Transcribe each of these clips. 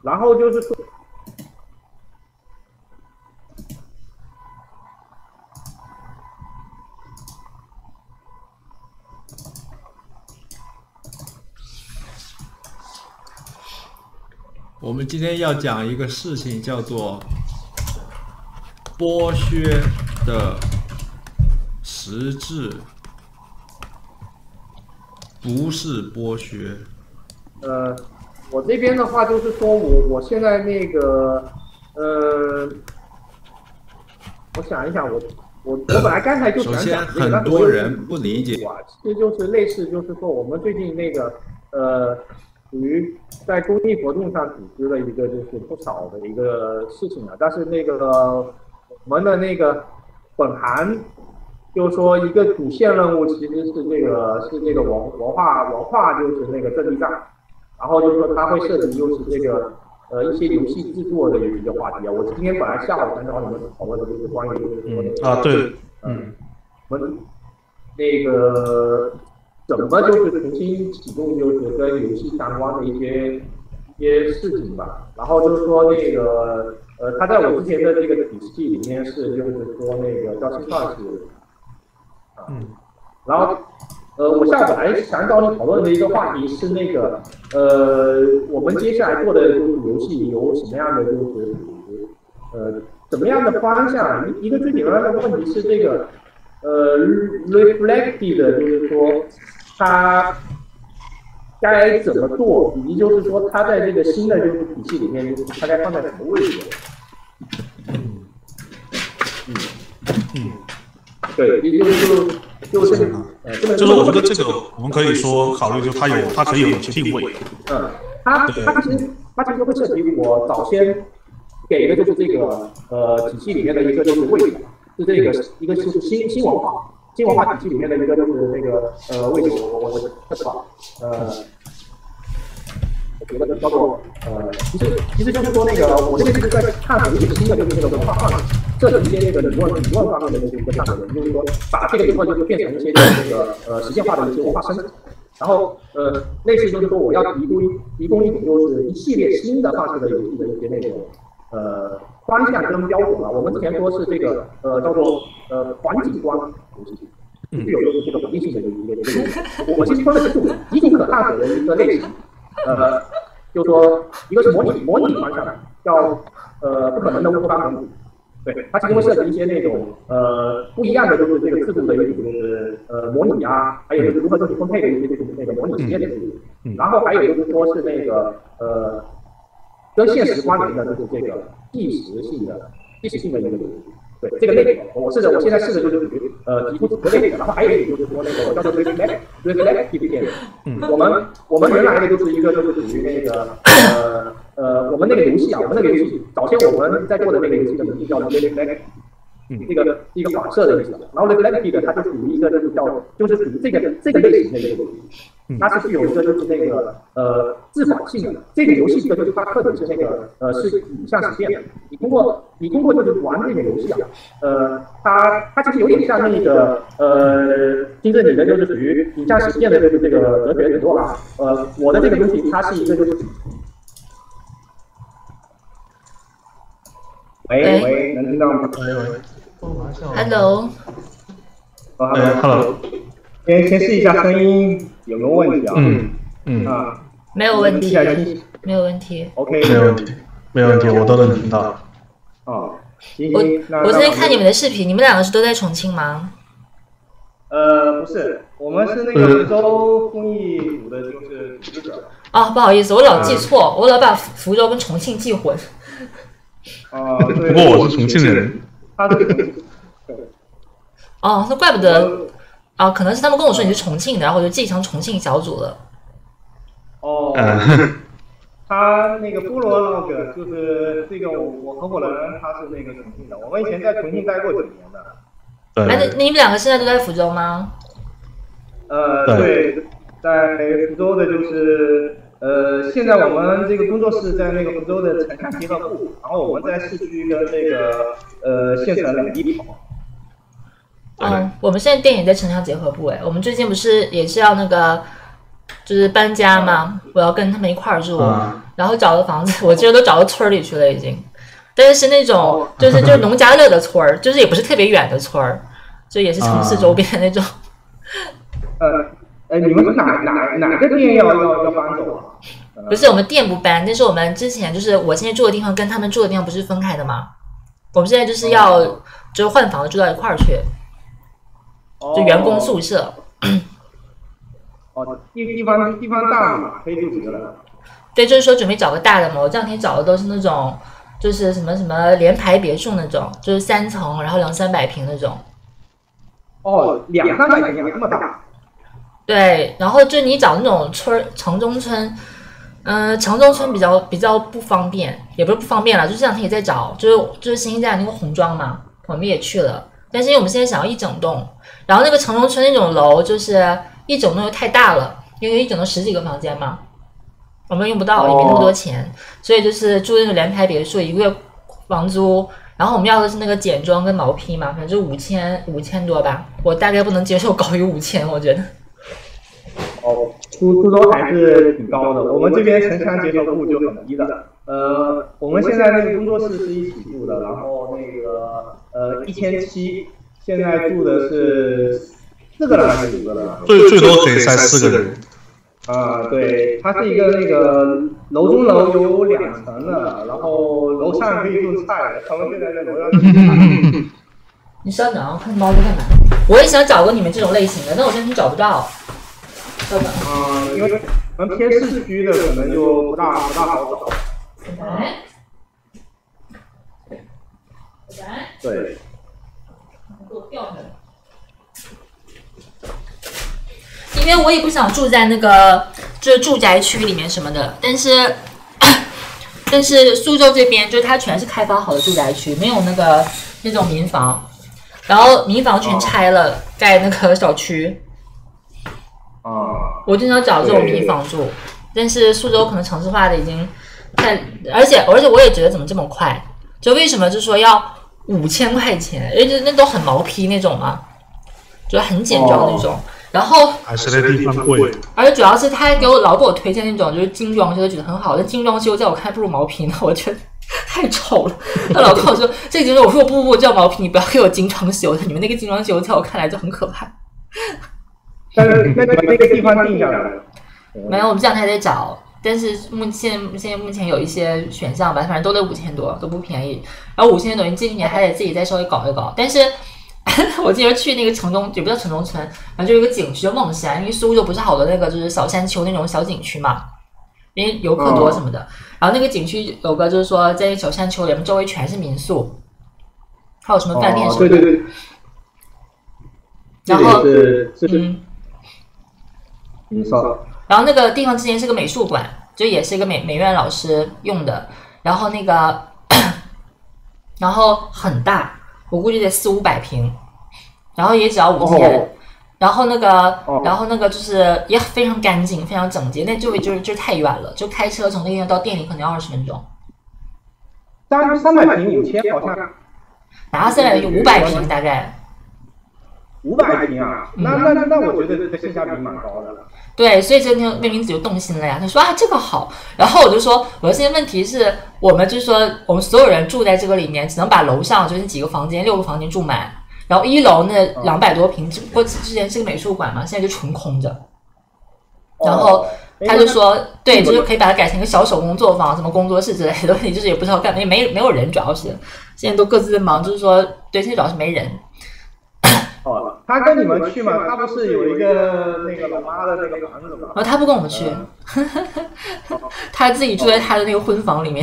然后就是说。 我们今天要讲一个事情，叫做剥削的实质，不是剥削。 我这边的话就是说我现在那个我想一想，我本来刚才就想讲这个， 首先很多人不理解， 其实就是类似，就是说我们最近那个属于在公益活动上组织了一个就是不少的一个事情啊，但是那个我们的那个本行就是说一个主线任务其实是这个文化就是那个阵地战，然后就是说它会涉及就是这个一些游戏制作的一个话题啊。我今天本来下午想找你们讨论的就是关于就是说那个对， 我们那个。怎么就是重新启动就是跟游戏相关的一些事情吧。然后就是说那个他在我之前的这个体系里面是就是说那个叫新创是然后我下午本来想找你讨论的一个话题是那个我们接下来做的就是游戏有什么样的就是怎么样的方向？一个最简单的问题是这个reflected 就是说。它该怎么做，以及就是说它在这个新的就是体系里面，就是它该放在什么位置？对， 就是我觉得这个我们可以说考虑，就它可以有些定位。 它其实会涉及我早先给的就是这个体系里面的一个就是位置，是这个一个就是新文化。新文化体系里面的一个就是那个位置，我说实话，我觉得叫做其实就是说那个我这边就是在探索一些新的就是那个文化方面，这是一些那个理论方面的就是一个探索，就是说把这个理论就是变成一些那个实现化的一些文化生产，然后类似就是说我要提供一种就是一系列新的方式的游戏的一些那种方向跟标准啊，我们之前说是这个叫做环景观游戏，具有就是这个稳定性的一个游戏。我其实分了几种可探索的一个类型，就是说一个是模拟方向的，叫不可能的乌托邦模拟，对，它其实会涉及一些那种不一样的就是这个制度的一种就是模拟啊，还有就是如何进行分配的一些就是那个模拟实验的制度，然后还有就是说是那个跟现实关联的就是这个即时性的一个游戏。对这个类别，我现在试的就是属于提出几个类别，然后还有一种就是说那个叫做 reflective 电影。我们原来的就是一个就是属于那个我们那个游戏啊，我们那个游戏早先我们在做的那个游戏的名字叫 reflective。这个一个反射的意思，然后 reflective 它就属于一个就是属于这个类型的一个游戏，它是具有一个就是那个自反性的。这个游戏就是它特点是那个是影像实现的。你通过就是玩这个游戏啊，它其实有点像那个听着你的就是属于影像实现的就是这个哲学很多啦。我的这个东西它是一个就是。喂，能听到吗？ Hello。 Hello。 先试一下声音有没有问题啊？ 没有问题，没有问题。 OK， 没有问题，我都能听到。 哦， 我之前看你们的视频，你们两个是都在重庆吗？ 不是，我们是那个福州公益组的，就是组织者。 啊，不好意思，我老记错，我老把福州跟重庆记混。 对。 不过我是重庆人。 他是重庆。 哦，那怪不得。可能是他们跟我说你是重庆的，然后我就记成重庆小组了。 他那个菠萝那个就是这个我合伙人，他是那个重庆的，我们以前在重庆待过几年的。 那你们两个现在都在福州吗？ 对，在福州的就是现在我们这个工作室在那个福州的城乡结合部，然后我们在市区跟这个县城两地跑。 我们现在店也在城乡结合部我们最近不是也是要那个就是搬家嘛，我要跟他们一块儿住， 啊然后找的房子，我记得都找到村里去了已经，但是那种就是农家乐的村儿，就是也不是特别远的村儿，就也是城市周边的那种。 你们是哪个店要搬走啊？ 不是我们店不搬，但是我们之前就是我现在住的地方跟他们住的地方不是分开的吗？我们现在就是要就是换房子住到一块儿去，就员工宿舍。 地方大嘛，可以住几个人？ 对，就是说准备找个大的嘛。我这两天找的都是那种，就是什么联排别墅那种，就是3层，然后200-300平那种。 哦，200-300平这么大？对， 然后就你找那种城中村，城中村比较不方便，也不是不方便了，就这两天也在找，就是新站那个红庄嘛，我们也去了，但是因为我们现在想要一整栋，然后那个城中村那种楼就是一整栋又太大了，因为一整栋10几个房间嘛。我们用不到，也没那么多钱，所以就是住那种联排别墅，一个月房租，然后我们要的是那个简装跟毛坯嘛，反正就5000多吧，我大概不能接受高于5000，我觉得。 苏州还是挺高的，我们这边城乡结合部就很低的。我们现在那个工作室是一起住的，然后那个1700，现在住的是4个人还是5个人？ 最多可以塞4个人。 对，它是一个那个楼中楼有2层的，然后楼上可以种菜，他们现在在楼上种菜。 你稍等啊，我看猫在干嘛？我也想找个你们这种类型的，但我真的找不到。稍等。 因为我们偏市区的可能就不大好找。对。 给我掉下来。因为我也不想住在那个就是住宅区里面什么的，但是苏州这边就是它全是开发好的住宅区，没有那种民房，然后民房全拆了，盖那个小区。我经常找这种民房住，但是苏州可能城市化的已经太，而且我也觉得怎么这么快？就为什么就说要5000块钱？而且那都很毛坯那种嘛，就很简装那种。然后还是那地方贵， 而且主要是他还老给我推荐那种就是精装修，觉得很好，但精装修在我看不如毛坯呢，我觉得太丑了。他老跟我说这个精装，我说不叫毛坯，你不要给我精装修的，你们那个精装修在我看来就很可怕。 但是那个地方定下来了？ 没有，我们这两天还在找，但是目前有一些选项吧，反正都得5000多，都不便宜。然后5000多，你进去你还得自己再稍微搞一搞，但是。我记得去那个也不叫城中村，反正就有一个景区叫望山，因为苏州不是好多那个就是小山丘那种小景区嘛，因为游客多什么的。然后那个景区有个就是说在小山丘里面周围全是民宿，还有什么饭店什么的。 对。 然后你说。 然后那个地方之前是个美术馆，就也是一个美院老师用的，然后然后很大。我估计得400-500平，然后也只要5000，然后那个就是也非常干净，非常整洁。那周围就是太远了，就开车从那边到店里可能要20分钟。 300平5000好像， 哪300平500平大概。 500平啊，那我觉得这个性价比蛮高的。 对，所以这天魏明子就动心了呀，他说这个好，然后我就说现在问题是我们就是说我们所有人住在这个里面，只能把楼上就是几个房间6个房间住满，然后1楼那200多平，只不过之前是个美术馆嘛，现在就纯空着。然后他就说，对，就是可以把它改成一个小手工作坊，什么工作室之类的，问题就是也不知道干嘛，因为没有人，主要是现在都各自在忙，就是说对，现在主要是没人。 他跟你们去吗？他不是有一个那个老妈的那个房子吗？ 他不跟我们去，他自己住在他的那个婚房里面。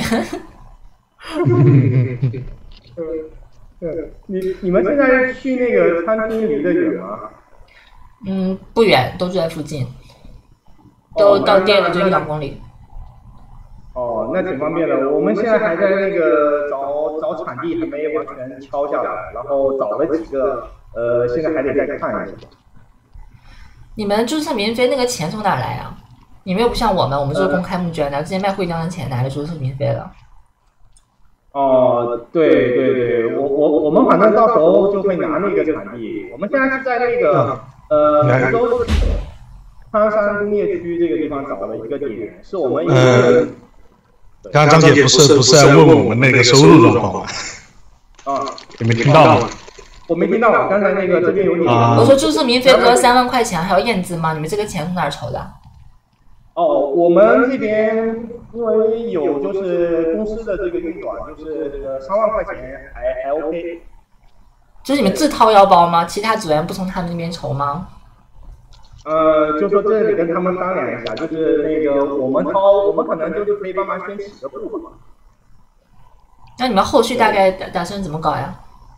你们现在去那个餐厅离得远吗？ 不远，都住在附近，都到店里就1-2公里。 那挺方便的。我们现在还在那个找场地，还没完全敲下来，然后找了几个。现在还得再看一下。 你们注册民飞那个钱从哪来啊？你们又不像我们就是公开募捐的，之前卖徽章的钱拿来注册民飞了。 对，我们反正到时候就会拿那个场地。我们现在是在那个福州苍山工业区这个地方找了一个点，是我们刚刚张姐不是在问我们那个收入状况吗？ 啊， 你没听到吗？ 我没听到，刚才那个这边有点。 我说注册民费不要3万块钱，还要验资吗？你们这个钱从哪儿筹的？ 哦，我们这边因为有就是公司的这个运转，就是这个3万块钱还 OK。 就是你们自掏腰包吗？其他组员不从他们那边筹吗？ 就说这里跟他们商量一下，就是那个我们可能就是可以帮忙先起个步嘛。 那你们后续大概打算怎么搞呀？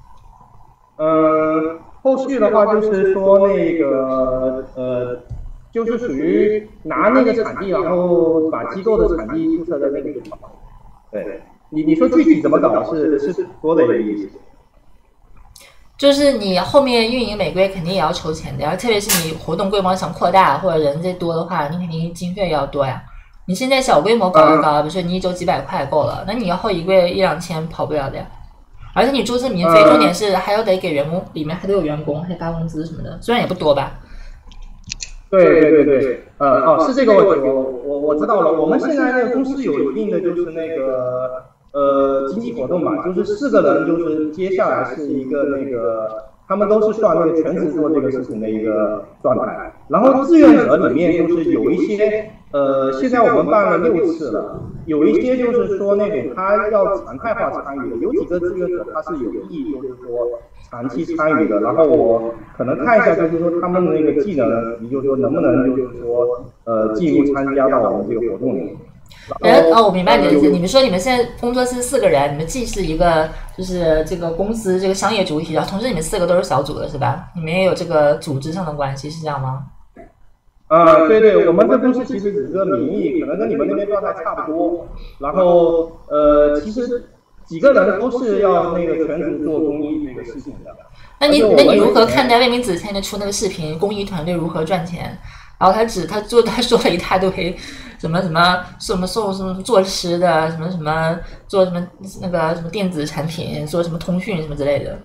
后续的话就是说那个就是属于拿那个场地，然后把机构的场地注册在那个地方。对，你说具体怎么搞是多的一个意思。 就是你后面运营玫瑰肯定也要筹钱的呀，特别是你活动规模想扩大或者人再多的话，你肯定经费要多呀。你现在小规模搞一搞，比如说你1周几百块够了，那你以后一个月1-2千跑不了的呀。而且你注册民费，重点是还要得给员工，里面还得有员工，还得发工资什么的，虽然也不多吧。 对，是这个问题，我知道了。我们现在那个公司有一定的就是那个经济活动嘛，就是4个人，就是接下来是一个那个，他们都是算那个全职做这个事情的一个状态。然后志愿者里面就是有一些现在我们办了6次了，有一些就是说那种他要常态化参与的，有几个志愿者他是有意就是说长期参与的。然后我可能看一下，就是说他们的那个技能，也就是说能不能就是说进入参加到我们这个活动里面。 我明白你的意思。你们说你们现在工作室4个人，你们既是一个就是这个公司这个商业主体，然后同时你们4个都是小组的是吧？你们也有这个组织上的关系，是这样吗？ 对，我们这公司其实只是个名义，可能跟你们那边状态差不多。然后其实几个人都是要那个全职做公益这个事情的。 那你如何看待魏明子前天出那个视频，公益团队如何赚钱？然后他说了一大堆什么做吃的，什么做什么那个什么电子产品，做什么通讯什么之类的。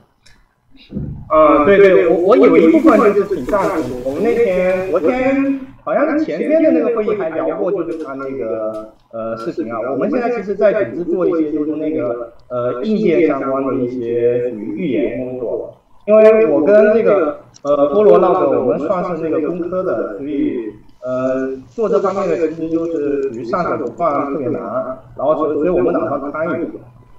对，我有一部分就是挺赞同。我们昨天好像是前天的那个会议还聊过，就是他那个事情啊。我们现在其实在组织做一些就是那个硬件相关的一些属于预研工作。因为我跟这个菠萝 log 我们算是那个工科的，所以做这方面的其实就是属于上手不算特别难，然后所以我们打算参与。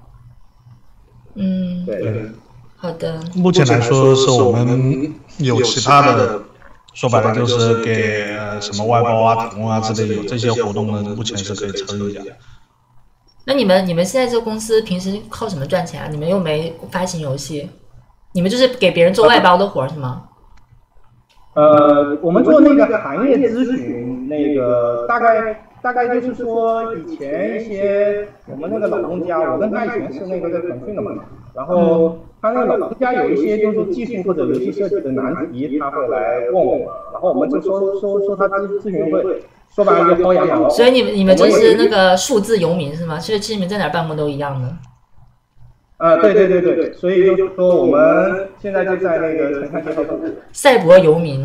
对。 好的。 目前来说是我们有其他的，说白了就是给什么外包啊、提供啊之类的有这些活动呢，目前是可以参与的。 那你们现在这个公司平时靠什么赚钱啊？你们又没发行游戏，你们就是给别人做外包的活是吗？ 我们做那个行业咨询，那个大概就是说以前一些我们那个老东家，我跟他以前是那个在腾讯的嘛，然后他那个老东家有一些就是技术或者游戏设计的难题，他会来问我们，然后我们就说他咨询会，说白了就薅羊毛。 所以你们就是那个数字游民是吗？其实你们在哪儿办公都一样的。 对，所以就是说我们现在就在那个城乡结合部。 赛博游民。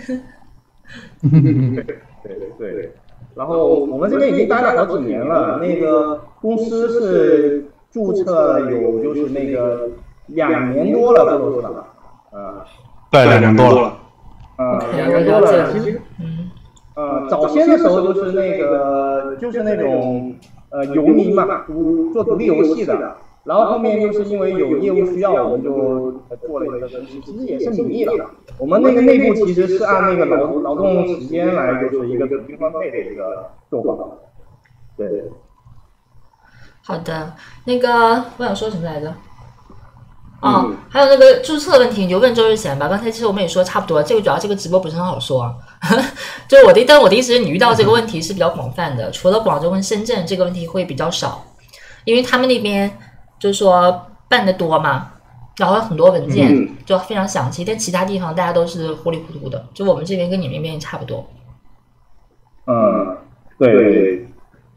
对。然后我们这边已经待了好几年了，那个公司是注册了有就是那个2年多了，不是吧？ 对，2年多了。 2年多了，其实早先的时候就是那种游民嘛，做独立游戏的。然后后面就是因为有业务需要，我们就做了一个公司，其实也是名义了。我们那个内部其实是按那个劳动时间来就是一个平均分配的一个做法。对。 好的，那个我想说什么来着？还有那个注册问题，你就问周日贤吧。刚才其实我们也说差不多，这个主要这个直播不是很好说。就我的意思是你遇到这个问题是比较广泛的，除了广州跟深圳这个问题会比较少，因为他们那边就是说办得多嘛，然后很多文件就非常详细，但其他地方大家都是糊里糊涂的，就我们这边跟你们那边也差不多。 对。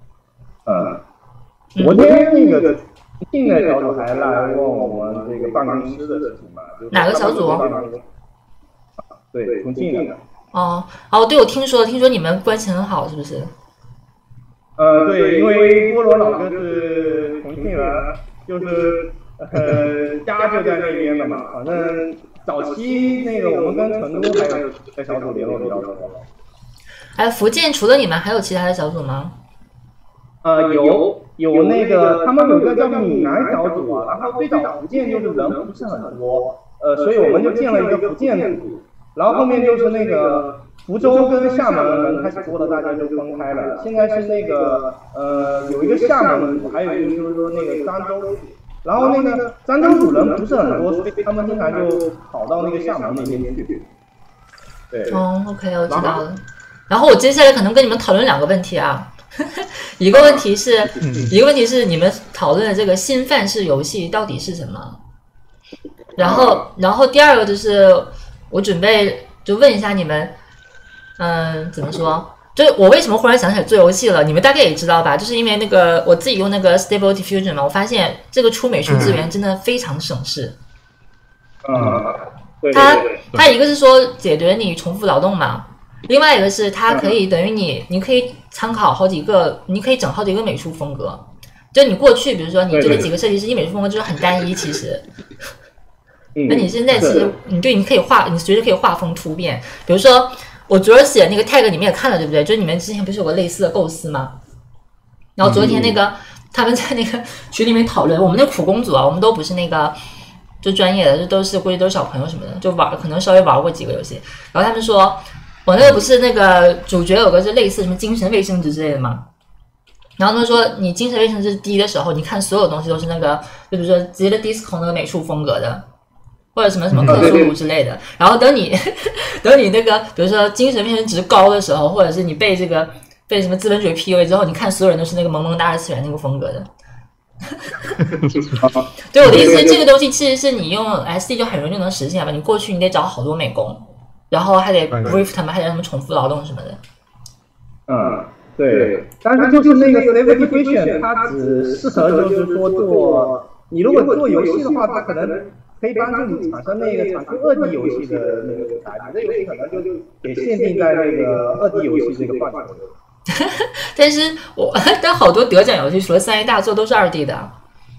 昨天那个重庆的小组还来问我们这个办公室的事情嘛？ 哪个小组？ 对，重庆的。 哦，对，我听说你们关系很好，是不是？ 对，因为菠萝老哥是重庆人，就是家就在那边的嘛。反正早期那个我们跟成都还有在小组联络比较多。 福建除了你们还有其他的小组吗？ 有那个他们有个叫闽南小组啊，然后最早福建就是人不是很多，所以我们就建了一个福建组，然后后面就是那个福州跟厦门人开始多了，大家就分开了。现在是那个有一个厦门组，还有一个就是说那个漳州组，然后那个漳州组人不是很多，所以他们经常就跑到那个厦门那边去。对。 OK， 我知道了。然后我接下来可能跟你们讨论2个问题啊。一个问题是你们讨论的这个新范式游戏到底是什么？然后第2个就是我准备就问一下你们，怎么说？就是我为什么忽然想起来做游戏了？你们大概也知道吧？就是因为那个我自己用那个 Stable Diffusion 嘛，我发现这个出美术资源真的非常省事。 对。 它一个是说解决你重复劳动嘛。另外一个是它可以等于你可以参考好几个，你可以整好几个美术风格。就你过去比如说你这个几个设计师，你美术风格就是很单一，其实。那你现在其实你可以画，你随时可以画风突变。比如说我昨儿写那个 tag 你们也看了对不对？就是你们之前不是有个类似的构思吗？然后昨天那个他们在那个群里面讨论，我们那苦工组啊，我们都不是那个就专业的，就都是估计都是小朋友什么的，就可能稍微玩过几个游戏。然后他们说。我那个不是那个主角有个是类似什么精神卫生值之类的吗？然后他们说你精神卫生值低的时候，你看所有东西都是那个，就比如说直接的 disco 那个美术风格的，或者什么克苏鲁之类的。然后等你那个比如说精神卫生值高的时候，或者是你被什么资本主义 PUA 之后，你看所有人都是那个萌萌哒二次元那个风格的。对，我的意思是这个东西其实是你用 SD 就很容易就能实现吧？你过去你得找好多美工。然后还得 brief 他们，还得他们重复劳动什么的。 对。但是就是那个 Stable Diffusion， 它只适合就是说做你如果做游戏的话，它可能可以帮助你产生那个产出2D 游戏的那个素材，你这游戏可能就给限定在那个2D 游戏这个范畴。 但好多得奖游戏除了3A 大作都是2D 的。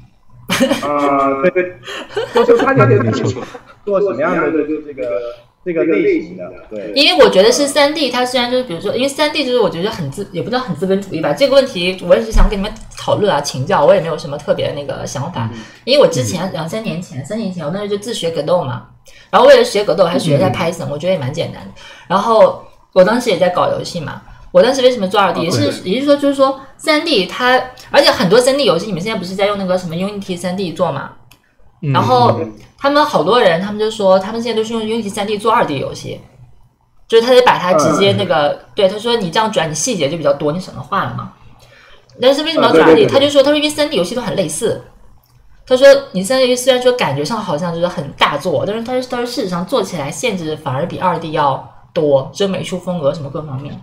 对，就是它得做什么样的这个类型的，对， 因为我觉得是3D，它虽然就是比如说，因为3D就是我觉得也不知道很资本主义吧。这个问题我也是想跟你们讨论啊，请教，我也没有什么特别的那个想法。因为我之前3年前，我那时候就自学格斗嘛，然后为了学格斗还学了一下 Python，我觉得也蛮简单的。然后我当时也在搞游戏嘛，我当时为什么做2D，也是说就是说3D 它，而且很多3D 游戏你们现在不是在用那个什么 Unity 3D 做嘛？然后他们好多人，他们就说他们现在都是用 Unity 3D 做2D 游戏，就是他得把它直接那个，对，他说你这样转，你细节就比较多，你省得画了嘛。但是为什么要转2D？他就说因为3D 游戏都很类似。他说你3D 游戏虽然说感觉上好像就是很大作，但是他说事实上做起来限制反而比2D 要多，就美术风格什么各方面。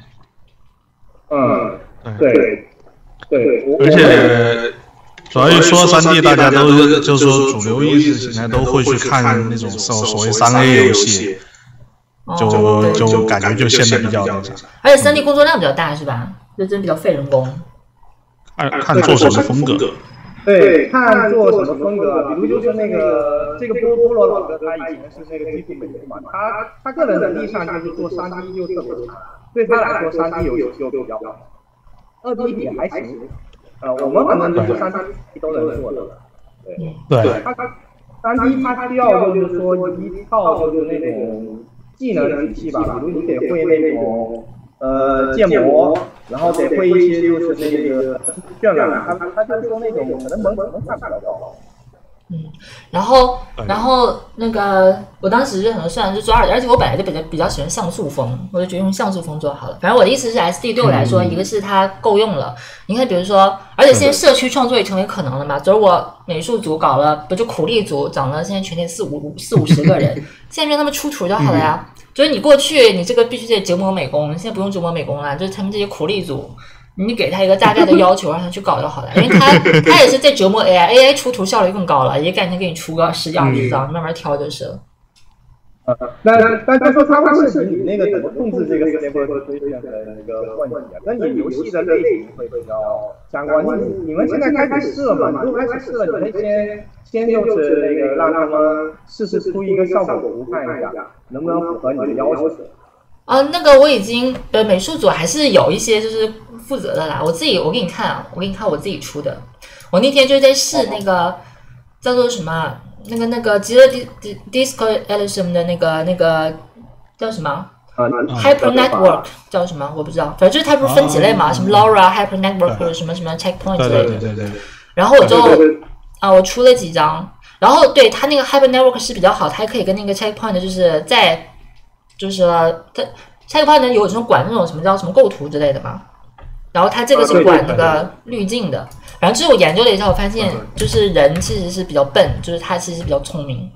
对， 而且。主要一说3D， 大家都就是说主流意识现在都会去看那种所谓3A 游戏，就感觉就限得比较那啥。 而且3D 工作量比较大是吧？就真比较费人工。 看做什么风格。 对，看做什么风格，比如就是那个这个菠萝老哥，他以前是那个技术美术嘛，他个人能力上就是做3D 就特别强，对他来说3D 游戏就比较好，2D 也还行。我们反正就是3D 都能做的，对。它3D 它需要就是说一套就是那种技能体系吧，比如你得会那种建模，然后得会一些就是那个渲染，它就是说那种可能门槛比较高。 然后那个我当时就可能算就做2D，而且我本来就比较喜欢像素风，我就觉得用像素风做好了。反正我的意思是 SD 对我来说，一个是它够用了，你看比如说，而且现在社区创作也成为可能了嘛。就是我美术组搞了，不就苦力组涨了，现在全天40-50个人，现在让他们出图就好了呀。就是你过去你这个必须得折磨美工，现在不用折磨美工了，就是他们这些苦力组。你给他一个大概的要求，让他去搞就好了，因为他也是在折磨 AI 出图效率更高了，也赶紧给你出个10几20张，慢慢挑就是了。 但就说它会涉及你那个怎么控制这个 stable diffusion 的一个问题啊，跟你游戏的类型会比较相关。你们现在开始试了嘛？你都开始试了，你可以先就是那个让他们试出一个效果图看一下，能不能符合你的要求。 那个我已经美术组还是有一些就是负责的啦。我给你看啊，我给你看我自己出的。我那天就在试那个叫做什么那个极乐 Disco Elysium 的那个叫什么？Hyper Network 叫什么？我不知道，反正就是它不是分几类嘛，什么 LoRa Hyper Network 或者什么 Checkpoint 之类的。 对。 然后我就我出了几张，然后对它那个 Hyper Network 是比较好，它还可以跟那个 Checkpoint 就是它 Checkpoint 有这种管那种什么叫什么构图之类的嘛。然后它这个是管那个滤镜的，然后就是我研究了一下，我发现就是人其实是比较笨，就是他其实比较聪明。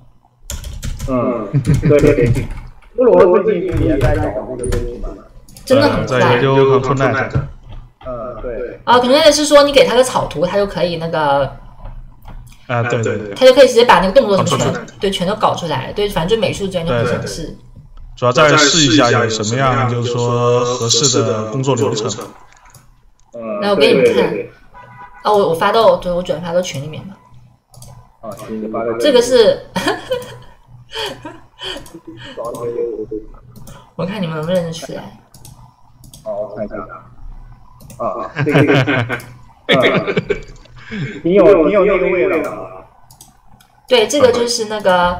对。菠萝最近也在搞这个东西嘛， 真的很快。 在研究 Connect。 对。 Connect 是说你给他个草图，他就可以那个。 对。 他就可以直接把那个动作什么全都搞出来，对，反正就美术专就很省事。 主要再试一下有什么样就是说合适的工作流程。 那我给你们看，我发到我转发到群里面的。这个是，我看你们能不能认得出来。 我看一下。挺有那个味道。 对，这个就是那个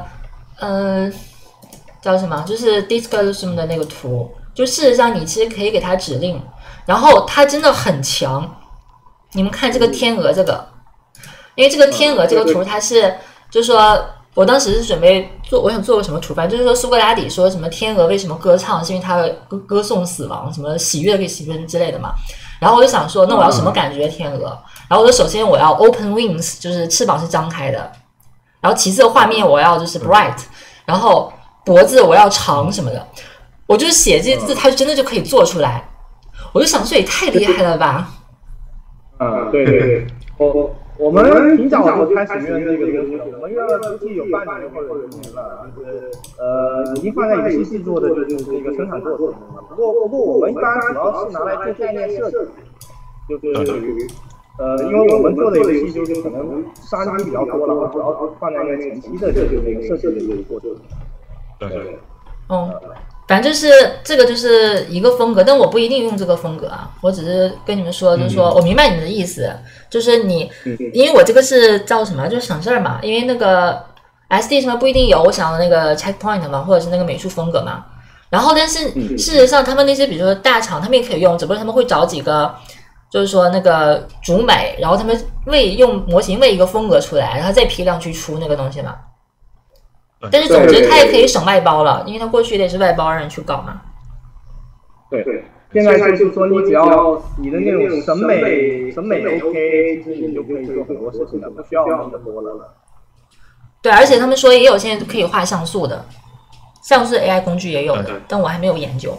叫什么？就是 Disco 的那个图。就事实上，你其实可以给它指令。然后它真的很强，你们看这个天鹅这个，因为这个天鹅这个图它是，就是说我当时是准备我想做个什么图，反正就是说苏格拉底说什么天鹅为什么歌唱，是因为它歌颂死亡，什么喜悦可以喜悦之类的嘛。然后我就想说，那我要什么感觉天鹅？然后我就首先我要 open wings， 就是翅膀是张开的，然后其次画面我要就是 bright， 然后脖子我要长什么的，我就写这些字，它真的就可以做出来。我就想说也太厉害了吧！ 对，我们挺早就开始用这个东西了，我们用了估计有半年或者1年了，就是已经放在游戏制作的就是这个生产过程中了。不过我们一般主要是拿来做概念设计，就是因为我们做的游戏就是可能3D 比较多了，主要放在那个前期的就是那个设计的这个过程。对。 反正就是这个就是一个风格，但我不一定用这个风格啊，我只是跟你们说，就是说我明白你们的意思，就是你，因为我这个是叫什么，就是省事儿嘛，因为那个 SD 什么不一定有我想要的那个 checkpoint 嘛，或者是那个美术风格嘛，然后但是事实上他们那些比如说大厂他们也可以用，只不过他们会找几个就是说那个主美，然后他们用模型喂一个风格出来，然后再批量去出那个东西嘛。但是总之，它也可以省外包了，因为它过去也是外包让人去搞嘛。 对，现在就是说，你只要你的那种审美 OK， 其实你就可以做很多事情了，不需要那么多了。 对，而且他们说也有现在可以画像素的，像素 AI 工具也有的，但我还没有研究。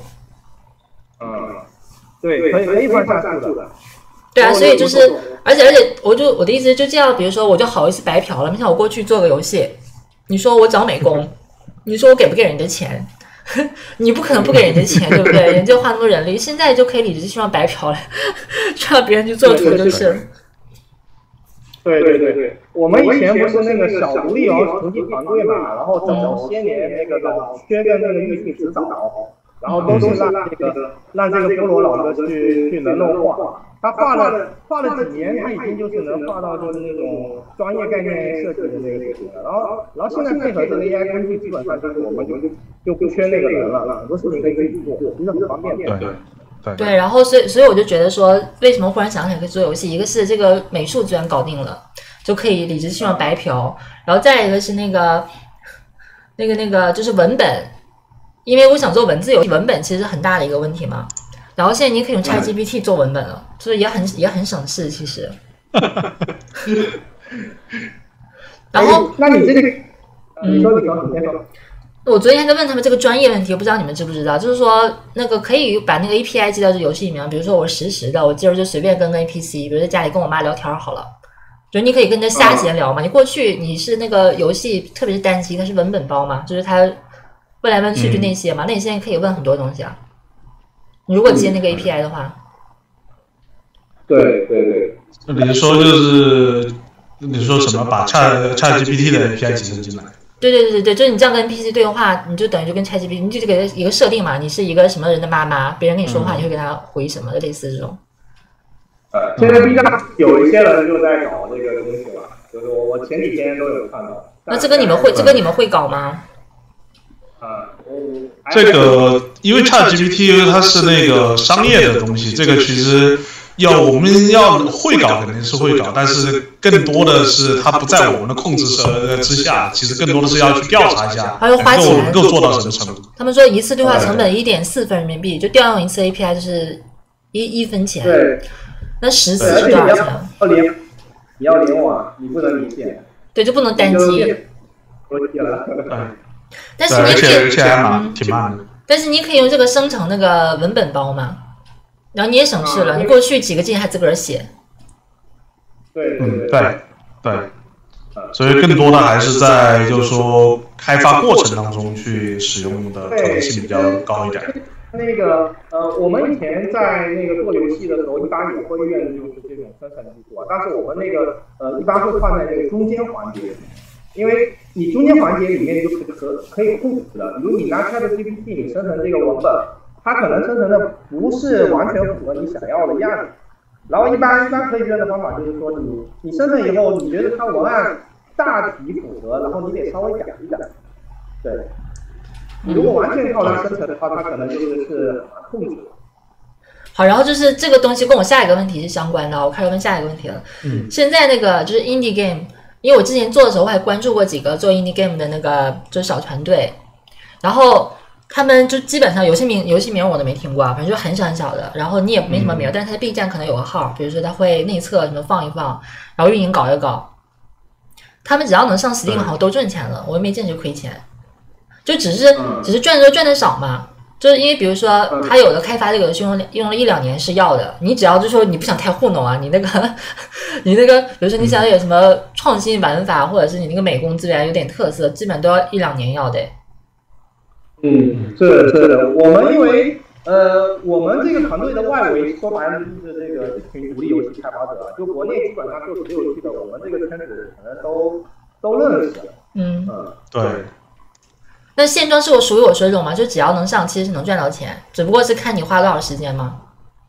对，可以画像素的。 对啊，所以就是，而且我的意思就这样，比如说我就好意思白嫖了，你像我过去做个游戏。你说我找美工，你说我给不给人家钱？你不可能不给人家钱，对不对？人家花那么多人力，现在就可以理直气壮白嫖了，让别人去做图就是。 对，我们以前不是那个小独立游戏团队嘛，然后早些年那个老缺的那个艺术指导，然后都是让这个菠萝老哥去人肉画。他画了几年，他已经就是能画到就是那种专业概念设计的那个水平了。然后现在配合这个 AI 工具，基本上就是我们就不缺那个人了，很多事情可以自己做，其实很方便的。 对，然后所以我就觉得说，为什么忽然想起来可以做游戏？一个是这个美术居然搞定了，就可以理直气壮白嫖，然后再一个是那个就是文本，因为我想做文字游戏，文本其实是很大的一个问题嘛。然后现在你可以用 ChatGPT 做文本了，所以也很省事其实。然后， 那你这个，你说。 我昨天还在问他们这个专业问题，我不知道你们知不知道，就是说那个可以把那个 API 接到这游戏里面，比如说我实时的，我今儿就随便跟个 NPC，比如在家里跟我妈聊天好了，就你可以跟他瞎闲聊嘛。你过去你是那个游戏，特别是单机，它是文本包嘛，就是它问来问去就那些嘛，那你现在可以问很多东西啊。你如果接那个 API 的话， 对。 你说就是你说什么把 ChatGPT 的 API 集成进来？ 对，就是你这样跟 NPC 对话，你就等于就跟 ChatGPT，你就给一个设定嘛，你是一个什么人的妈妈，别人跟你说话，你会给他回什么的，类似这种。 现在 B 站有一些人就在搞这个东西了，就是我前几天都有看到。 那这个你们会搞吗？ 这个因为 ChatGPT 它是那个商业的东西，这个其实我们要会搞肯定是会搞，但是更多的是它不在我们的控制之下，其实更多的是要去调查一下， 还要花钱， 能够做到什么程度。 他们说一次对话成本1.4分人民币，就调用一次 API 就是1分钱。 对， 那10次是多少钱？ 你要联网，你不能离线。 对，就不能单机。但是你可以， 而且还挺慢的。 但是你可以用这个生成那个文本包嘛，然后你也省事了，你过去几个键还自个儿写。 对， 所以更多的还是在就是说开发过程当中去使用的可能性比较高一点。 我们以前在那个做游戏的时候，一般也会用就是这种生成技术啊，但是我们一般会放在那个中间环节，因为你中间环节里面就是可以控制的。比如你拿 ChatGPT 你生成这个文本，它可能生成的不是完全符合你想要的样子。然后一般可以用的方法就是说你生成以后，你觉得它文案大体符合，然后你得稍微改一改。对。如果完全靠它生成的话，它可能就是控制。 好，然后就是这个东西跟我下一个问题是相关的，我开始问下一个问题了。现在那个就是 indie game， 因为我之前做的时候我还关注过几个做 indie game 的那个就是小团队，然后他们就基本上游戏名我都没听过啊，反正就很小的，然后你也没什么名，但是他的 B 站可能有个号，比如说他会内测什么放一放，然后运营搞一搞，他们只要能上 Steam 好像都挣钱了，我也没见着亏钱。就只是赚的少嘛，就是因为比如说他有的开发这个游戏用了1-2年是要的，你只要就是说你不想太糊弄啊，你那个比如说你想有什么创新玩法，或者是你那个美工资源有点特色，基本都要1-2年要的。 是的，我们因为我们这个团队的外围说白了就是这群独立游戏开发者，就国内基本上做独立游戏的，我们这个圈子可能都认识。 对。 那现状是我属于我说这种吗？就只要能上，其实是能赚到钱，只不过是看你花多少时间吗？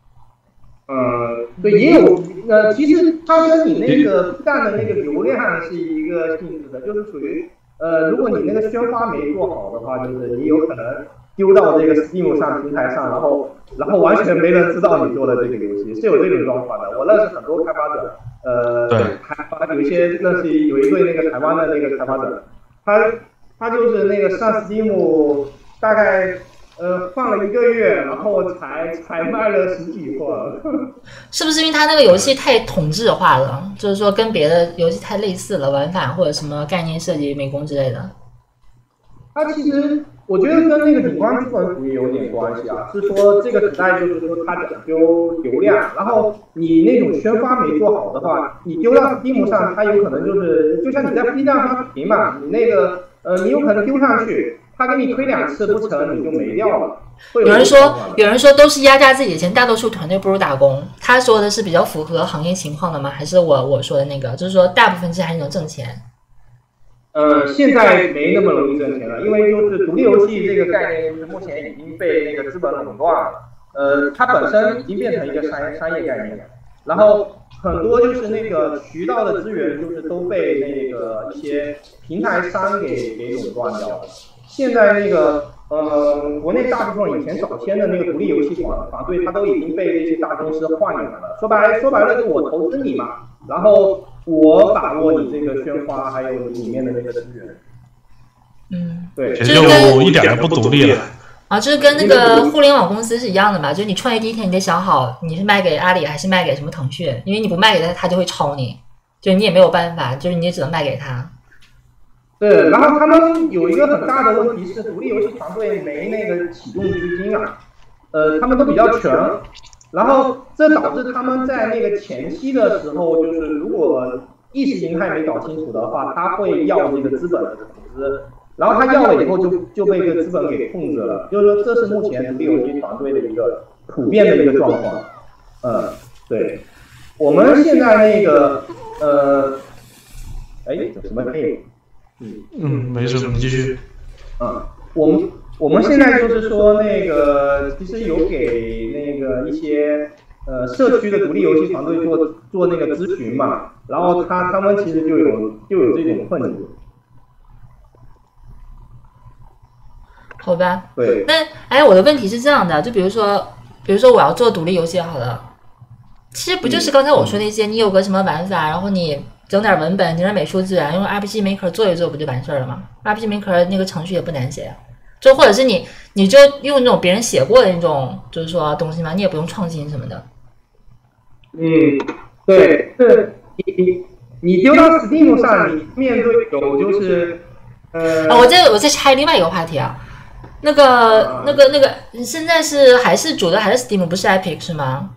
对，也有其实它跟你那个 B 站的那个流量是一个性质的，就是属于如果你那个宣发没做好的话，就是你有可能丢到这个 Steam 上平台上，然后完全没人知道你做的这个游戏，是有这种状况的。我认识很多开发者，有一些有一对那个台湾的那个开发者，他就是那个上 Steam 大概放了1个月，然后才卖了10几款。 是不是因为他那个游戏太同质化了？就是说跟别的游戏太类似了，玩法或者什么概念设计、美工之类的。 它其实我觉得跟那个景观资本主义有点关系啊，是说这个时代就是说它讲究流量，然后你那种宣发没做好的话，你丢到 Steam 上，它有可能就像你在 B 站发视频嘛，你那个你有可能丢上去，他给你推2次不成，你就没掉了。有人说都是压榨自己的钱，大多数团队不如打工。他说的是比较符合行业情况的吗？还是我说的那个，就是说大部分其实还是能挣钱？ 现在没那么容易挣钱了，因为就是独立游戏这个概念，就是目前已经被那个资本垄断了。它本身已经变成一个商业概念了，然后很多就是那个渠道的资源就是都被那个一些平台商给垄断掉了。现在那个国内大部分以前早先的那个独立游戏团队，它都已经被这些大公司换来了。说白了，就我投资你嘛，然后我把握你这个宣发，还有里面的那个资源。对， 其实就一点都不独立了。 就是跟那个互联网公司是一样的嘛，就是你创业第一天你得想好你是卖给阿里还是卖给什么腾讯，因为你不卖给他，他就会抄你，就你也没有办法，就是你也只能卖给他。 对，然后他们有一个很大的问题是，独立游戏团队没那个启动资金啊，他们都比较穷，然后这导致他们在那个前期的时候，就是如果意识形态没搞清楚的话，他会要这个资本的投资， 然后他要了以后就被这个资本给控制了，就是说这是目前独立游戏团队的一个普遍的一个状况。对，我们现在那个什么没事，你继续。 我们现在就是说那个其实有给那个一些社区的独立游戏团队做那个咨询嘛，然后他们其实就有这种困境。 好吧， 对。 那我的问题是这样的，就比如说我要做独立游戏好了，其实不就是刚才我说那些，你有个什么玩法，然后你整点文本，整点美术资源，用 RPG Maker 做一做不就完事儿了吗 ？RPG Maker 那个程序也不难写，就或者是你就用那种别人写过的那种，就是说东西嘛，你也不用创新什么的。 对，你丢到 Steam 上，你面对有就是我再拆另外一个话题啊。那个，现在还是主的还是 Steam， 不是 Epic 是吗？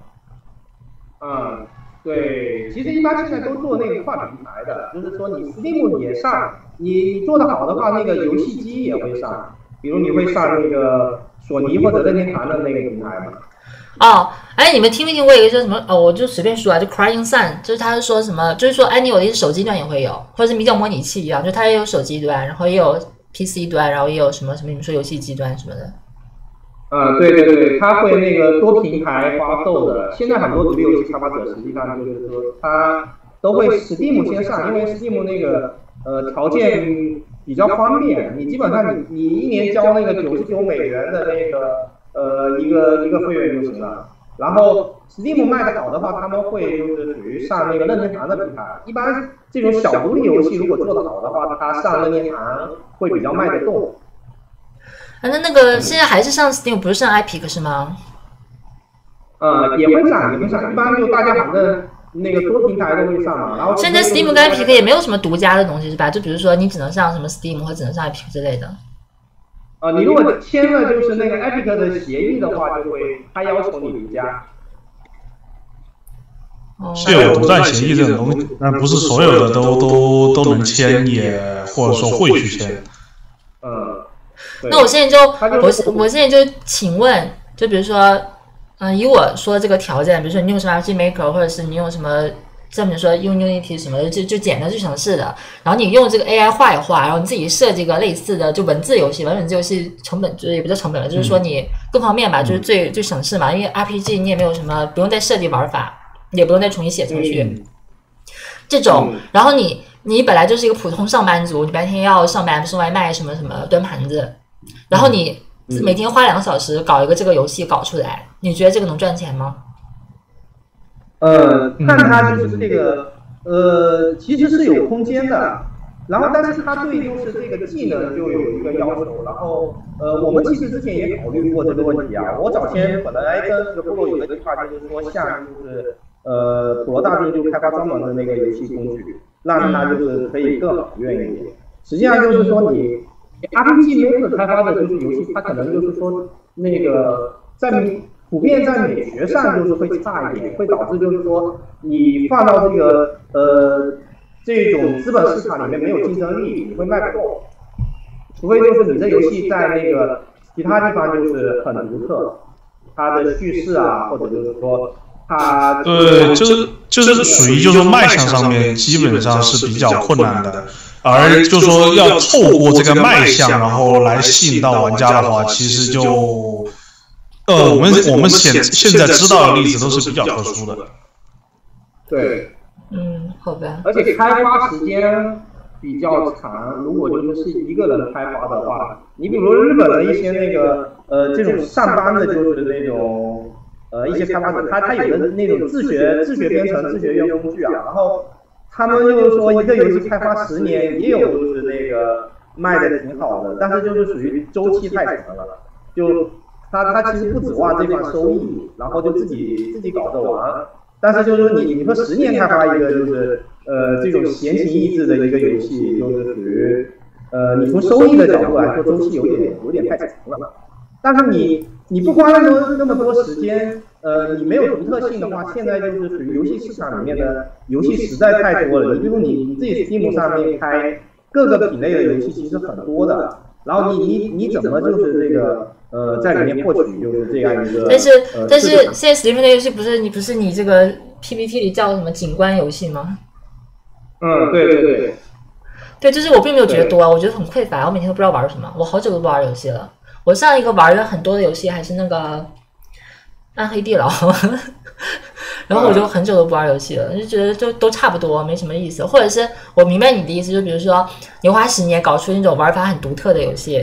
对，其实一般现在都做那个跨平台的，就是说你 Steam 也上，你做得好的话，那个游戏机也会上，比如你会上那个索尼或者任天堂的那个平台嘛。 你们听没听过一个说什么？我就随便说啊，就 Crying Sun， 就是他是说什么，就是说，你有的手机端也会有，或者是迷角模拟器一样，就它也有手机端，然后也有 PC 端，然后也有什么你们说游戏机端什么的。 对，它会那个多平台发售的。现在很多独立游戏开发者实际上就是说，他都会 Steam 先上，因为 Steam 那个条件比较方便，你基本上你一年交那个$99的那个一个会员就行了。然后 Steam 卖的好的话，他们会就是属于上那个任天堂的平台。一般这种小独立游戏如果做得好的话，它上任天堂会比较卖得动。 那个现在还是上 Steam， 不是上 Epic 是吗？ 也会上，一般就大家反正那个多平台都会上嘛。然后现在 Steam 跟 Epic 也没有什么独家的东西是吧？就比如说你只能上什么 Steam 或者只能上 Epic 之类的。 你如果签了就是那个 Epic 的协议的话，就会他要求你独家。 是有独占协议这种东西，但不是所有的都能签，也或者说会去签。 那我现在就请问，就比如说，以我说这个条件，比如说你用什么 RPG Maker， 或者是你用什么，像你说用 Unity 什么的，就简单最省事的，然后你用这个 AI 画一画，然后你自己设计一个类似的就文字游戏成本就是也不叫成本了，就是说你各方面吧，就是最省事嘛，因为 RPG 你也没有什么不用再设计玩法，也不用再重新写程序，这种，然后你本来就是一个普通上班族，你白天要上班送外卖什么什么端盘子，然后你每天花2个小时搞一个这个游戏搞出来，你觉得这个能赚钱吗？ 看它就是这个其实是有空间的，然后但是它对就是这个技能就有一个要求，然后我们其实之前也考虑过这个问题啊。我早先本来跟这个部落有个计划，就是说像就是普罗大众就开发专门的那个游戏工具，让它就是可以更好用一点。实际上就是说你 RPG Maker 开发的就是游戏，它可能就是说那个普遍在美学上就是会差一点，会导致就是说你放到这个这种资本市场里面没有竞争力，你会卖不动。除非就是你这游戏在那个其他地方就是很独特，它的叙事啊，或者就是说它对，就是属于就是卖相上面基本上是比较困难的。而就是说要透过这个卖相，然后来吸引到玩家的话，其实就我们现在知道的例子都是比较特殊的。 对， 好吧。 而且开发时间比较长，如果就是一个人开发的话，你比如日本的一些那个这种上班的，就是那种一些开发者，他有的那种自学编程、自学用工具啊，然后他们就是说一个游戏开发10年，也有就是那个卖的挺好的，但是就是属于周期太长了，就他其实不指望这块收益，然后就自己搞着玩。但是就是说你说10年开发一个就是这种闲情逸致的一个游戏，就是属于你从收益的角度来说，周期有点太长了。但是你不花那么多时间，你没有独特性的话，现在就是属于游戏市场里面的游戏实在太多了。你比如你自己 Steam 上面开各个品类的游戏其实很多的，然后你怎么就是这个在里面获取就是这样一个， 但是现在 Steam 的游戏不是你这个 PPT 里叫什么景观游戏吗？ 对， 就是我并没有觉得多啊，我觉得很匮乏，我每天都不知道玩什么，我好久都不玩游戏了。我上一个玩的很多的游戏还是那个暗黑地牢，然后我就很久都不玩游戏了，就觉得就都差不多，没什么意思。或者是我明白你的意思，就比如说你花10年搞出那种玩法很独特的游戏，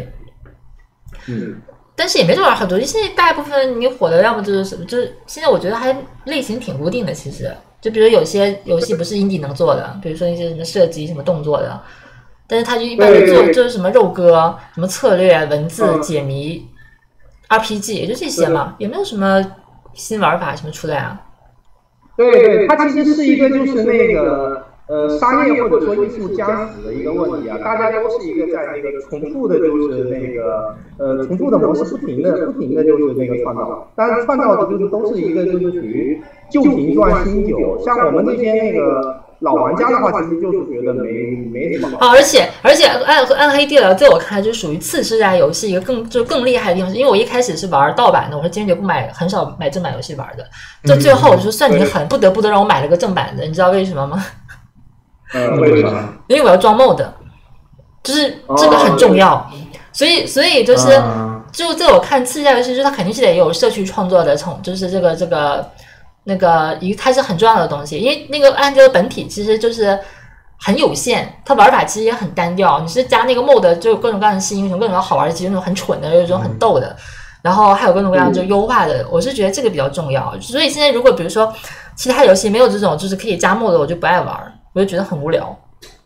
但是也没这么好多。现在大部分你火的要么就是什么，就是现在我觉得还类型挺固定的，其实就比如有些游戏不是indie能做的，比如说那些什么射击、什么动作的，但是他就一般就做就是什么肉鸽、什么策略、文字解谜、RPG， 也就这些嘛，也没有什么新玩法什么出来啊。 对，它其实是一个就是那个商业或者说艺术将死的一个问题啊，大家都是一个在那个重复的，就是那个重复的模式，不停的就是那个创造，但是创造的就是都是一个就是属于旧瓶装新酒，像我们这些那个老玩家的话，其实就是觉得没什么好。 而且暗黑地牢在我看来就属于次世代游戏一个更厉害的地方，因为我一开始是玩盗版的，我是坚决不买，很少买正版游戏玩的。就最后我就算你狠，不得不让我买了个正版的，你知道为什么吗？ 为什么？ 因为我要装 mod， 就是这个很重要。所以就是就在我看次世代游戏，就是它肯定是得有社区创作的，就是这个那个它是很重要的东西，因为那个暗黑的本体其实就是很有限，它玩法其实也很单调。你是加那个 mod 就各种各样的新英雄，各种各样好玩的，其实那种很蠢的，有一种很逗的，然后还有各种各样就优化的。我是觉得这个比较重要。所以现在如果比如说其他游戏没有这种就是可以加 mod 的，我就不爱玩，我就觉得很无聊。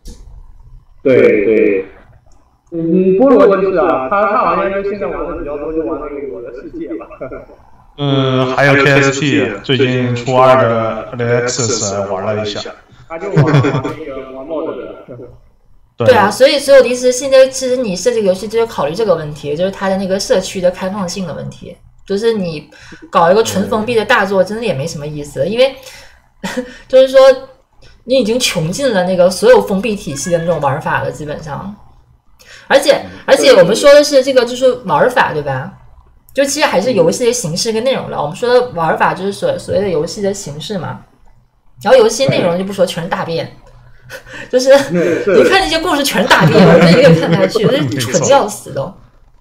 对，菠萝就是啊，他好像就现在玩的比较多，就玩那个我的世界吧。 还有 KSP 最近初2的 Alexis 玩了一下， 他就玩那个玩 mod 的。 对啊，所以我的意思，现在其实你设计游戏就是考虑这个问题，就是它的那个社区的开放性的问题。就是你搞一个纯封闭的大作，真的也没什么意思，因为就是说你已经穷尽了那个所有封闭体系的那种玩法了，基本上。而且我们说的是这个就是玩法，对吧？就其实还是游戏的形式跟内容了。我们说的玩法就是所谓的游戏的形式嘛，然后游戏内容就不说，全是大便，就是你看那些故事全是大便，我真一个看不下去，我真蠢要死都。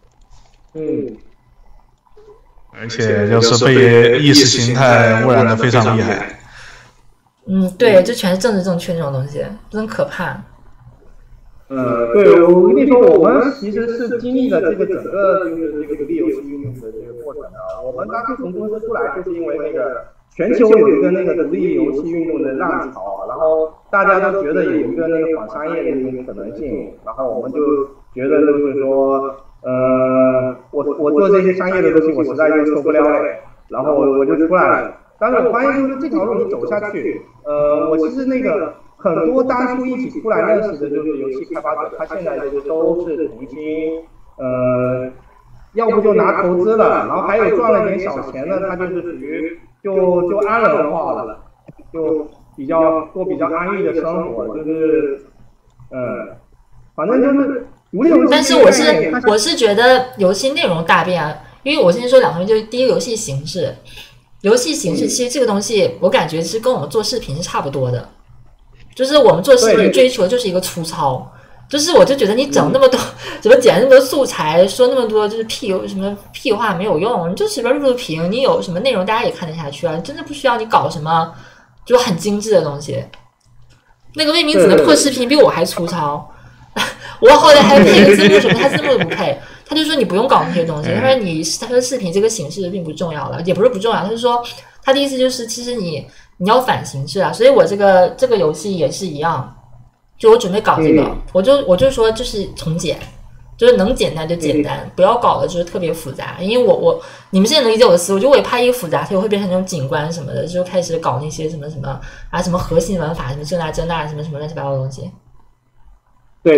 而且就是被意识形态污染的非常厉害。 对，就全是政治正确那种东西，真可怕。 对，我跟你说，我们其实是经历了这个整个就是这个独立游戏运动的这个过程的。我们当初从公司出来，就是因为那个全球有一个那个独立游戏运动的浪潮，然后大家都觉得有一个那个反商业的一种可能性，然后我们就觉得就是说，我做这些商业的东西，我实在就受不了了，然后我就出来了。但是我发现就是这条路你走下去，我其实那个。很多当初一起出来认识的就是游戏开发者，他现在就是都是重新，要不就拿投资了，然后还有赚了点小钱的，他就是属于就安人化了，就过比较安逸的生活，就是反正就是独立游戏。 但是我是觉得游戏内容大变啊，因为我先说两方面，就是第一个游戏形式，其实这个东西我感觉是跟我们做视频是差不多的。就是我们做视频追求的就是一个粗糙，就是我就觉得你整那么多，怎么剪那么多素材，说那么多就是什么屁话没有用，你就随便录屏，你有什么内容大家也看得下去啊，你真的不需要你搞什么就很精致的东西。那个魏明子的破视频比我还粗糙，我后来还配个字幕什么，他字幕都不配，他就说你不用搞那些东西，他说视频这个形式并不重要了，也不是不重要，他就说他的意思就是其实你要反形式啊，所以我这个游戏也是一样，就我准备搞这个，我就说就是从简，就是能简单就简单，不要搞的就是特别复杂，因为你们现在能理解我的思路，就我也怕一个复杂，它会变成那种景观什么的，就开始搞那些什么什么核心玩法，什么这那什么乱七八糟的东西。对，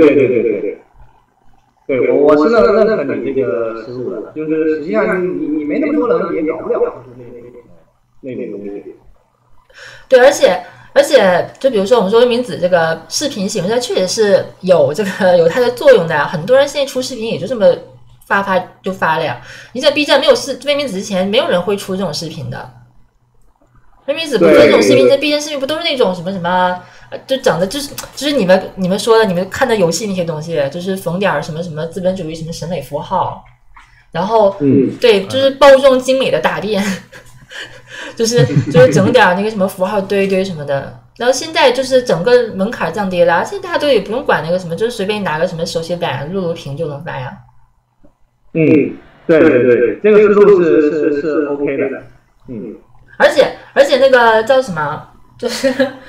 我是认可你这个思路的，就是实际上你没那么多人也搞不了，就是那种东西。 对，而且而且就比如说我们说微明子这个视频形式，它确实是有它的作用的。很多人现在出视频也就这么发就发了呀。你在 B 站没有微明子之前，没有人会出这种视频的。微明子不是这种视频，在 B 站视频不都是那种什么，就整的就是你们说的，你们看的游戏那些东西，就是缝点什么什么资本主义什么审美符号，然后对，就是包装精美的大便。就是整点那个什么符号堆什么的，然后现在就是整个门槛降低了，现在大家都也不用管那个什么，就是随便拿个什么手写板录屏就能发呀。 对，这个思路是 OK 的。 而且那个叫什么，就是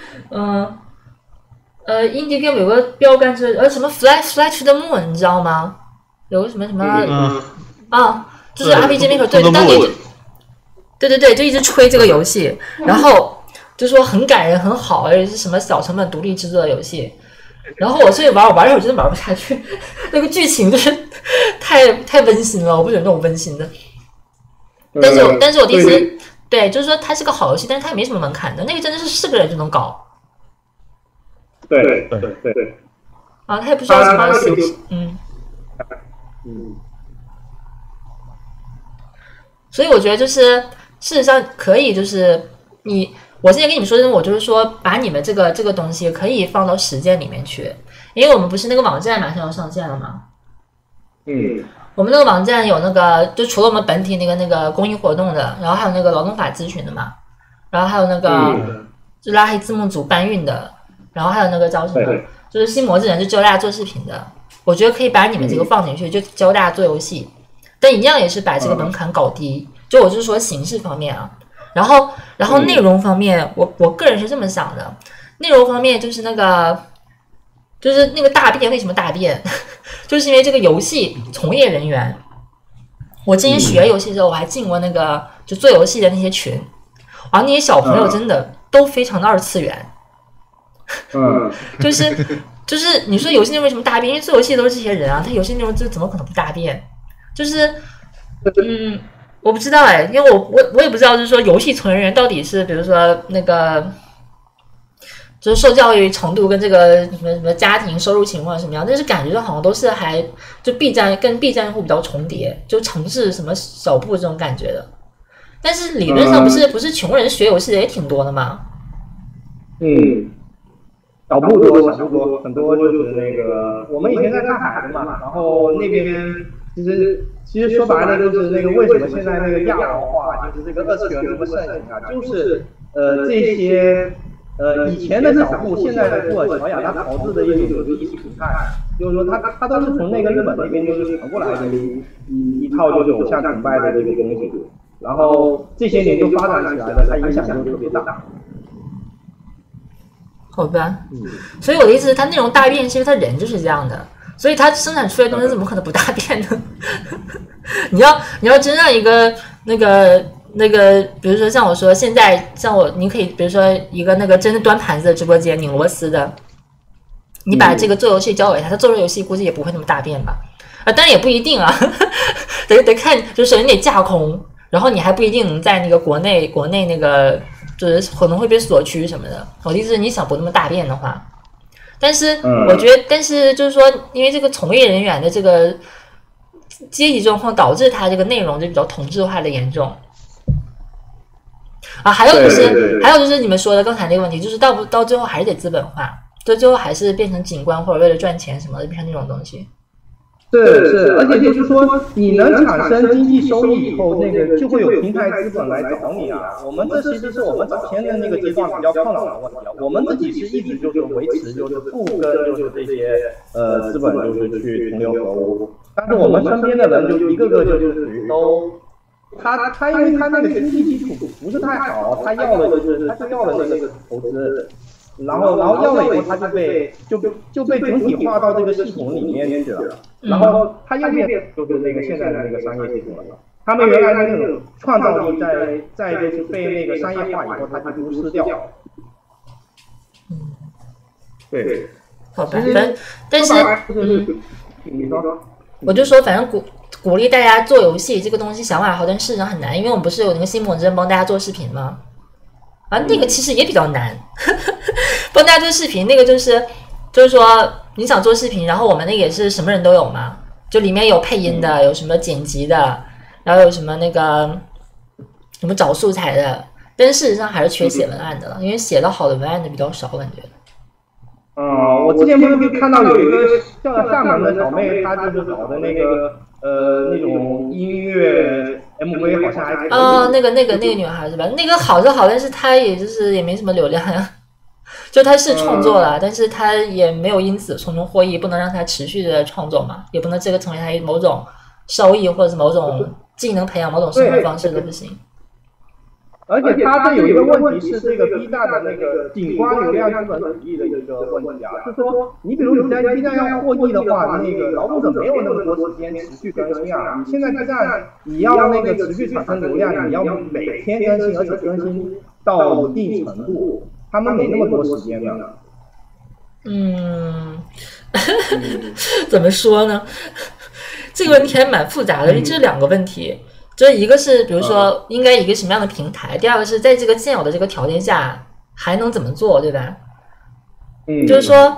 Indie Game 有个标杆是什么 Fly to the Moon， 你知道吗？有个什么就是 RPG Maker 对当年对，就一直吹这个游戏，然后就说很感人很好，而且是什么小成本独立制作的游戏。然后我所以我玩一会儿真的玩不下去，那个剧情就是太温馨了，我不喜欢那种温馨的。但是我的意思，对，就是说它是个好游戏，但是它也没什么门槛的，那个真的是4个人就能搞。 对。 啊，它也不需要什么所以我觉得就是事实上可以，就是我现在跟你们说的，我就是说把你们这个东西可以放到实践里面去，因为我们不是那个网站马上要上线了吗？我们那个网站有那个，就除了我们本体那个公益活动的，然后还有那个劳动法咨询的嘛，然后还有那个就拉黑字幕组搬运的，然后还有那个叫什么，就是新模子人就教大家做视频的。我觉得可以把你们这个放进去，就教大家做游戏。但一样也是把这个门槛搞低，就我就是说形式方面啊，然后内容方面，我个人是这么想的，内容方面就是那个大便为什么大便，就是因为这个游戏从业人员，我之前学游戏的时候，我还进过那个就做游戏的那些群，然后那些小朋友真的都非常的2次元，就是你说游戏内容为什么大便，因为做游戏都是这些人啊，他游戏内容就怎么可能不大便？就是我不知道因为我也不知道，就是说游戏从业人员到底是比如说那个就是受教育程度跟这个什么家庭收入情况什么样，但是感觉好像都是还就 B 站跟 B 站会比较重叠，就城市什么小部这种感觉的。但是理论上不是穷人学游戏的也挺多的吗？ 小部多，很多就是那个我们以前在上海的嘛，然后那边其实说白了就是那个为什么现在那个亚文化就是这个2次元这么盛行啊，就是这些以前的小布，现在的布尔乔亚他炮制的一种就是意识形态，就是说他都是从那个日本那边就是传过来的一套就是偶像崇拜的这个东西，然后这些年就发展起来了，它影响就特别大。 好吧，所以我的意思是，它内容大便是因为它人就是这样的，所以它生产出来的东西怎么可能不大便呢？你要真让一个那个，比如说像我说现在像你可以比如说一个那个真的端盘子的直播间拧螺丝的，你把这个做游戏交给他做游戏估计也不会那么大便吧？当然也不一定啊，得看，就是首先你得架空，然后你还不一定能在那个国内那个。就是可能会被锁区什么的，我的意思是你想不那么大便的话，但是我觉得，但是就是说，因为这个从业人员的这个阶级状况导致他这个内容就比较同质化的严重啊。还有就是你们说的刚才那个问题，就是到最后还是得资本化，到最后还是变成景观或者为了赚钱什么的变成那种东西。 是，而且就是说，你能产生经济收益以后，那个就会有平台资本来找你啊。我们这其实是我们早先的那个阶段比较困扰的问题啊。我们自己是一直就是维持就是不跟就是这些资本就是去同流合污，但是我们身边的人就一个个就是属于都，他因为他那个经济基础不是太好，他要的那个投资。然后要了以后，他就被整体划到这个系统里面去了。然后他又变就是那个现在的那个商业系统了。他们原来的那种创造力在就是被那个商业化以后，他就丢失掉了。对， 好吧，但是你说， 我就说反正鼓励大家做游戏这个东西想法好，但事实上很难，因为我们不是有那个新模真帮大家做视频吗？ 啊，那个其实也比较难。帮大家做视频，那个就是说你想做视频，然后我们那个也是什么人都有嘛，就里面有配音的，有什么剪辑的，然后有什么那个什么找素材的，但是事实上还是缺写文案的了，因为写的好的文案的比较少，感觉。 我之前不是看到有一个厦门的小妹，她就是搞的那个那种音乐 MV 好像还可以。 那个女孩是吧？那个好是好，但是她也就是也没什么流量呀。就她是创作了，但是她也没有因此从中获益，不能让她持续的创作嘛，也不能这个成为她某种收益或者是某种技能培养、某种生活方式都不行。 而且它这有一个问题是这个 B 站的那个景观流量资本主义的一个问题啊，是说你比如你在 B 站要获益的话，那个劳动者没有那么多时间持续更新啊。你现在 B 站你要那个持续产生流量，你要每天更新，而且更新到一定程度，他们没那么多时间的。 怎么说呢？这个问题还蛮复杂的，因为这是两个问题。就是一个是比如说应该一个什么样的平台，第二个是在这个现有的这个条件下还能怎么做，对吧？就是说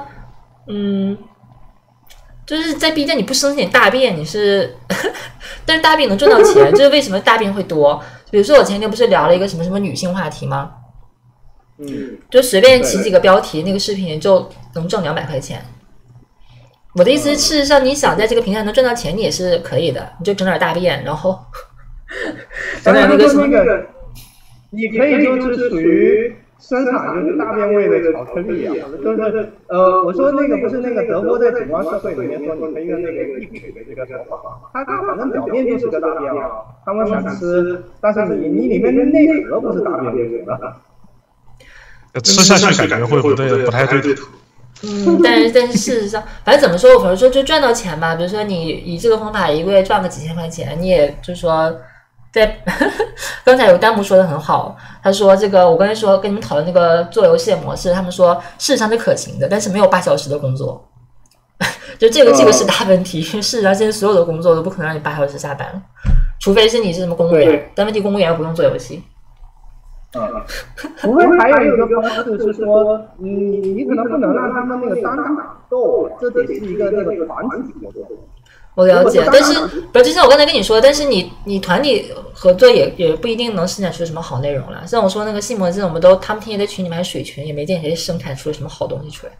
就是在 B 站你不生点大便你是但是大便能赚到钱，这是为什么大便会多。比如说我前天不是聊了一个什么女性话题吗？就随便起几个标题，那个视频就能挣200块钱。我的意思是，事实上你想在这个平台能赚到钱，你也是可以的，你就整点大便，然后整点那个什么， 你可以就是属于生产就是大便味的巧克力啊，就是我说那个不是那个德国在景观社会里面说你可以用那个一口的这个手法，它反正表面就是个大便嘛，他们想吃，但是你里面的内核不是大便就行了。 吃下去感觉会不太对头。 但是事实上，反正怎么说，我说就赚到钱嘛。比如说你以这个方法一个月赚个几千块钱，你也就是说，在刚才有弹幕说的很好，他说这个我刚才说跟你们讨论那个做游戏的模式，他们说事实上是可行的，但是没有8小时的工作，就这个是大问题。事实上现在所有的工作都不可能让你8小时下班，除非是你是什么公务员，但问题公务员不用做游戏。 除非还有一个方式是说，你可能不能让他们那个单打斗，这得是一个那个团体合作。 我了解，但是不是就像我刚才跟你说，但是你团体合作也不一定能生产出什么好内容来。像我说那个信魔这种，他们天天在群里面还水群，也没见谁生产出什么好东西出来。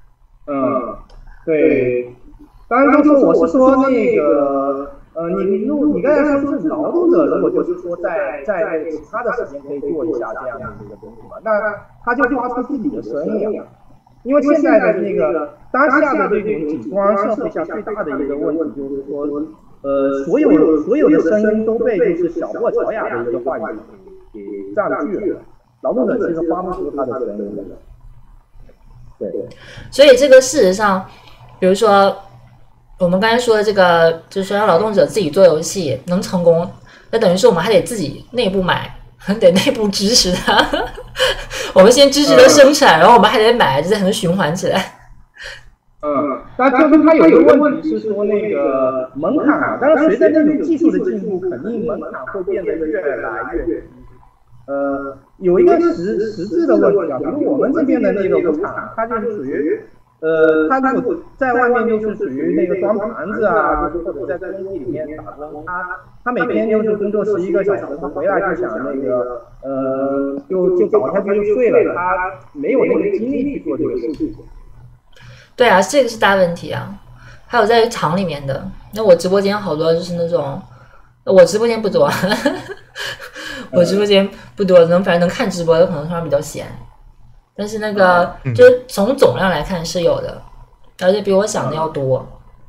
对，当然就是我是说那个。你刚才说是劳动者，如果就是说在其他的时间可以做一下这样的一个东西嘛，那他就发出自己的声音啊。因为现在的那个当下的这种景观社会下最大的一个问题就是说，所有的声音都被就是小破乔雅的一个话语给占据了，劳动者其实发不出他的声音的。对， 所以这个事实上，比如说。我们刚才说的这个，就是说让劳动者自己做游戏能成功，那等于是我们还得自己内部买，得内部支持它。我们先支持它生产，然后我们还得买，这才能循环起来。 但就是它有一个问题是说那个门槛啊，但是随着那种技术的进步，肯定门槛会变得越来越低。有一个实质的问题啊，比如我们这边的那个物产，它就是属于。他如果在外面就是属于那个端盘子啊，就是或者在工地里面打工，他每天就是工作11个小时，他回来就想那个就倒下去就睡了，他没有那个精力去做这个事情。 对啊，这个是大问题啊。还有在厂里面的，那我直播间好多就是那种，我直播间不多，我直播间不多，反正能看直播的可能他们比较闲。但是那个就是从总量来看是有的，而且比我想的要多。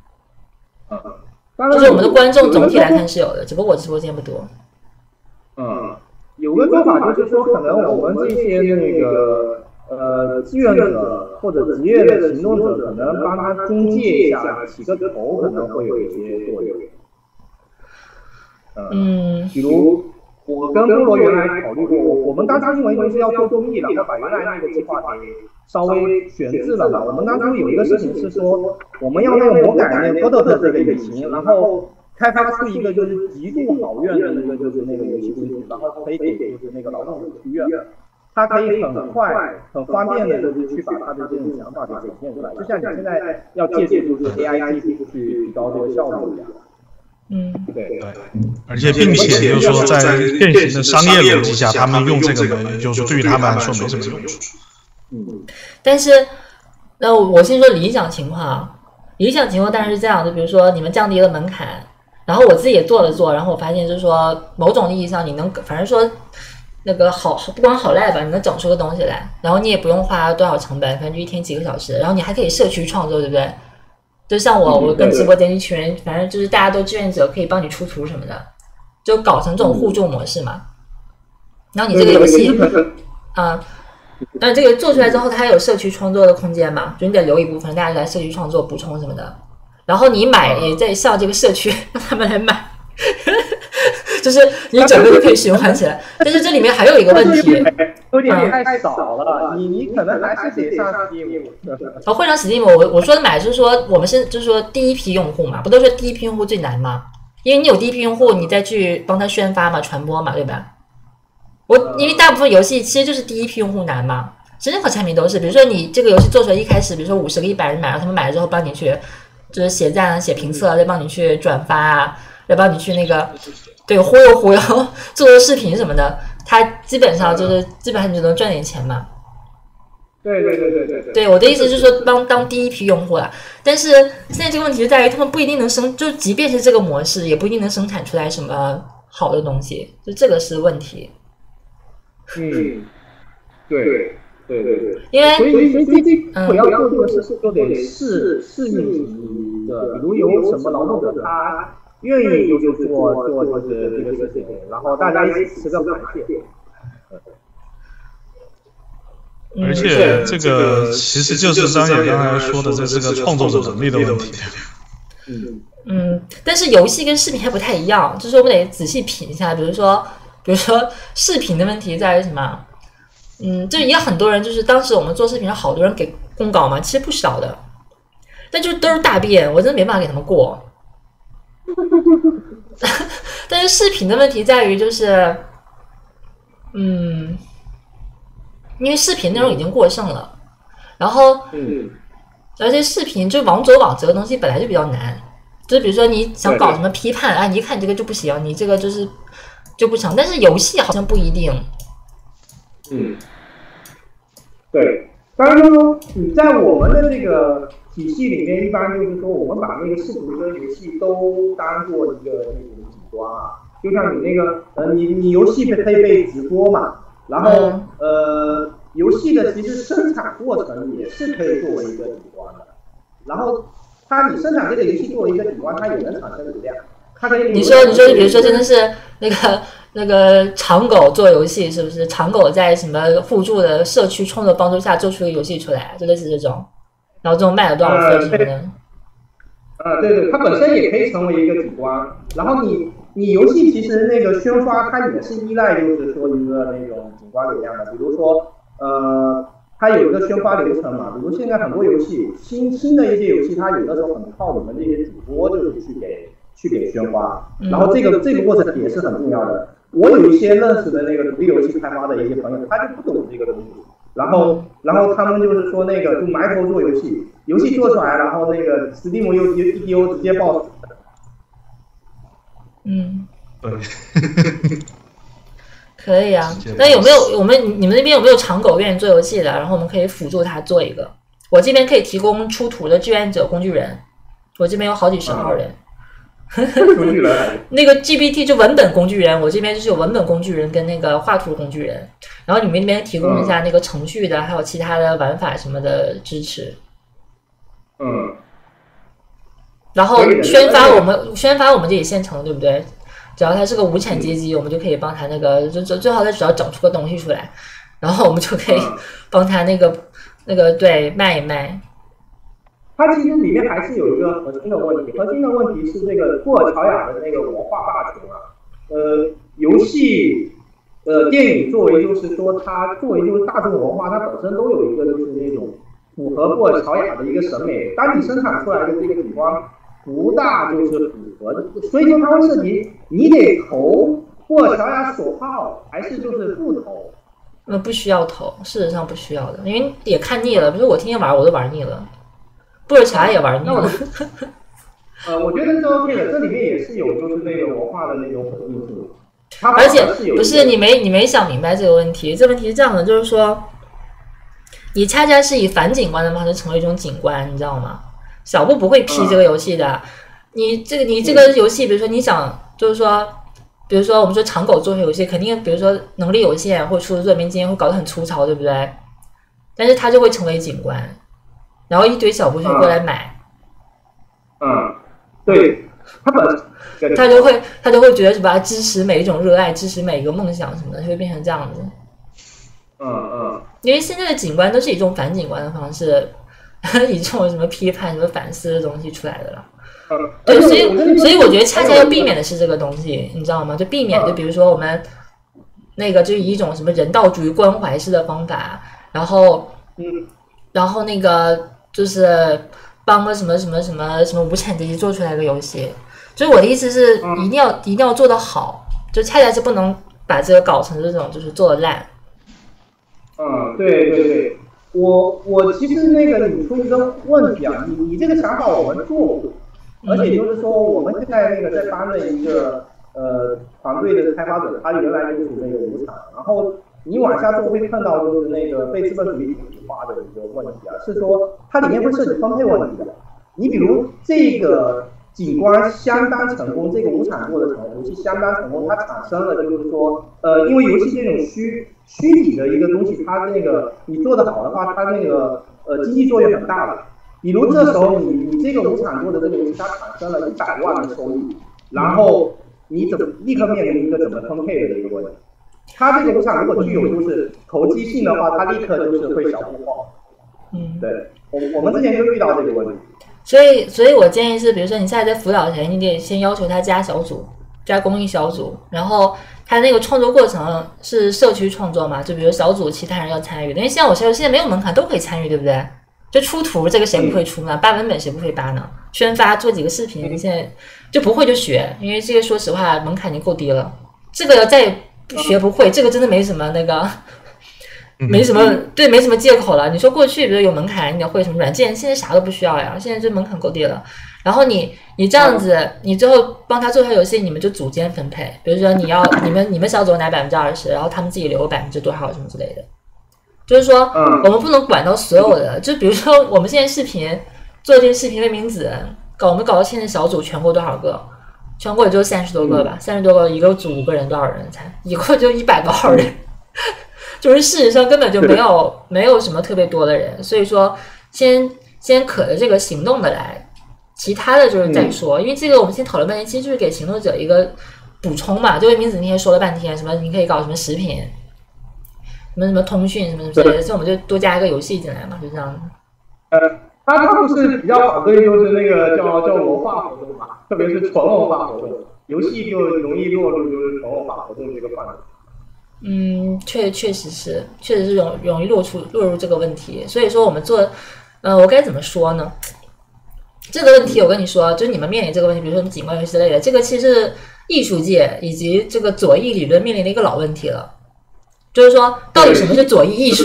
就是我们的观众总体来看是有的，只不过我直播间不多。 有个说法就是说，可能我们这些那个志愿者或者职业的行动者，可能帮他中介一下，起个头，可能会有一些作用。比如。我跟菠萝原来考虑过，我们当初因为就是要做公益，然后把原来那个计划给稍微选制了嘛。我们当初有一个事情是说，我们要那个魔改那个 Godot 这个引擎，然后开发出一个就是极度好用的一个就是那个游戏工具，然后可以给就是那个劳动者去用。 它可以很快、很方便的就是去把它的这种想法给呈现出来，就像你现在要借助就是 AI 技术去提高这个效率一样。对， 而且并且就是说，在现行的商业逻辑下，他们用这个呢，就是对于他们来说没什么用处。 但是，我先说理想情况，理想情况当然是这样的，比如说你们降低了门槛，然后我自己也做，然后我发现就是说，某种意义上你能，反正说那个好不光好赖吧，你能整出个东西来，然后你也不用花多少成本，反正就一天几个小时，然后你还可以社区创作，对不对？就像我跟直播间一群人，反正就是大家都志愿者，可以帮你出图什么的，就搞成这种互助模式嘛。然后你这个游戏，但这个做出来之后，它还有社区创作的空间嘛？就你得留一部分，大家来社区创作补充什么的。然后你买也在向这个社区让他们来买，就是你整个就可以循环起来。但是这里面还有一个问题， 有点太少了，你可能还是得上 Steam。 会上 Steam， 我说的买就是说我们是就是说第一批用户嘛，不都说第一批用户最难吗？因为你有第一批用户，你再去帮他宣发嘛、传播嘛，对吧？因为大部分游戏其实就是第一批用户难嘛，任何产品都是。比如说你这个游戏做出来一开始，比如说50个100人买了，他们买了之后帮你去就是写赞、写评测，再帮你去转发啊，再帮你去那个对忽悠做视频什么的，他基本上你就能赚点钱嘛。对，我的意思就是说当第一批用户了。但是现在这个问题就在于他们不一定能就即便是这个模式，也不一定能生产出来什么好的东西，就这个是问题。 对， 因为所以我要做这个事就得适应型的，比如有什么劳动者他愿意就是做就是这个事情，然后大家一起吃个螃蟹。 而且这个其实就是张野刚才说的，这是个创作者能力的问题。 但是游戏跟视频还不太一样，就是我们得仔细品一下。比如说视频的问题在于什么？就也很多人就是当时我们做视频，好多人给公稿嘛，其实不少的，但就都是大便，我真的没办法给他们过。但是视频的问题在于就是，因为视频内容已经过剩了，然后而且视频就往左往折的东西本来就比较难，就是比如说你想搞什么批判啊，你一看你这个就不行，你这个就不成。但是游戏好像不一定。 对，当然说你在我们的这个体系里面，一般就是说我们把那个视频跟游戏都当做一个那种极端啊，就像你那个你游戏可以被直播嘛，然后游戏的其实生产过程也是可以作为一个底端的，然后你生产这个游戏作为一个底端，它也能产生流量。 你说，比如说真的是那个长狗做游戏，是不是？长狗在什么互助的社区创作帮助下做出一个游戏出来，就类似这种，然后这种卖了多少分什么的。 对，它本身也可以成为一个底端。然后你游戏其实那个宣发，它也是依赖就是说一个那种景观流量的，比如说它有一个宣发流程嘛，比如现在很多游戏新的一些游戏，它有的时候很靠你们这些主播就是去给宣发，然后这个过程也是很重要的。我有一些认识的那个独立游戏开发的一些朋友，他就不懂这个东西，然后他们就是说那个就埋头做游戏做出来，然后那个 Steam 又一丢直接爆死。 可以啊。那有没有你们那边有没有长狗愿意做游戏的？然后我们可以辅助他做一个。我这边可以提供出图的志愿者工具人，我这边有好几十号人。那个 GPT 就文本工具人，我这边就是有文本工具人跟那个画图工具人，然后你们那边提供一下那个程序的，还有其他的玩法什么的支持。然后宣发我们这里现成，对不对？只要他是个无产阶级，我们就可以帮他那个，就最好他只要整出个东西出来，然后我们就可以帮他那个对卖一卖。 它其实里面还是有一个核心的问题，是这个布尔乔亚的那个文化霸权啊。游戏电影作为就是说它作为就是大众文化，它本身都有一个就是那种符合布尔乔亚的一个审美。当你生产出来的这个底光不大就是符合的，所以说它会涉及你得投布尔乔亚手号还是就是不投。 不需要投，事实上不需要的，因为也看腻了。比如说我天天玩，我都玩腻了，布尔查也玩腻了。 我觉得是 OK 的，这里面也是有就是那个文化的那种混印度， 而且不是你没想明白这个问题。这个问题是这样的，就是说，你恰恰是以反景观的方式成为一种景观，你知道吗？小布不会批这个游戏的。你这个游戏，比如说你想，就是说，比如说我们说长狗做游戏，肯定比如说能力有限或出的作品经验会搞得很粗糙，对不对？但是它就会成为景观，然后一堆小布就过来买。 对， 他就会觉得是吧，支持每一种热爱，支持每一个梦想什么的，就会变成这样子。因为现在的景观都是以这种反景观的方式，以这种什么批判、什么反思的东西出来的了。对，所以我觉得恰恰要避免的是这个东西，你知道吗？就避免，就比如说我们那个就以一种什么人道主义关怀式的方法，然后那个就是帮个什么无产阶级做出来的游戏。就是我的意思是，一定要做得好，就恰恰是不能把这个搞成这种就是做得烂。 对，我其实那个你出一个问题啊，你这个想法我们做过，而且就是说我们现在那个在帮的一个团队的开发者，他原来就是那个无产，然后你往下做会看到就是那个被资本主义体制化的一个问题啊，是说它里面会涉及分配问题的。你比如这个景观相当成功，这个无产做的游戏相当成功，它产生了就是说因为游戏这种虚体的一个东西，它那个你做得好的话，它那个经济作用很大的。比如这时候你这个无产做的这个游戏，它产生了100万的收益，然后你立刻面临一个怎么分配的一个问题。它这个无产如果具有就是投机性的话，它立刻就是会小步化。对，我们之前就遇到这个问题。 所以我建议是，比如说你现在在辅导前，你得先要求他加小组，加公益小组，然后他那个创作过程是社区创作嘛，就比如小组其他人要参与的，因为像我现在没有门槛都可以参与，对不对？就出图这个谁不会出呢？扒文本谁不会扒呢？宣发做几个视频，现在就不会就学，因为这个说实话门槛已经够低了，这个要再学不会，这个真的没什么那个。没什么借口了。你说过去比如有门槛，你得会什么软件，现在啥都不需要呀，现在这门槛够低了。然后你这样子，你最后帮他做出游戏，你们就组间分配，比如说你们小组拿20%，然后他们自己留多少什么之类的。就是说，我们不能管到所有的，就比如说我们现在视频做这个视频为名字，我们搞到现在小组全国多少个？全国也就30多个吧，30多个一个组5个人多少人才？一个就100多少人。就是事实上根本就没有什么特别多的人，所以说先可着这个行动的来，其他的就是再说。因为这个我们先讨论半天，其实就是给行动者一个补充嘛。就为名字那天说了半天，什么你可以搞什么食品，什么通讯什么之类的，所以我们就多加一个游戏进来嘛，就这样子。 他不是比较反对就是那个叫文化活动嘛，特别是纯文化活动，游戏就容易落入就是纯文化活动这个范围。 确实是容易落入这个问题，所以说我们做，我该怎么说呢？这个问题我跟你说，就是你们面临这个问题，比如说景观游戏之类的，这个其实艺术界以及这个左翼理论面临的一个老问题了，就是说到底什么是左翼艺术？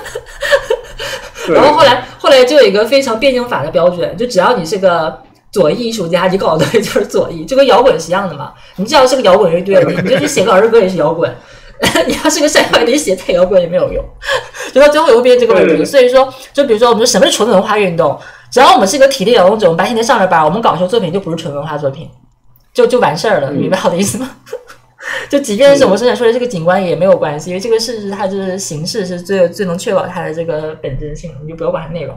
然后后来就有一个非常辩证法的标准，就只要你是个左翼艺术家，你搞的就是左翼，就跟摇滚是一样的嘛。你只要是个摇滚乐队，你就去写个儿歌也是摇滚。你要是个山摇，你写太摇滚也没有用，就到最后也会变成这个问题。所以说，就比如说我们说什么是纯文化运动，只要我们是一个体力劳动者，我们白天在上着班，我们搞出作品就不是纯文化作品，就完事儿了，你明白我的意思吗？就即便是我们生产出来这个景观也没有关系，因为这个事实它就是形式是最能确保它的这个本真性，你就不要管它内容。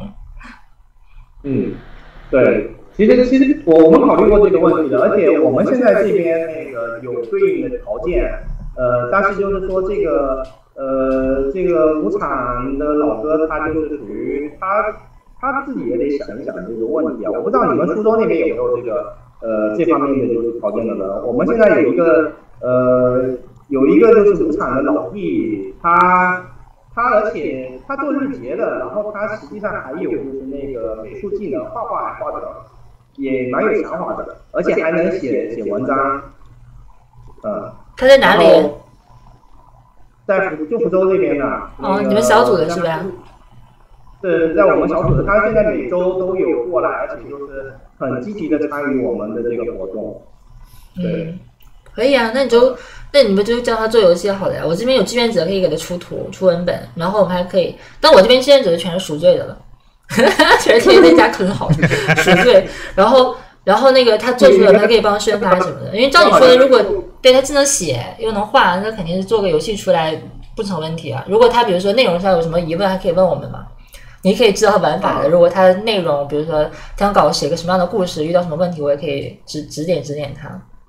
对，其实我们考虑过这个问题的，而且我们现在这边那个有对应的条件。但是就是说这个无产的老哥他就是属于他自己也得想一想这个问题啊。我不知道你们苏州那边有没有这个这方面的就是条件的人。我们现在有一个就是无产的老弟，他而且他做日结的，然后他实际上还有就是那个美术技能，画画还画的也蛮有想法的，而且还能写文章。 他在哪里？ 在福州这边呢。 哦，你们小组的是吧？ 是在我们小组的，他现在每周都有过来，而且就是很积极的参与我们的这个活动。对， 可以啊，那你们就教他做游戏好了呀。我这边有志愿者可以给他出图、出文本，然后我们还可以，但我这边志愿者全是赎罪的了，全是天天在家啃好的赎罪。然后那个他做出了，他可以帮宣发什么的。因为照你说的，如果对他既能写又能画，那肯定是做个游戏出来不成问题啊。如果他比如说内容上有什么疑问，还可以问我们嘛。你可以知道他玩法的，如果他的内容，比如说他想写个什么样的故事，遇到什么问题，我也可以指点他。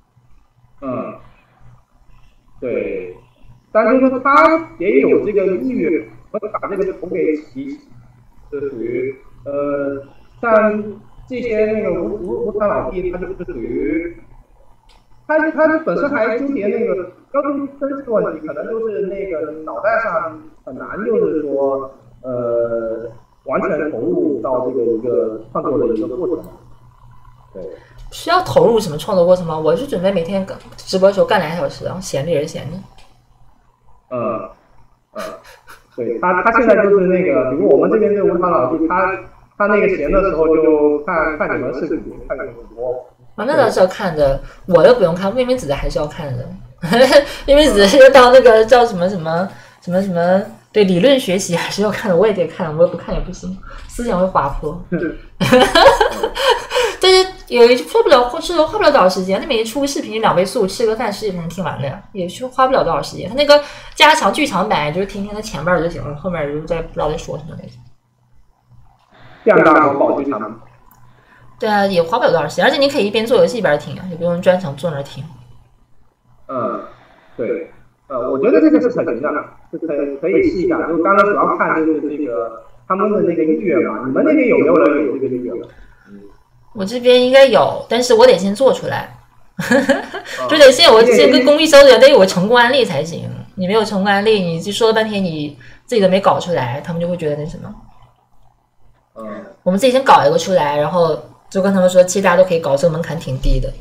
对，但是说他也有这个意愿，把这个投给齐，是属于像这些那个无产老弟，他就是属于他本身还纠结那个高中分数问题，可能就是那个脑袋上很难，就是说完全投入到这个一个创作的一个过程。对， 需要投入什么创作过程吗？我是准备每天直播的时候干2小时，然后闲着也是闲着。 对，他现在就是那个，比如我们这边这个无糖老弟，他那个闲的时候就看你们视频，看你们直播。 那倒是要看的，我又不用看，微明子的还是要看的。微明子又到那个叫什么，对，理论学习还是要看的，我也得看，我也不看也不行，思想会滑坡。但是也花不了多少时间，他每天出个视频2倍速，吃个饭10几分钟听完了呀，也是花不了多少时间。他那个加强剧场版就是听他前面就行了，后面就不知道在说什么那种。 这样大脑保剧场。 对啊，也花不了多少时间，而且你可以一边做游戏一边听啊，也不用专程坐那儿听。 对，我觉得这个是可行的，是可以试一下。就刚刚主要看就是这个他们的那个意愿嘛，你们那边有没有人有这个意愿？ 我这边应该有，但是我得先做出来，就得先我这跟公益销售员得有个成功案例才行。你没有成功案例，你就说了半天你自己都没搞出来，他们就会觉得那什么。我们自己先搞一个出来，然后就跟他们说，其实大家都可以搞，这个门槛挺低的。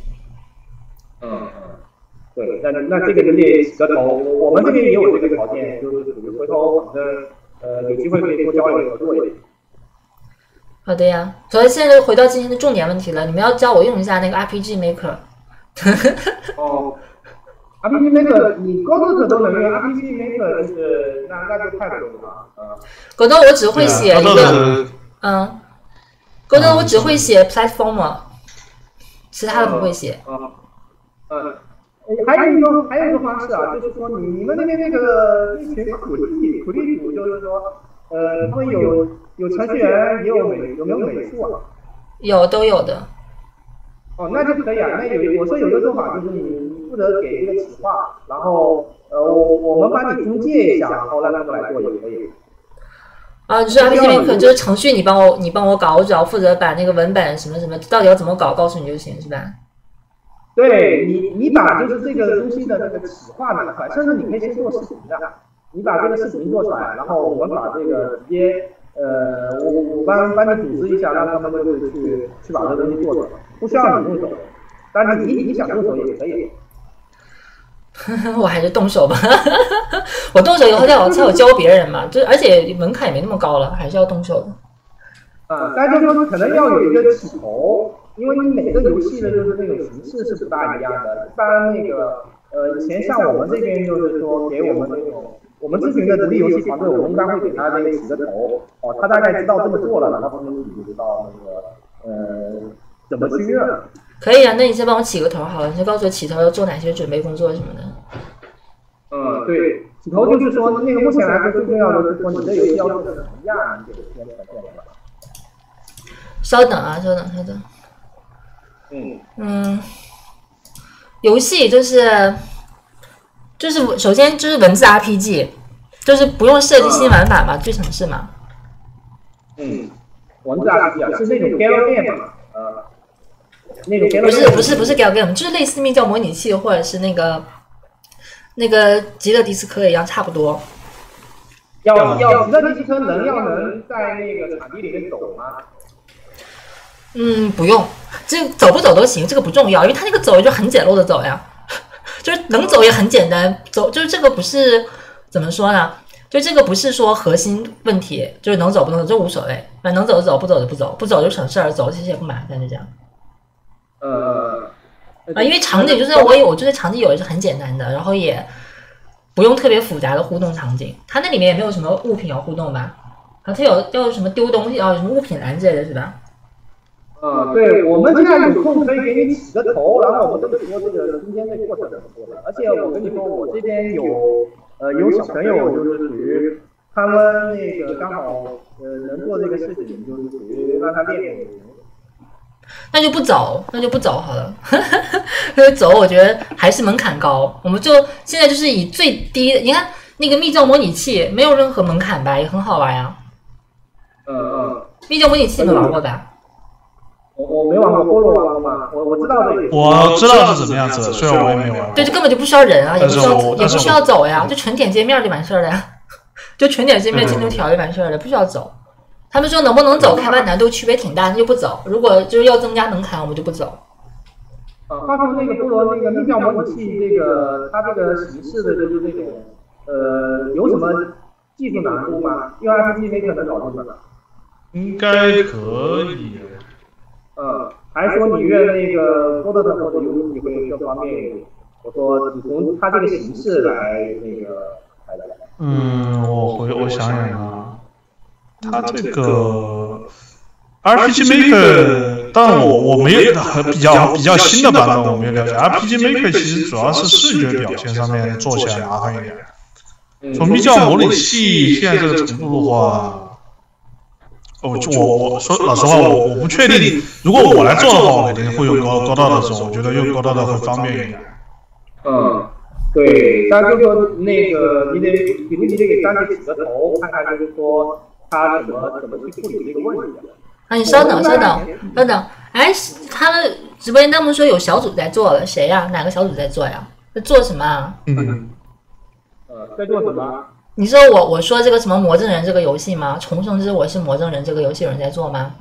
对，那这个就列几个头，我们这边也有这个条件，就是属于回头反正有机会可以多交流合作一点。 好的呀，所以现在就回到今天的重点问题了，你们要教我用一下那个 RPG Maker。 RPG Maker 你高中可都能用 RPG Maker， 就是那就太多了。 狗豆我只会写一个，狗豆我只会写 platformer， 其他的不会写。 还有一个方式啊，就是说你们那边那个一群苦力组，就是说他们有程序员，也有没有美术啊？ 都有的。 那就可以啊。那我说有个做法就是你负责给这个企划，然后我们帮你中介一下，然后让他们来做也可以。 你说 RPG Maker 就是程序，你帮我搞，我只要负责把那个文本什么到底要怎么搞，告诉你就行，是吧？ 对，你把就是这个东西的那个企划拿出来，甚至你可以先做视频的，你把这个视频做出来，然后我们把这个直接我帮你组织一下，让他们就是去把这个东西做出来，不需要你动手，但是你想动手也可以。 我还是动手吧，我动手以后才有教别人嘛，而且门槛也没那么高了，还是要动手的。 但是说可能要有一个起头。因为你每个游戏的就是那种形式是不大一样的，一般那个以前像我们这边就是说给我们那种我们咨询的独立游戏团队，我们一般会给他那个起个头，他大概知道这么做了，然后他们自己就知道那个怎么去用。 可以啊，那你先帮我起个头好了，你就告诉我起头要做哪些准备工作什么的。 对，起头就是说那个目前来说最重要的是说你的游戏要做成什么样，你得先呈现出来。 稍等。游戏就是首先就是文字 RPG， 就是不用设计新玩法嘛，剧程式嘛。 文字 RPG 啊，是那种 galgame 嘛，那种 galgame 不是 galgame， 就是类似密教模拟器或者是那个极乐迪斯科一样，差不多。 要极乐迪斯科能在那个场地里面走吗？ 不用，这走不走都行，这个不重要，因为它那个走就很简陋的走呀，就是能走也很简单，走就是这个不是怎么说呢？就这个不是说核心问题，就是能走不能走这无所谓，反正能走就走，不走就不走，不走就省事儿，走其实也不麻烦，就这样。因为场景就是我觉得场景有的是很简单的，然后也不用特别复杂的互动场景，它那里面也没有什么物品要互动吧？啊，它有什么丢东西啊，有什么物品栏之类的是吧？ 对，我们现在有空可以给你起个头，然后我们跟你说这个中间这个过程怎么做的。而且我跟你说，我这边有小朋友，就是属于他们那个刚好能做这个事情，就是属于让他练练。 那就不走好了。走，我觉得还是门槛高。我们就现在就是以最低的，你看那个密教模拟器没有任何门槛吧，也很好玩呀。密教模拟器你们玩过吧？ 我没玩过，菠萝玩过吗？我知道这个。 我知道是怎么样子，虽然我也没玩过。 对，这根本就不需要人啊，也不需要走呀，就纯点界面就完事儿了呀，就纯点界面进度条就完事儿了，不需要走。他们说能不能走，开发难度区别挺大，那就不走。如果就是要增加门槛，我们就不走。 话说那个菠萝那个密教模拟器，这个它这个形式的就是那种有什么技术难度吗？用 RPG 没可能搞定的。 应该可以。 还说你越那个多的或者用你会更方便一点。我说你从它这个形式来那个来的。 我想想啊，它这个 RPG Maker， 但我没有比较新的版本我没有了解。RPG Maker 其实主要是视觉表现上面做起来麻烦一点。从密教模拟器现在这个程度的话。我说老实话，我不确定。如果我来做的话，我肯定会用高道的走。我觉得用高道的会方便一点。 对，但就说那个你得给张姐起个头，看看就是说他怎么去处理这个问题。 你稍等。哎，他们直播间当中说有小组在做了，谁呀？哪个小组在做呀？在做什么啊？ 在做什么？ 你说我说这个什么魔怔人这个游戏吗？重生之我是魔怔人这个游戏有人在做吗？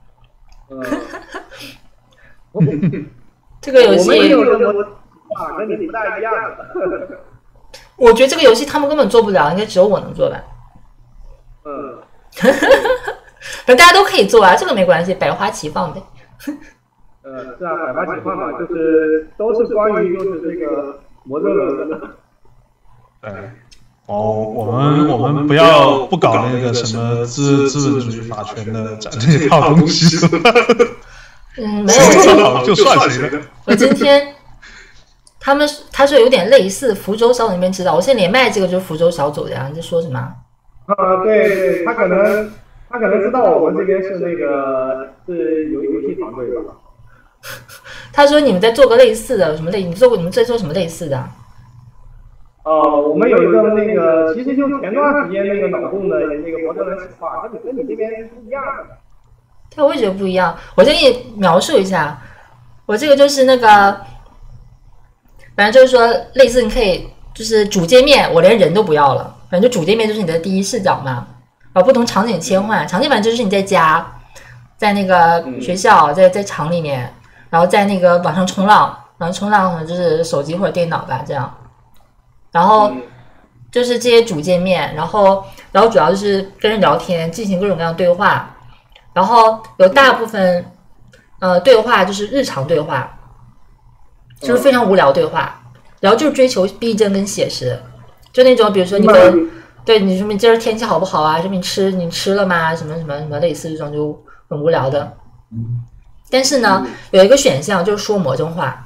这个游戏跟你不大一样的。我觉得这个游戏他们根本做不了，应该只有我能做吧。反正大家都可以做啊，这个没关系，百花齐放呗。 是啊，百花齐放嘛，就是都是关于就是这个魔怔人的。 我们不搞那个什么资本主义法权的这套东西。 没有做好就算谁的。 我今天他说有点类似福州小组那边知道，我现在连麦这个就是福州小组的呀，你在说什么？ 对，他可能知道我们这边是那个是游戏团队吧。 他说你们在做个类似的什么类，你们在做什么类似的？ 我们有一个那个，其实就前段时间那个脑洞的那个魔怔人企划，跟你这边不一样的。 对，我也觉得不一样。我先给你描述一下，我这个就是那个，反正就是说类似，你可以就是主界面，我连人都不要了，反正就主界面就是你的第一视角嘛，然后不同场景切换，场景反正就是你在家，在那个学校，在厂里面，然后在那个网上冲浪，然后冲浪可能就是手机或者电脑吧，这样。然后就是这些主界面，然后主要就是跟人聊天，进行各种各样的对话，然后有大部分对话就是日常对话，就是非常无聊对话，然后就是追求逼真跟写实，就那种比如说你跟对你说你今儿天气好不好啊，什么你吃了吗，什么类似这种就很无聊的。但是呢有一个选项就是说魔怔话。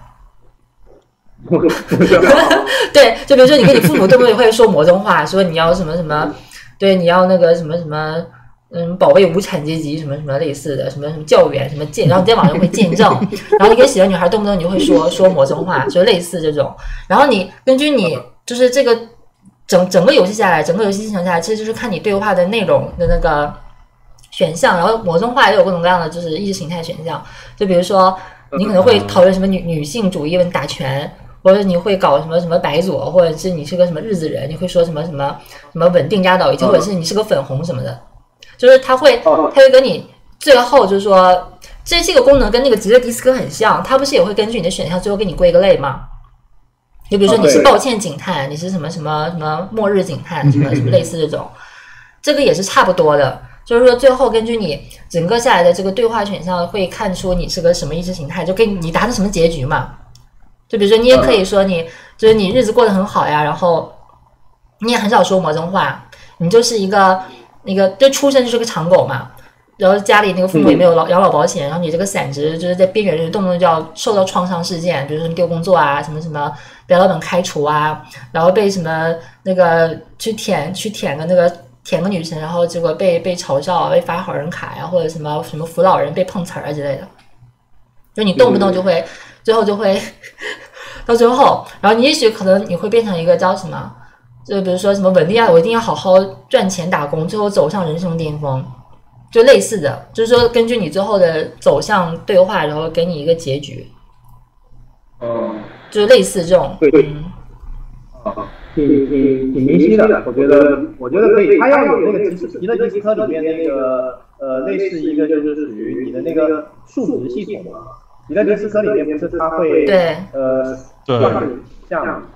对，就比如说你跟你父母对不对会说魔怔话，说你要什么什么，对，你要那个什么什么，保卫无产阶级什么什么类似的，什么教员什么然后你在网上会见证，然后你跟喜欢女孩动不动你就会说魔怔话，就类似这种。然后你根据你就是这个整个游戏下来，整个游戏进程下来，其实就是看你对话的内容的那个选项，然后魔怔话也有各种各样的就是意识形态选项，就比如说你可能会讨论什么女性主义问打拳。或者你会搞什么白左，或者是你是个什么日子人，你会说什么稳定压倒一切，或者是你是个粉红什么的，就是他会跟你最后就是说这个功能跟那个极乐迪斯科很像，它不是也会根据你的选项最后给你归个类吗？ 就比如说你是抱歉警探，你是什么什么什么末日警探，什么什么类似这种，这个也是差不多的。就是说，最后根据你整个下来的这个对话选项，会看出你是个什么意识形态，就给你达成什么结局嘛。就比如说，你也可以说你就是你日子过得很好呀，然后你也很少说魔怔话，你就是一个那个对出生就是个长狗嘛。然后家里那个父母也没有养老保险，然后你这个散职就是在边缘人，动不动就要受到创伤事件，比如说丢工作啊，什么什么被老板开除啊，然后被什么那个去舔个女生，然后结果被嘲笑，被发好人卡呀，或者什么什么扶老人被碰瓷儿之类的，就你动不动就会最后就会到最后，然后你也许可能你会变成一个叫什么，就比如说什么稳定啊，我一定要好好赚钱打工，最后走上人生巅峰。就类似的，就是说根据你最后的走向对话，然后给你一个结局，就是类似这种， 对，挺明晰的，我觉得可以。他要有那个极乐迪斯科里面那个类似一个就是属于你的那个数值系统嘛。极乐迪斯科里面不是他会对像。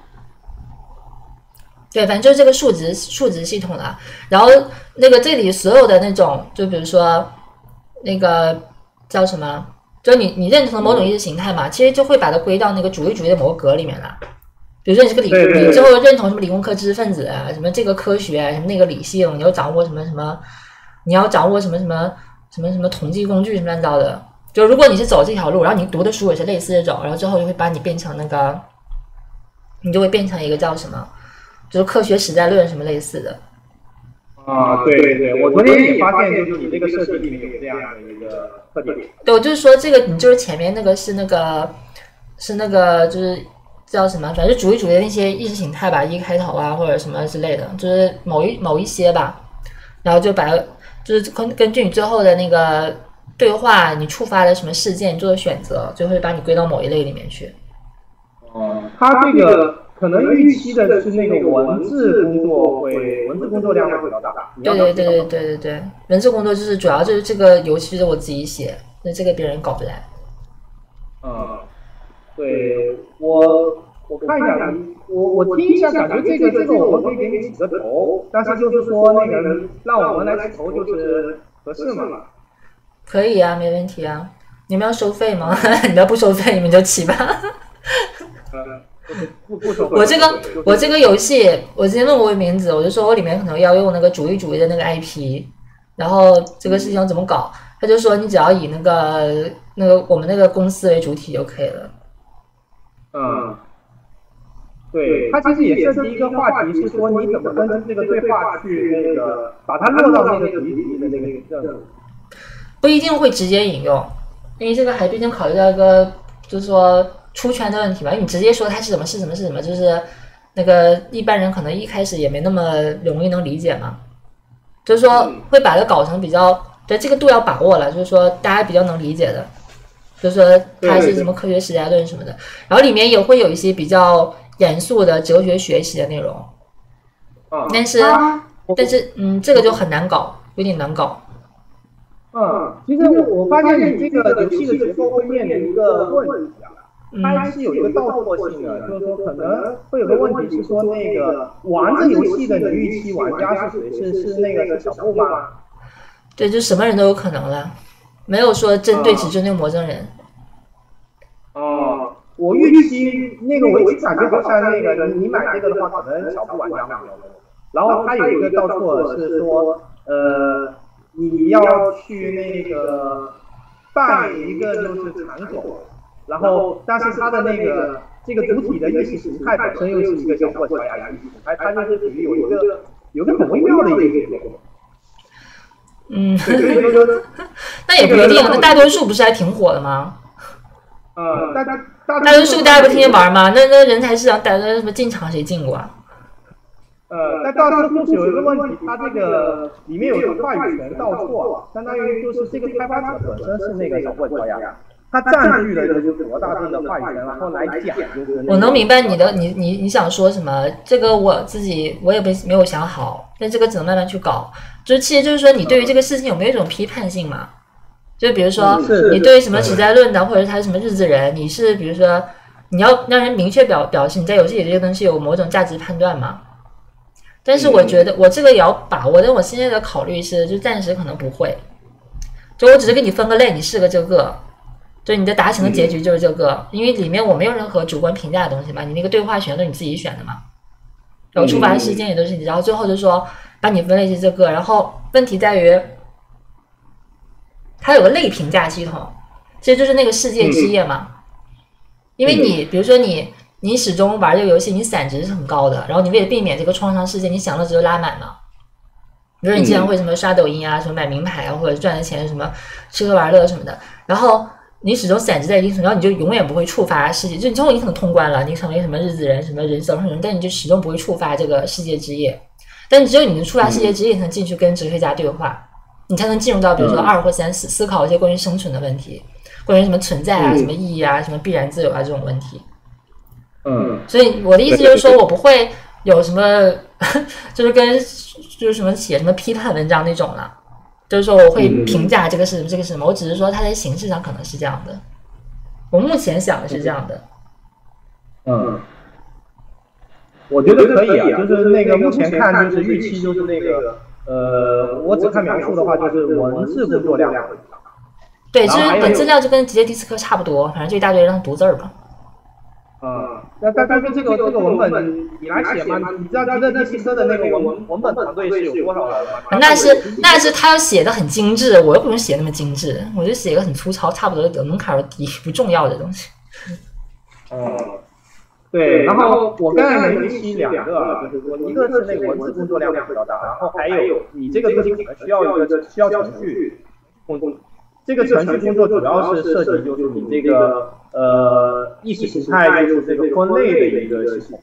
对，反正就是这个数值系统啦。然后那个这里所有的那种，就比如说那个叫什么，就你认同某种意识形态嘛，其实就会把它归到那个主义的某个格里面来。比如说你是个你最后认同什么理工科知识分子啊，什么这个科学，什么那个理性，你要掌握什么什么，你要掌握什么什么什么什么统计工具什么乱糟的。就如果你是走这条路，然后你读的书也是类似这种，然后最后就会把你变成那个，你就会变成一个叫什么？就是科学实在论什么类似的对，我昨天也发现，就是你这个设计里面有这样的一个特点。 对，我就是说这个，你就是前面那个是那个就是叫什么，反正主义的那些意识形态吧，一开头啊或者什么之类的，就是某一些吧，然后就把就是根据你最后的那个对话，你触发的什么事件，你做的选择，就会把你归到某一类里面去。 它这个。可能预期的是那个文字工作量会比较大。 对，文字工作就是主要就是这个游戏是我自己写，那这个别人搞不来。 对，我看一下，我听一下，感觉这个我们可以给你起个头，但是就是说那个让我们来起头就是合适嘛。 可以啊，没问题啊。你们要收费吗？你们要不收费，你们就起吧。我这个游戏，我之前问过名字，我就说我里面可能要用那个主义的那个 IP， 然后这个事情怎么搞，他就说你只要以那个我们那个公司为主体就可以了。 对，他其实也设计一个话题，是说你怎么跟这个对话去那个把它落到那个主义的那个任务。 不一定会直接引用，因为这个还毕竟考虑到一个就是说。出圈的问题吧，因为你直接说它是什么，就是那个一般人可能一开始也没那么容易能理解嘛。就是说会把它搞成比较，对这个度要把握了，就是说大家比较能理解的，就是说它是什么科学实在论什么的。然后里面也会有一些比较严肃的哲学学习的内容，但是这个就很难搞，有点难搞。 其实我发现你这个游戏的结构会面临一个问题啊。它是有一个倒错性的，就是说可能会有个问题是说那个玩这游戏的你预期玩家是谁？是那个是小布吗？ 对，就什么人都有可能了，没有说只针对魔怔人。 我预期那个我感觉好像那个你买这个的话，可能小布玩家会比较多。然后它有一个倒错是说，你要去那个扮演一个就是场所。然后，但是它的那个这个主体的意识形态本身又是一个小破小雅意识形态，它就是属于有一个很微妙的一个结果。 那也不一定，那大多数不是还挺火的吗？ 大多数大家不天天玩吗？那人才市场打的什么进场谁进过啊？ 但大多数有一个问题，它这个里面有一个话语权倒错，相当于就是这个开发者本身是那个小破小雅。他占据了就是国大众的话语权，然后来讲就是。 我能明白你想说什么，这个我自己我也没有想好，但这个只能慢慢去搞。其实就是说，你对于这个事情有没有一种批判性嘛？就比如说，你对什么实在论的，或者他是什么日子人，你是比如说你要让人明确表示你在游戏里这个东西有某种价值判断嘛。但是我觉得我这个也要把握，但我现在的考虑是，就暂时可能不会，就我只是给你分个类，你是个这个，就你的达成的结局就是这个，因为里面我没有任何主观评价的东西嘛，你那个对话选都是你自己选的嘛，然后触发的事件也都是你，然后最后就说把你分类是这个，然后问题在于它有个类评价系统，其实就是那个世界之夜嘛，因为你比如说你始终玩这个游戏，你散值是很高的，然后你为了避免这个创伤事件，你享乐值就拉满嘛。比如你经常会什么刷抖音啊，什么买名牌啊，或者赚的钱什么吃喝玩乐什么的，然后你始终散值在一定程度，然后你就永远不会触发世界，就你最后你可能通关了，你成为什么日子人、什么人生什么，但你就始终不会触发这个世界之夜。但只有你能触发世界之夜，才能进去跟哲学家对话，你才能进入到比如说2或3思考一些关于生存的问题，关于什么存在啊、什么意义啊、什么必然自由啊这种问题。所以我的意思就是说，我不会有什么，就是什么写什么批判文章那种了，就是说我会评价这个是什么，这个是什么，我只是说它在形式上可能是这样的，我目前想的是这样的。 我觉得可以啊，就是那个目前看就是预期就是那个我只看描述的话，就是文字工作量会比较大。 对，就是本资料就跟直接迪斯科差不多，反正就一大堆让读字儿吧。 但是这个文本你来写吗？你知道这个迪斯科的那个文本团队是有多少人吗？ 那是他要写的很精致，我又不用写那么精致，我就写一个很粗糙，差不多的门槛低不重要的东西。 对，然后我刚才能预期2个，就是说一个是那个文字工作量比较大，然后还有你这个东西可能需要程序工作。这个程序工作主要是涉及就是你这个意识形态就是这个分类的一个系统。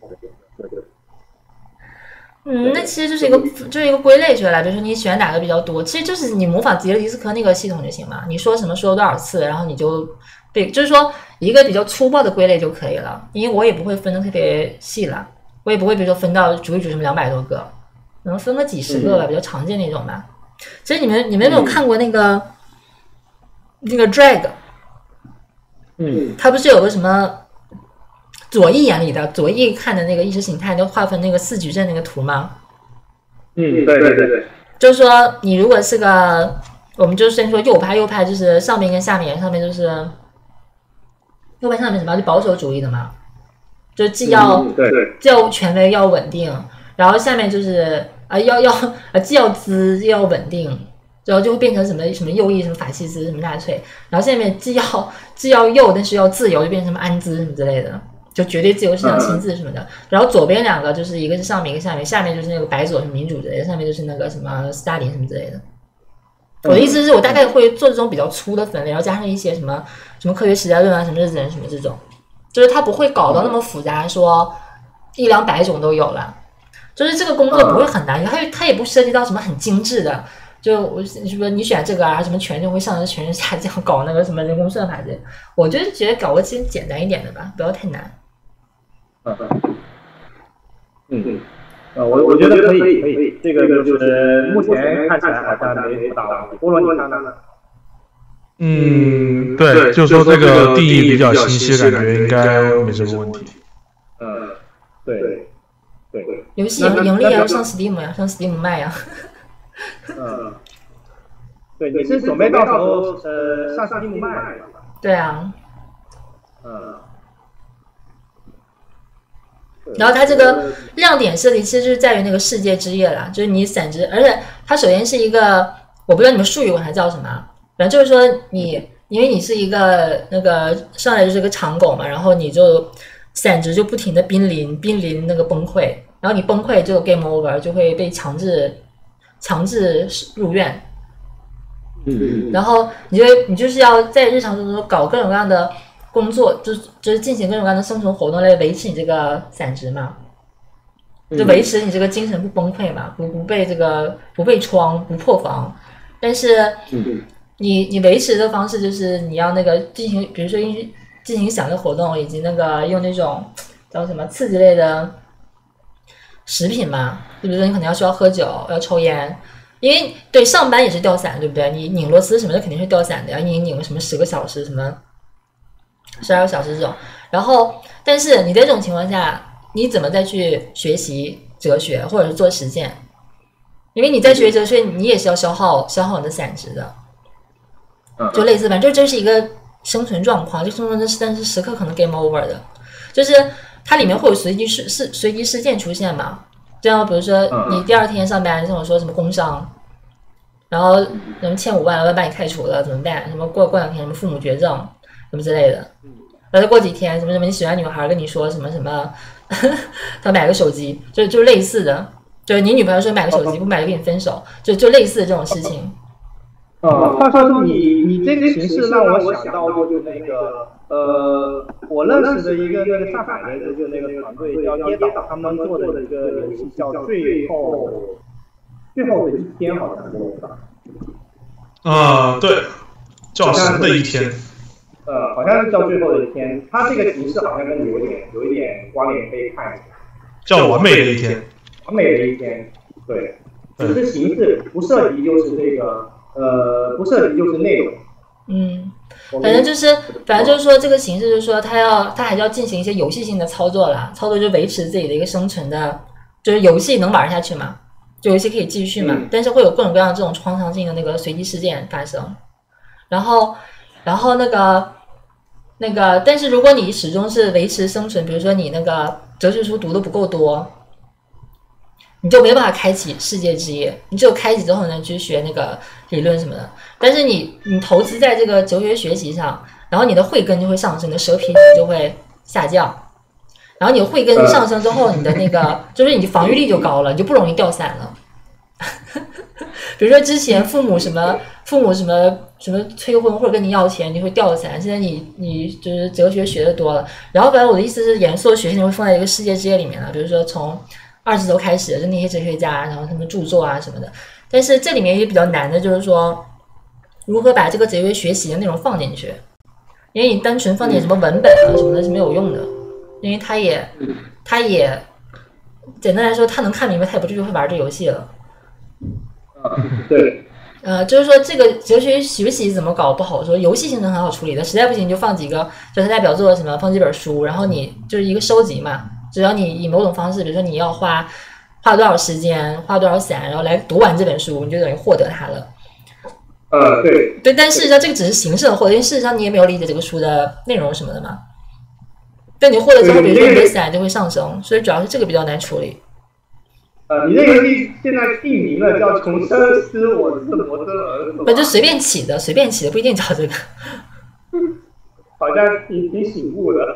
那其实就是一个归类出来，比如说你选哪个比较多，其实就是你模仿迪斯科那个系统就行嘛。你说什么说多少次，然后你就对，就是说一个比较粗暴的归类就可以了。因为我也不会分得特别细了，我也不会比如说分到组什么200多个，能分个几十个吧，比较常见那种吧。其实你们有没有看过那个 drag？它不是有个什么左翼眼里的左翼看的那个意识形态，就划分那个4矩阵那个图吗？ 对， 就是说你如果是个，我们就先说右派就是上面跟下面，上面就是右派上面什么就保守主义的嘛，就既要权威要稳定，然后下面就是既要资又要稳定。然后就会变成什么右翼，什么法西斯，什么纳粹，然后下面既要右，但是要自由，就变成什么安兹什么之类的，就绝对自由市场亲自什么的。然后左边2个就是一个是上面，一个下面，下面就是那个白左什么民主之类的，上面就是那个什么斯大林什么之类的。我的意思是我大概会做这种比较粗的分类，然后加上一些什么科学时代论啊，什么日子人什么这种，就是它不会搞到那么复杂，说100-200种都有了。就是这个工作不会很难，因为它也不涉及到什么很精致的。就我什么你选这个啊，什么权重会上升，权重下降，搞那个什么人工算法的，我就觉得搞个其实简单一点的吧，不要太难。 我觉得可以，这个就是目前看起来好像没大问题。菠萝你看呢？ 对，就说这个定义比较清晰，感觉应该没什么问题。 对。 游戏盈利要上 Steam 呀，上 Steam 卖呀。 对，你是准备到时候上 Steam 卖是吧？ 对啊。然后它这个亮点设计其实就是在于那个世界之夜啦，就是你散值，而且它首先是一个，我不知道你们术语管它叫什么，反正就是说因为你是一个那个上来就是个长狗嘛，然后你就散值就不停的濒临那个崩溃，然后你崩溃就 game over， 就会被强制入院。然后你就是要在日常中搞各种各样的工作，就是进行各种各样的生存活动来维持你这个散值嘛，就维持你这个精神不崩溃嘛，不被疮不破防。但是你维持的方式就是你要那个进行，比如说进行享乐活动，以及那个用那种叫什么刺激类的食品嘛，就比如说你可能要需要喝酒，要抽烟。因为对上班也是掉散，对不对？你拧螺丝什么的肯定是掉散的呀，你拧什么10个小时，什么12个小时这种。 然后，但是你在这种情况下，你怎么再去学习哲学或者是做实践？因为你在学哲学，你也是要消耗你的散值的，就类似，反正这是一个生存状况，这生存但是时刻可能 game over 的，就是它里面会有随机事件出现嘛。这样，比如说你第二天上班，像我说什么工伤，然后什么欠5万，老板把你开除了怎么办？什么过2天什么父母绝症什么之类的，然后过几天什么你喜欢女孩跟你说什么他买个手机，就类似的。就是你女朋友说买个手机，不买就跟你分手，就类似的这种事情。 话说你这个形式让我想到就是那个我认识的一个那个上海的就那个团队叫椰岛，他们做的一个游戏叫最后的一天，好像是吧？ 对，叫神的一天。 好像是叫最后的一天。它这个形式好像跟有一点关联，可以看一下。 叫完美的一天。 完美的一天，对，只是形式不涉及就是这个不涉及就是内容。 反正就是说这个形式就是说它还是要进行一些游戏性的操作啦，操作就维持自己的一个生存的，就是游戏能玩下去嘛，就游戏可以继续嘛，但是会有各种各样的这种创伤性的那个随机事件发生，然后那个，但是如果你始终是维持生存，比如说你那个哲学书读的不够多，你就没办法开启世界之夜，你只有开启之后呢去学那个理论什么的。但是你投资在这个哲学学习上，然后你的慧根就会上升，你的蛇皮值就会下降，然后你的慧根上升之后，你的那个就是你的防御力就高了，你就不容易掉散了。比如说之前父母什么催婚或者跟你要钱，你会掉散。现在你就是哲学学的多了，然后反正我的意思是，严肃的学习你会放在一个世界之夜里面了。比如说从20头开始，就那些哲学家，然后他们著作啊什么的。但是这里面也比较难的就是说，如何把这个哲学学习的内容放进去。因为你单纯放点什么文本啊什么的是没有用的，因为他也简单来说，他能看明白，他也不至于会玩这游戏了。 对。 就是说这个哲学学习怎么搞不好说，游戏性能很好处理的，实在不行就放几个就他代表作什么，放几本书，然后你就是一个收集嘛。只要你以某种方式，比如说你要花多少时间，花多少散，然后来读完这本书，你就等于获得它了。对，但事实上这个只是形式的获得，因为事实上你也没有理解这个书的内容什么的嘛。但你获得之后，比如说你的散就会上升，所以主要是这个比较难处理。 你这个游戏现在定名了叫重生师，我是魔生儿， 不就随便起的，不一定叫这个。 好像挺醒悟的。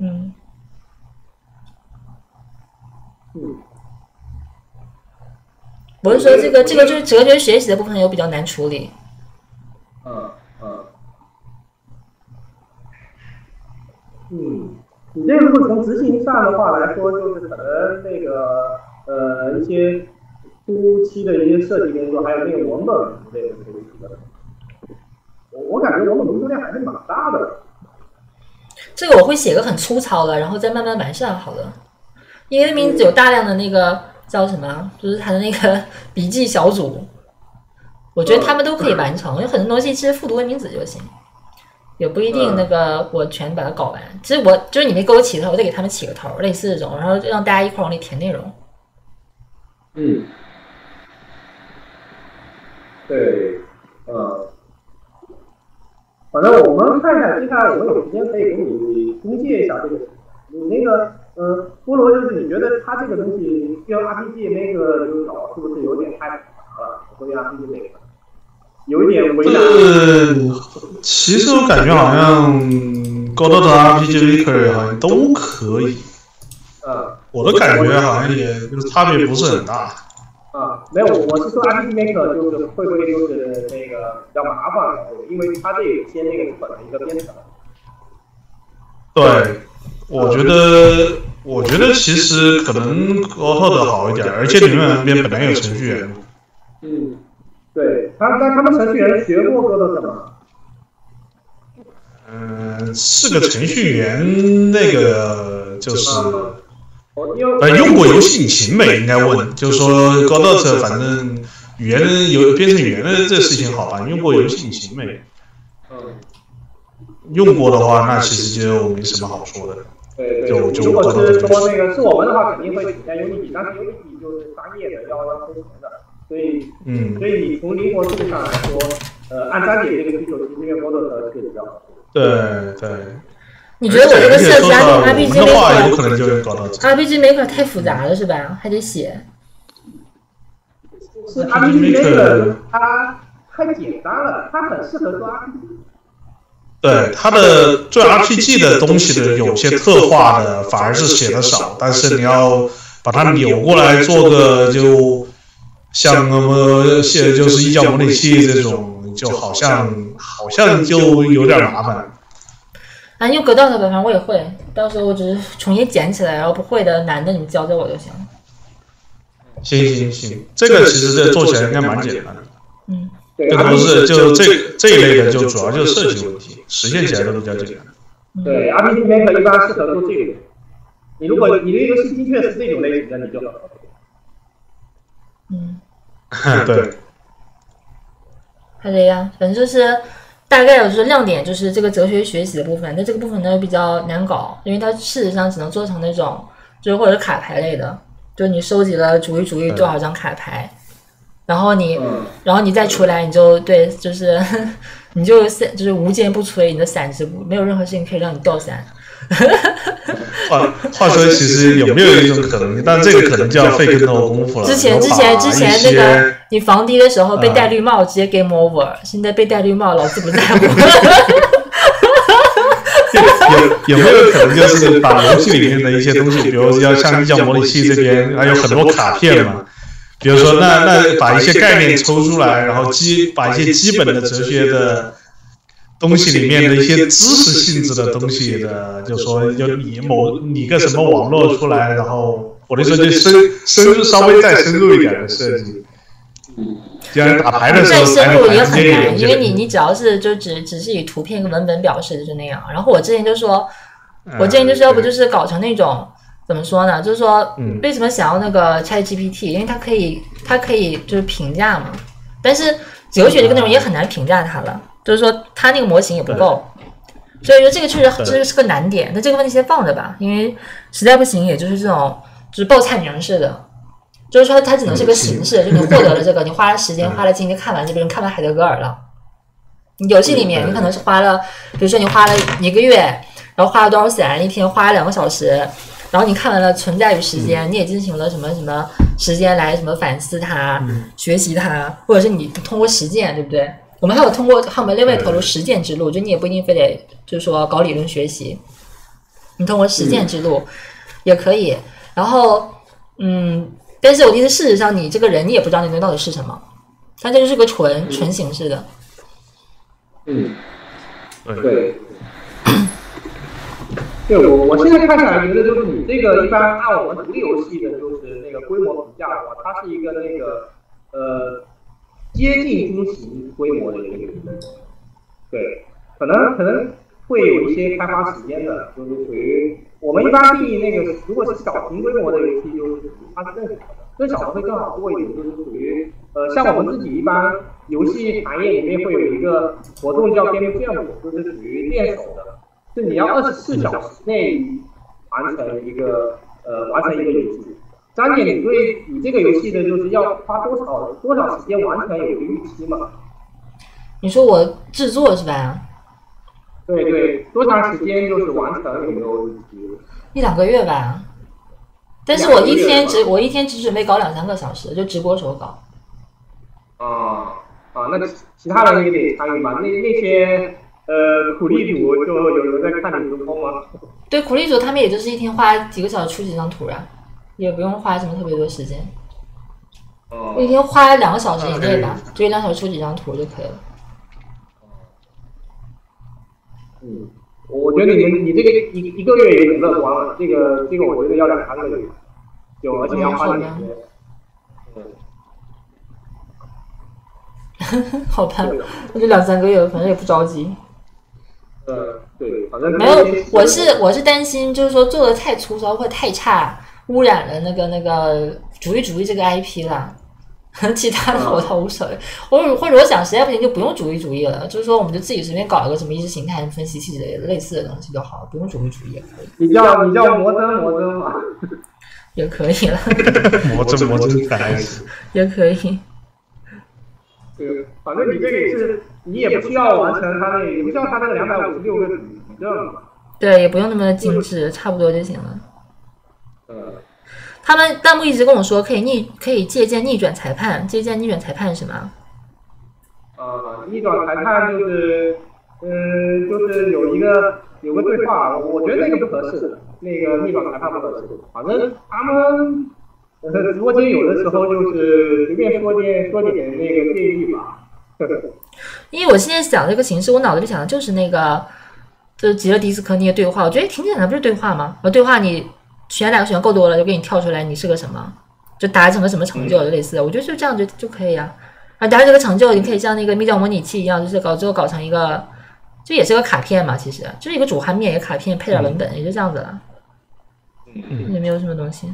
我是说这个就是哲学学习的部分有比较难处理。 你这个如果从执行上的话来说，就是可能那个一些初期的一些设计工作，还有那个文本这个东西的，我感觉文本工作量还是蛮大的。 这个我会写个很粗糙的，然后再慢慢完善好了。因为名字有大量的那个叫什么，就是他的那个笔记小组，我觉得他们都可以完成，有很多东西其实复读为名字就行，也不一定那个我全把它搞完。其实我就是你没给我起头，我再给他们起个头，类似这种，然后让大家一块往里填内容。 对，反正我们看看，接下来我们有时间可以给你公介一下这个，你那个菠萝就是你觉得他这个东西用 RPG 那个就是搞是不是有点太复杂了？我用 RPG 那个有一点为难。 其实我感觉好像高端的 RPG Maker 好像都可以。我的感觉好像也就是差别不是很大。 没有，我是说 RPG Maker 就是会不会就是那个比较麻烦了，因为它这有些那个本的一个编程。 对，我觉得其实可能高特的好一点，而且你们那边本来有程序员。 对，他们程序员学过高特吗？ 是个程序员，那个就是。用过游戏引擎没？应该问，就是说 Godot 反正语言有编程语言的这个事情好吧？用过游戏引擎没？ 用过的话，那其实就没什么好说的。 对， 就如果是说那个是我们的话，肯定会体现 Unity， 但是 Unity 就是商业的，要收钱的，所以你从灵活度上来说，按3点这个需求，其实用 Photoshop 是比较好。 对。 你觉得我这个设计 RPG Maker 有可能就会搞到 RPG Maker 太复杂了是吧？还得写。 是 RPG Maker 它太简单了，它很适合做 RPG。 对，它的做 RPG 的东西的有些特化的反而是写的少，但是你要把它扭过来做个就像就是异教模拟器这种，就好像就有点麻烦。 啊，用格斗的吧，反正我也会，到时候我只是重新捡起来，然后不会的难的你们教教我就行。 行，这个其实这做起来应该蛮简单的。这都是就这一类的，就主要就是设计问题，实现起来都比较简单。 对 ，RPG Maker 一般适合做这种。你如果你的游戏精确是这种类型的，你就很对。 好的呀，反正就是大概就是亮点，就是这个哲学学习的部分。但这个部分呢比较难搞，因为它事实上只能做成那种，就是或者是卡牌类的，就是你收集了主义多少张卡牌。然后你再出来，你就对，就是你就是无坚不摧，你的伞是没有任何事情可以让你掉伞。 话说，其实有没有一种可能？但这个可能就要费更多功夫了。 之前那个你防低的时候被戴绿帽，直接 game over。现在被戴绿帽，老子不在乎。 有没有可能就是把游戏里面的一些东西，比如要像异教模拟器这边还有很多卡片嘛？比如说，那把一些概念抽出来，然后把一些基本的哲学的东西里面的一些知识性质的东西的，就说就拟个什么网络出来，然后我的说就稍微再深入一点的设计。这样打牌的时候， 再深入也很难，因为你只要是就只是以图片跟文本表示的就那样。然后我之前就说，要不就是搞成那种。怎么说呢？就是说，为什么想要那个 ChatGPT？ 因为它可以就是评价嘛。但是哲学这个内容也很难评价它了，就是说它那个模型也不够。所以说这个确实是个难点。那这个问题先放着吧，因为实在不行，也就是这种就是报菜名式的，就是说它只能是个形式，就你获得了这个，你花了时间花了精力看完这个人看完海德格尔了。游戏里面你可能是花了，比如说你花了1个月，然后花了多少伞，一天花了2个小时。然后你看完了存在于时间，你也进行了什么时间来什么反思它、学习它，或者是你通过实践，对不对？我们还有另外一条路实践之路，就你也不一定非得就是说搞理论学习，你通过实践之路也可以。然后但是我的意思，事实上你这个人你也不知道那东西到底是什么，它这就是个纯形式的。 对。对，我现在看起来觉得就是你这个一般按我们独立游戏的就是那个规模评价的话，它是一个那个接近中型规模的一个游戏。对，可能会有一些开发时间的，就是属于我们一般定义那个，如果是小型规模的游戏，就是它是更小的会更好做一点，就是属于像我们自己一般游戏行业里面会有一个活动叫 Game Jam， 就是属于练手的。是你要24小时内完成一个游戏。张姐，你对你这个游戏的就是要花多少时间完成有一个预期吗？ 你说我制作是吧？ 对，多长时间就是完成有没有预期 ？1-2个月吧。但是我一天只准备搞2-3个小时，就直播时候搞。 那其他人也得参与嘛？那些。苦力组就有人在看你直播吗？ 对，苦力组他们也就是一天花几个小时出几张图啊，也不用花什么特别多时间。一天花2个小时以内吧，就1-2小时出几张图就可以了。 我觉得你这个一个月也很乐观了，这个我觉得要2-3个月，而且要花点时间。 好吧，我就2-3个月，反正也不着急。 对，反正没有，我是担心，就是说做的太粗糙或太差，污染了那个主义这个 IP 了。 其他的我倒无所谓。或者我想实在不行就不用主义了，就是说我们就自己随便搞一个什么意识形态分析器之类的类似的东西就好了，不用主义也可以。 你叫魔怔嘛？ 也可以了。 魔怔才是。 也可以。 反正你这个也是，你也不需要完成它那，也不需要它那个256个矩阵嘛。对， 也不用那么精致，差不多就行了。他们弹幕一直跟我说可以借鉴逆转裁判，借鉴逆转裁判是吗？ 逆转裁判就是有个对话，我觉得那个不合适，那个逆转裁判不合适。反正他们直播间有的时候就是随便说点那个建议吧。 因为我现在想这个形式，我脑子里想的就是那个，就是吉勒迪斯科那个对话，我觉得挺简单，不是对话吗？对话你选两个选项够多了，就给你跳出来你是个什么，就达成个什么成就，类似的，我觉得就这样就可以啊。达成这个成就，你可以像那个密教模拟器一样，就是最后搞成一个，就也是个卡片嘛，其实就是一个主画面，一个卡片配点文本，也就这样子了。也没有什么东西。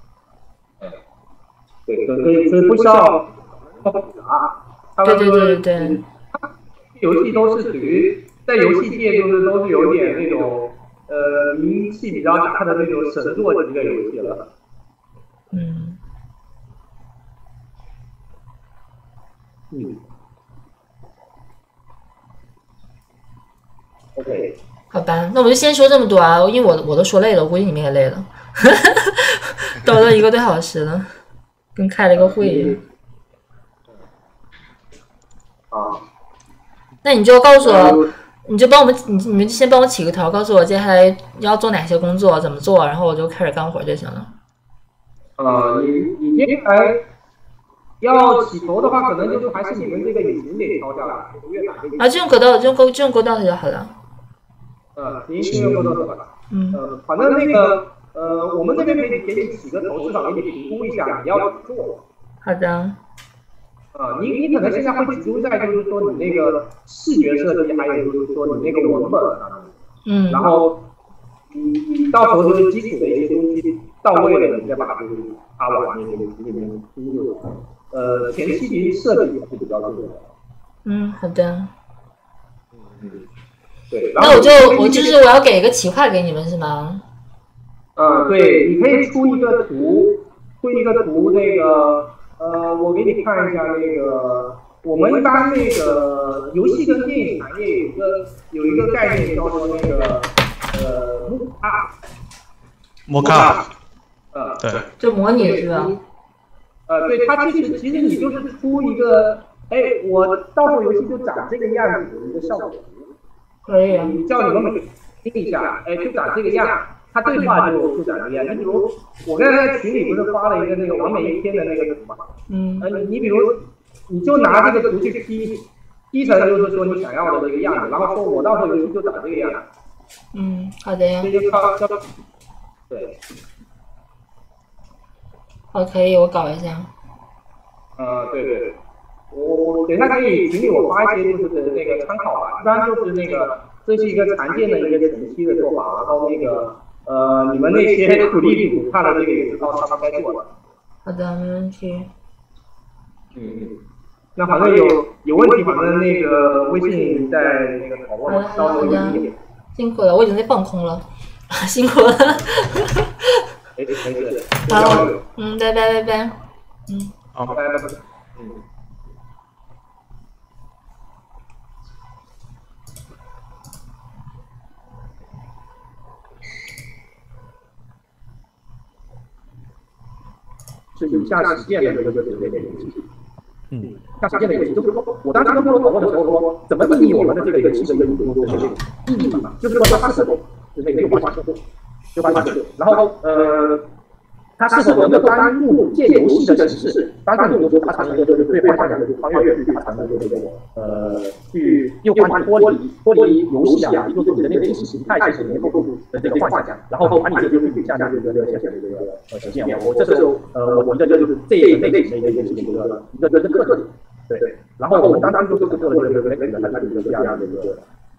对，所以不需要复杂。 对。 游戏都是属于在游戏界都是有点那种名气比较大的那种神作级的游戏了。OK。 好吧，那我就先说这么多啊，因为我都说累了，我估计你们也累了，都1个多小时了，跟开了一个会议。那你就告诉我，你就帮我们，你们先帮我起个头，告诉我接下来要做哪些工作，怎么做，然后我就开始干活就行了。 你接下来要起头的话，可能就是还是你们这个引擎得调下来，越打越就用格斗，用格斗就好了。 您是用格斗的吧？反正那个我们这边可以给你起个头，至少给你评估一下你要怎么做。 好的。 你可能现在会集中在就是说你那个视觉设计，还有就是说你那个文本上面。然后你到时候就是基础的一些东西到位了，你再把就是它往那个里面输入。前期设计是比较重要的。 好的。 对。 那我要给一个企划给你们是吗？ 对，你可以出一个图那个。我给你看一下那个，我们一般那个游戏跟电影产业有一个概念叫做那个 mockup。对， 就模拟是吧？ 对，它其实你就是出一个，我到时候游戏就长这个样子的一个效果图。 可以啊。 你叫你们每听一下，就长这个样。他对话就长这样，你比如我刚才在群里不是发了一个那个完美一天的那个图嘛？你比如你就拿这个图去P成就是说你想要的这个样子，然后说我到时候游戏就长这个样子。 好的呀。 这就靠对。 好，可以，我搞一下。 对，我等一下可以群里我发一些就是那个参考吧，一般就是那个这是一个常见的一个前期的做法，然后那个。你们那些苦力组看了这个也知道他们该做了。 好的，没问题。 那反正有问题，反正那个微信在那个讨论，到时候辛苦了，我已经在放空了，辛苦了。 没事。 好，拜拜。 好，拜拜。是以下实践的这个游戏。下实践的游戏就是说，我当时跟朋友讨论的时候说，怎么定义我们的这个游戏的一个意义嘛？就是说它是否是那个有关系，然后它是否能够单入借游戏的形式，单入就是达成一个就是对方向的穿越，去达成一个那个去又把你脱离游戏啊，一个自己的那个意识形态去能够的这个幻想，然后把你这个就是下这个现实的一个实现。这是我觉得就是这一类型的一个事情一个特点。对，然后我们当时就是做了这个 Flex 的它的一个这样的一个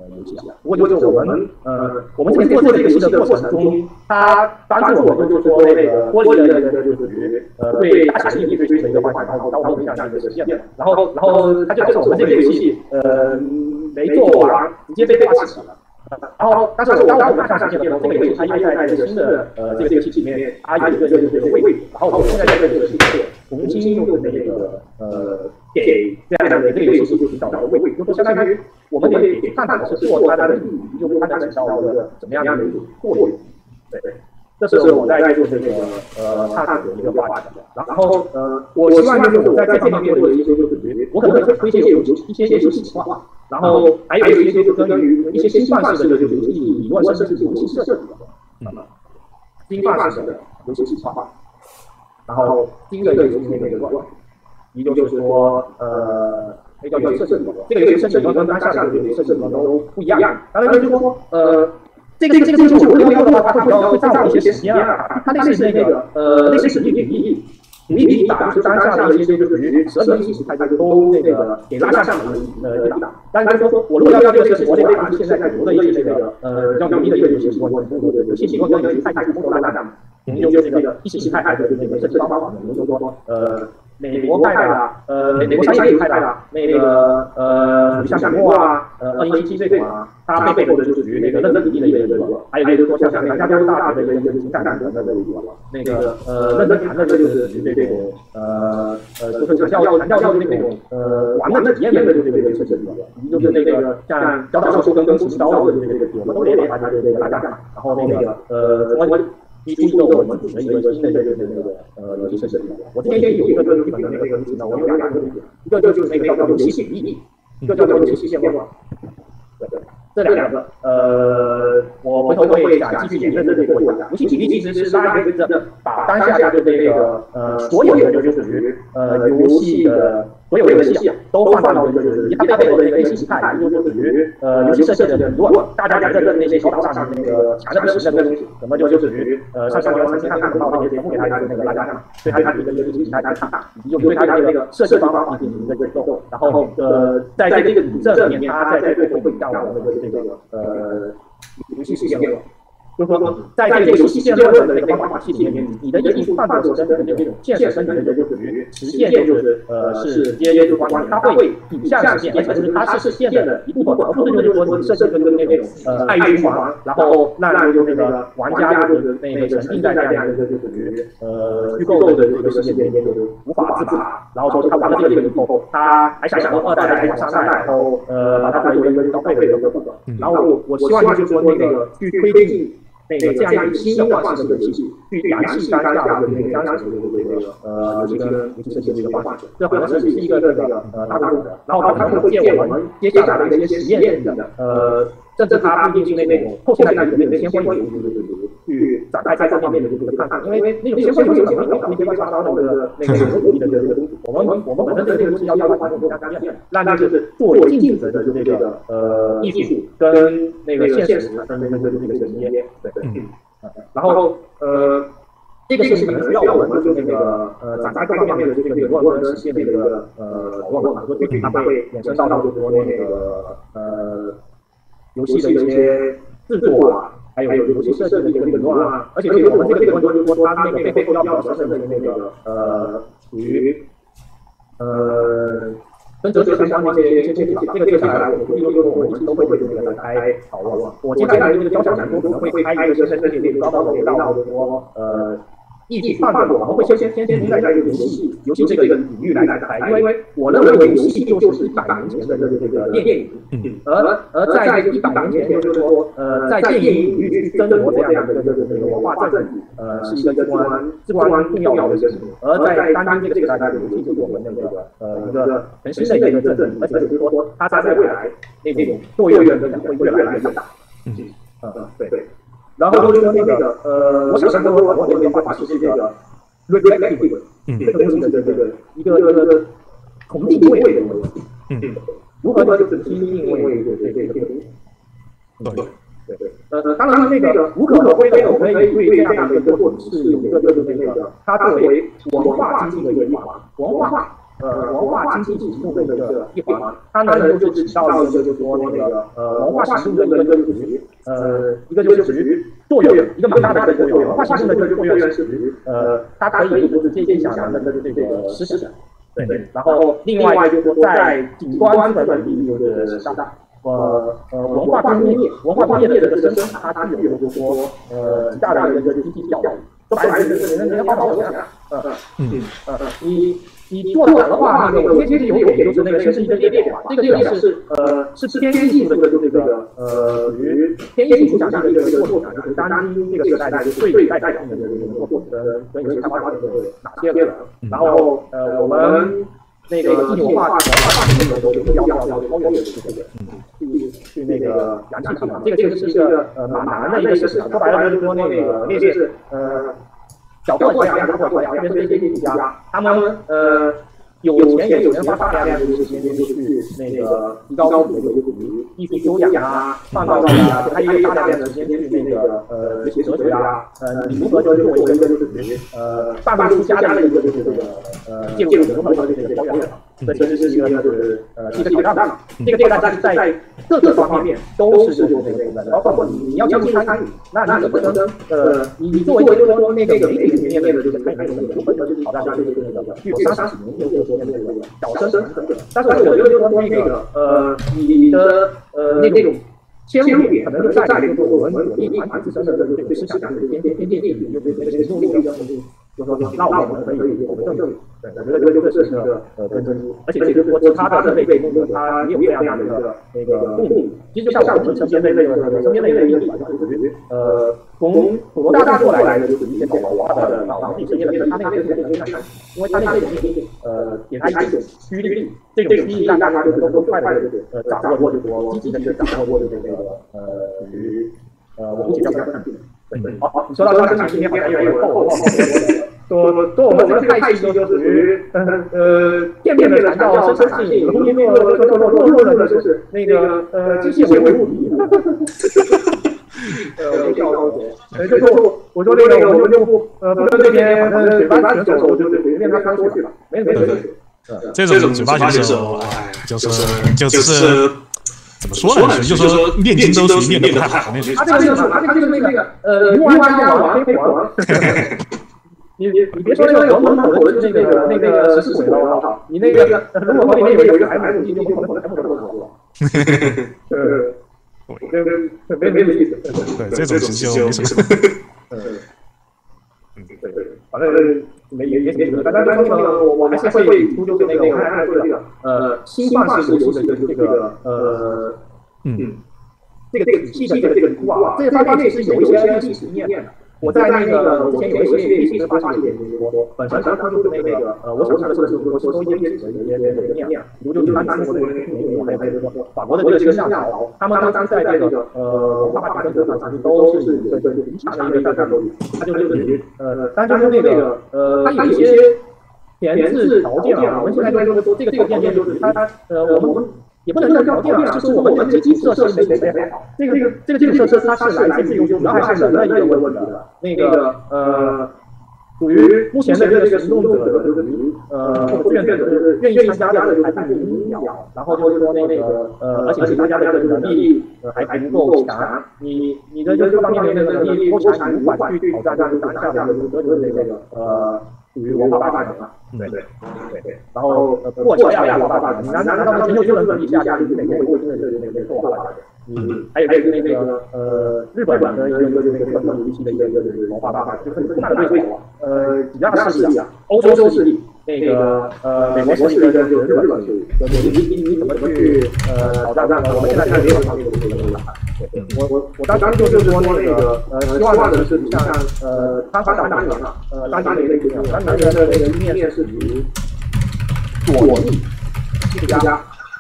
游戏啊。不过就是我们之前做这个游戏的过程中，它帮助我们就是说那个脱离了那个就是对大型利益追求的一个方向，然后当我们想象一个实现，然后它就我们这个游戏没做完，直接被挂起了。然后，但是当我们看上线的时候，这个游戏它因为在这个新的这个游戏里面，它有一个就是位置，然后我们现在在这个游戏重新用那个给这样的这个游戏去找到位置，就相当于我们得探讨是做它的意义，就是它能起到一个怎么样的一个作用。对，这是我在做这个探索的一个话题。然后我希望就是我在这方面做的一些就是我可能会推荐一些游戏企划。然后还有一些就关于一些新范式的就是游戏理论甚至是游戏设计的，新范式的游戏企划。然后第一个就是那个也就是说那叫游戏设计理论，这个游戏设计理论跟当下的游戏设计理论都不一样。当然就是说这个就是我要的话，它会占用一些时间啊，它类似那个类似是你打就是当下的一些就是属于12个意识，它都那个给拉下上的打。但是说我如果要这个事情，我得把现在很多的一些这个比较有利的一个游戏我游戏习惯跟游戏态度风格拉上，用这个意识形态的那个设计方法，比如说美国派的美国商业派的那个像小莫啊2017这种啊，它背后的就是属于那个认真努力的一个人格，还有就是说像那个加州大学的一个情感等等的一个那个认真谈的就是属于这种就是强调那种玩的体验的这个设计，就是那个像教导授跟古奇刀的这个我们都得把它这个拉下，然后那个我提出一个我们组成一个新的这个游戏设计。我之前有一个就是基本的那个游戏呢，我有两个东西，一个就是那个叫做游戏比例，一个叫做游戏线路。这两个我回头会想继续延伸这个过程。游戏比例其实是拉一个把当下的这个所有的就属于游戏的所有游戏都放到一个就是它背后的一个形态，就属于游戏设计的理论，大家在那些头脑上那个强的不行的东西，怎么就属于上校曾经看到那些节目给他那个拉下上，对他一个游戏形态去看，以及对他的那个设计方法进行一个构构，然后在这个理证里面，他在最后会让我们的这个游戏线路。就是说，在这个游戏线路的这个方法系里面，你的艺术创作生成的这种现实生成的就属于实现，就是是直接就关系，它会影像实现，而且就是它是实现的一部分，而不是就是说你设计跟那种爱欲循环，然后让就那个玩家就是那个沉浸在这样一个就属于虚构的这个世界里面，就是无法自拔，然后说他玩了这个以后，他还想2代还想3代，然后把它作为一个消费的一个部分，然后我希望就是说那个去推进。那个这样一个新的式的游戏，去燃气当下的那个当时的这个游戏跟游戏设计的一个方法，这可能是一个这个大众的，然后他们会借我们接下来的一些实验的甚至它不一定是那种后现代的那个先锋游戏去展开在这方面的这个看法，因为那种先锋游戏可能有一些乱七八糟的那个有利的这个东西，我们本身这个游戏要发展更加实验，让它就是做镜子的这个艺术跟那个现实的那个衔接，对。然后这个事情可能需要我们就那个展开各方面的这个理论跟实践的一个讨论，说具体它会衍生到就是说那个游戏的一些制作啊，还有游戏设计的一个理论啊，而且对我们这个理论就是说它那个背后要表达的那个属于跟哲学相关的一些东西，这个接下来我估计我们都会对这个展开讨论。我接下来这个交响曲可能会开一个深深的高高的到就是说艺术创作，我们会先在这个游戏这个领域来谈，因为我认为游戏就是100年前的这个电影，而在100年前就是说在电影领域去争夺这样的这个文化证据，是一个至关重要的事情。而在当今这个时代，游戏就是我们那个一个全新的一个证据，而且就是说它在未来那种作用会越来越大。对。然后就是说那个我想跟我那个话题是这个 reflective 这个东西的这个一个重定位的问题，如何就是新定位这个东西。对。当然那个无可厚非的，我们可以对这样的一个作品是有一个就是那个它作为文化经济的一环，文化文化经济行动的一环，它呢就是起到了一个就是说文化行动的一个一个就是属于作用，一个蛮大的一个作用。文化行动的这个作用是属于它可以就是接近想人的这个实施。对，然后另外就是说在景观的领域就是上。文化工业的这个生产，它具有就是说极大的一个经济效益。说白了就是人花好钱你做好的话，那个我其实有给就是那个是一个列表嘛，这个列表是偏艺术的这个属于偏艺术想象的一个作品，就是当今这个时代就是最代表性的这个作品跟游戏开发者是哪些人？然后我们那个地球化大学的时候就要超越这个去那个燃气厂嘛，这个是一个蛮难的一个事情。说白了就是说那个那些是小破国家、大破国家，特别是这些艺术家，他们有钱花大量的时间就去那个提高自己的艺术修养啊、创造力啊，他也有大量的时间去那个学习哲学啊，你如何就是作为一个就是大艺术家的一个就是这个介入如何这个表演，这真是一个就是是一个挑战嘛。这个挑战在各个方面都是就是那个，包括你要进入参与，那你怎么能你作为就是说那个媒体面的就是参与的部分就是挑战就是那个具有商史名就是说那个小生等等。但是我觉得就是说那个你的那种切入点可能就在于说我们努力团体自身的这个思想的偏见力，就是这个行动力的东西。就是说，让我们可以有个证据。对，我觉得这个是一个根基，而且就是说，其他的类目它也有这样的一个那个动力。其实就像我们身边的一个例子吧，就是属于从普罗大众过来的，就是一些搞文化的脑子里身边的人，他那个就是非常看，因为他那个给他一种驱力，这种驱力让大家就是都快的就是掌握，就是说积极的去掌握就是那个属于我们比较看重。好，你说到这个今天好像有点厚。说我们这个派系就属于片面的强调生产性，中间弱的就是那个机械维护体。我说那个我们就不跟这边水班选手就是随便他说去了，没事。 这种嘴巴选手，就是怎么说呢？就是说练筋都属于练得不太好那种。 他这个那个鱼丸加王黑黄。你别说那个黄门口的那个食尸鬼了，我操！你那个如果里面有一个 M 就不可能全部都说了。没意思。 对，这种其实就没什么。 对，反正也什么，但是那个我还是会引出就是那个我刚才说的这个新创式游戏的这个这个体系的这个突啊，这方面是有一些历史经验的。我在那个之前有一些历史发现一点，就是说本身它就是那个我想说的是说吸收一些历史的一些经验，比如就是当时我的美国还有就是说法国的这个夏朝，他们当时在这个文化大革命上都是一个很强的一个战斗力，它就是属于但是那个它有一些前置条件啊，我们现在就是说这个条件就是它我们。也不能叫条件啊，就是我们的基础设施没准备好。这个基础设施它是来自于主要还是人的一个问题的。那个属于目前的这个行动者的就是愿意参加的还是很少，然后就是说那个而且大家的能力还不够强，你的这方面的那个能力不够强，你无法去挑战这个当下的这个属于文化大革命，对，然后过桥呀文化大革命，难道全球就能一下就是美国会真的是那个文化大革命？还有就是那个日本的一个就是那个本土一的一个就是文化大革命，就是大的对手几大势力啊，欧洲势力，那个美国势力跟日本势力，你怎么去挑战呢？我们现在看这个方面的这个东西。我当时就是说那个希望的是像当年了，当年的一个当年的那个一面是属于左翼艺术家，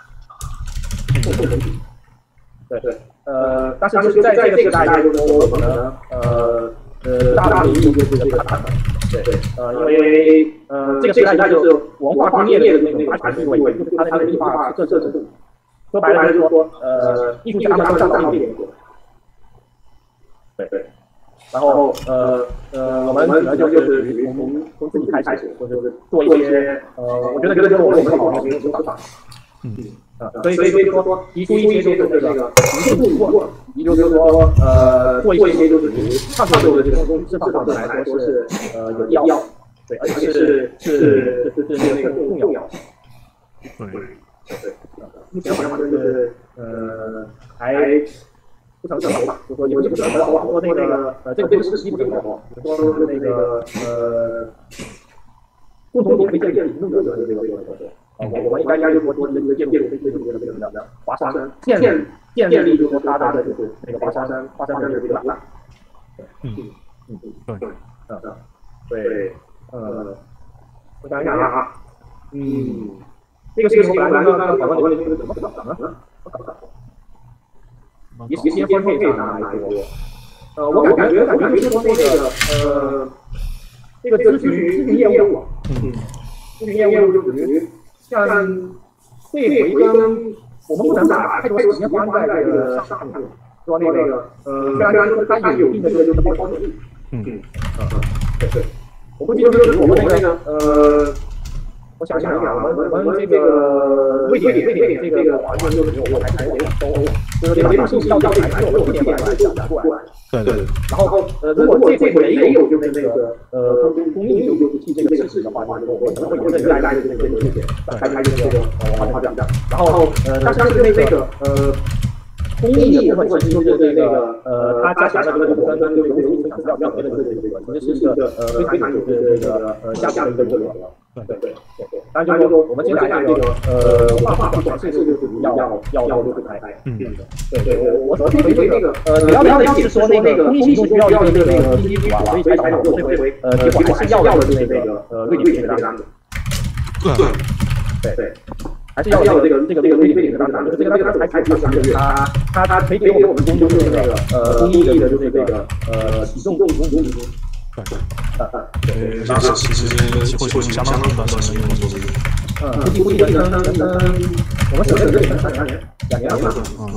对，但是就是在这个时代就是说我们大领域就是这个看法，对，因为这个时代就是文化工业的那种发展地位，就是它的那个地化各程度。说白了就是说，艺术家他们上大一点，对， 然后我们可能就是从自己开始，就是做一些我觉得就是我们好的一个方法。所以说提出一些就是这个形式过，也就是说做一些就是创作的这种知识方面来说是有必要，对，而且是更重要。对，目前好像就是还不成熟吧，就说也不是不成熟，说那个这个不是不成熟，说那个共同推荐理论的这个我们应该就是说这个介入的华沙山建立就是它的就是那个华沙山的这个板块。对，我想一想啊，这个事情我本来呢讨论的就是怎么搞呢？一些分配上来说，我感觉就是说这个咨询业务啊，咨询业务就属于像这回跟我们不能把太多时间花在这个上面，说那个虽然说它有一定的这个就是包装力，对，我估计就是我们那个我想想啊，我们这个瑞典这个好像就是我才有点收，就是这种信息到底还是我们点过来。对。然后如果这回没有就是那个公益就是替这个事情的话，我们可能会有这个大家的这个理解，开这个发展。然后但是那个公益的部分其实就是这个它加强了这个跟这个游戏想要的这个其实是一个非常有这个加强的一个作用。对。当然就是说我们接下来这个画展示就是要就是开。对，我说这回这个你要是说那个公益系统需要这个基金组啊，所以才导致这回结果还是要的这个瑞典这个单子。对。还是要的这个瑞典的单子，这个单子才比较强，就是它可以给我们提供就是那个公益的就是这个启动基金。 对，其实会相当长的时间做这个。 估计我们省略2年了。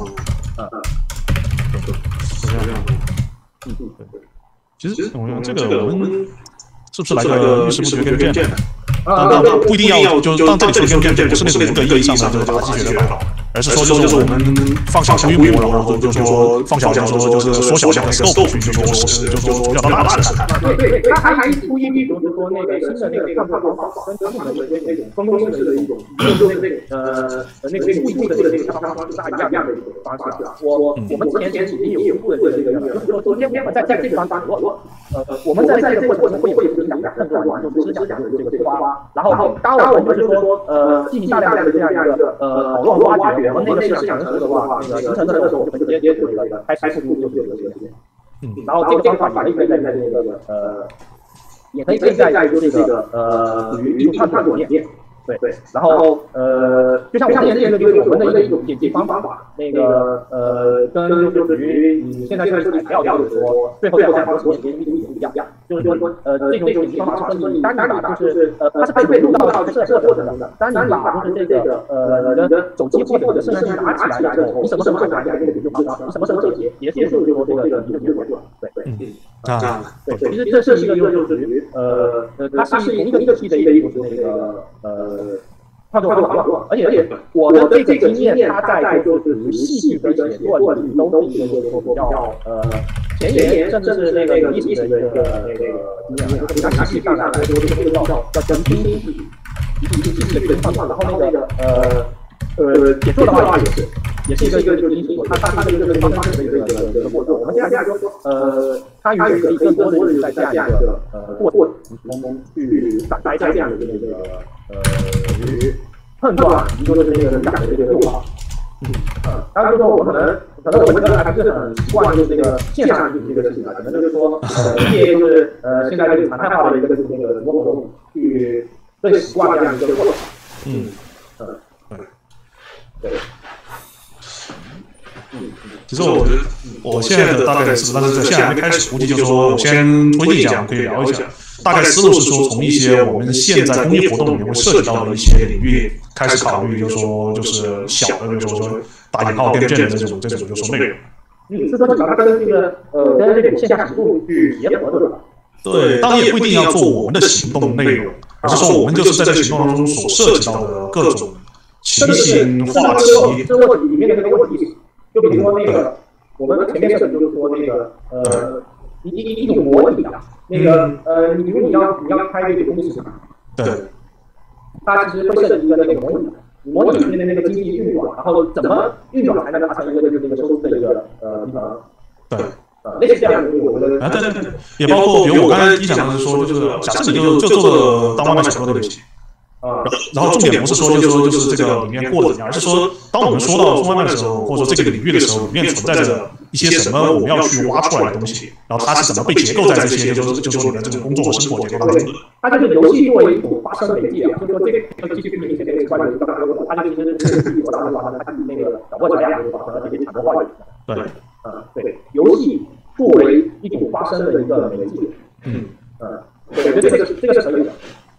其实我们这个我们是不是来个玉石不绝跟剑的？不一定要就当这里出现剑，不是那种严格意义上的这个打击学的搞，而是说就是我们放小规模，然后就说放小就是缩小那个 scope 去，就说比较大的试探。 对，它还出一就是说那个新的那个看法方法，跟传统的那种分工式的一种，就是那个固定的这个看法方式大一样的一种方式啊。我们前几天有做的这个，就是说昨天我们在这个方法，我们在这个过程中会有讲更多的就是讲这个推花。然后，当然我们就是说，进行大量的这样一个讨论挖掘，我们那个市场的时候的话，那个形成的时候，我们直接就这个开始就是有这个时间。然后这个方法也可以在这个也可以在这个属于一种探索里面。对，然后就像我们这个就是我们的一种解决方法，那个跟就属于你现在就是材料就是说最后再花时间一不一样，就是说这种解决方法是说你单把就是它是被录到这个过程中的，当你把就是这个你的手机或者你的摄像机拿起来的时候，你什么时候拿起来这个就方法，你什么时候结束就这个你就结束了，对，其实这是一个就是属于它是同一个体的一种那个创作网络，而且我的这个经验，它在就是戏剧跟写作里都是一个就是说比较前沿，甚至是那个有意思的一个经验，就是它戏剧上来说，这个叫整体戏剧的一个创作，然后那个写作的话也是一个就是因素，它这个方式的一个过程。我们现在说它也可以更多的在这样一个过程中去展开这样的这个与碰撞，以及说是那个人感的这个诱发。当然说我们可能我们还是很习惯就是这个线上这个事情啊，可能就是说一些就是现在这个常态化的一个就是那个活动去更习惯这样一个过程。对。 其实我觉得我现在的大概是，但是在现在还没开始，估计就是说我先推进一下，可以聊一下。大概思路是说，从一些我们现在公益活动里面会涉及到的一些领域开始考虑，就是说就是小的，就是说打引号电剑的这种就是说内容。 是说你把它跟这个跟这种线下实物去结合，对吧？ 对，当然也不一定要做我们的行动内容，而是说我们就是在这个行动当中所涉及到的各种情形、话题。 这个里面的这个问题，就比如说那个我们前面设计就是说那个一种模拟啊，那个你比如你要开这个公司， 对， 它其实会设计一个那个模拟。模拟里面的那个经济运转，然后怎么运转才能达成一个就是那个收入的一个平衡？ 对， 类似这样的东西，我觉得对，也包括比如我刚才一讲的是说，就是假设你就做了当外卖小哥的游戏。然后重点不是说就是这个里面过得怎么样，而是说当我们说到送外卖的时候，或者说这个领域的时候，里面存在着一些什么我们要去挖出来的东西，然后它是怎么被结构在这些就是说你的这种工作和生活结构当中的。 它就是游戏作为一种发生媒介啊，就是说这个继续明显的关于刚才说的，它就是这个自己当中它自己那个小波小样就是把这些产生化语。 对， 对，游戏作为一种发生的一个媒介，对，我觉得这个是可以的，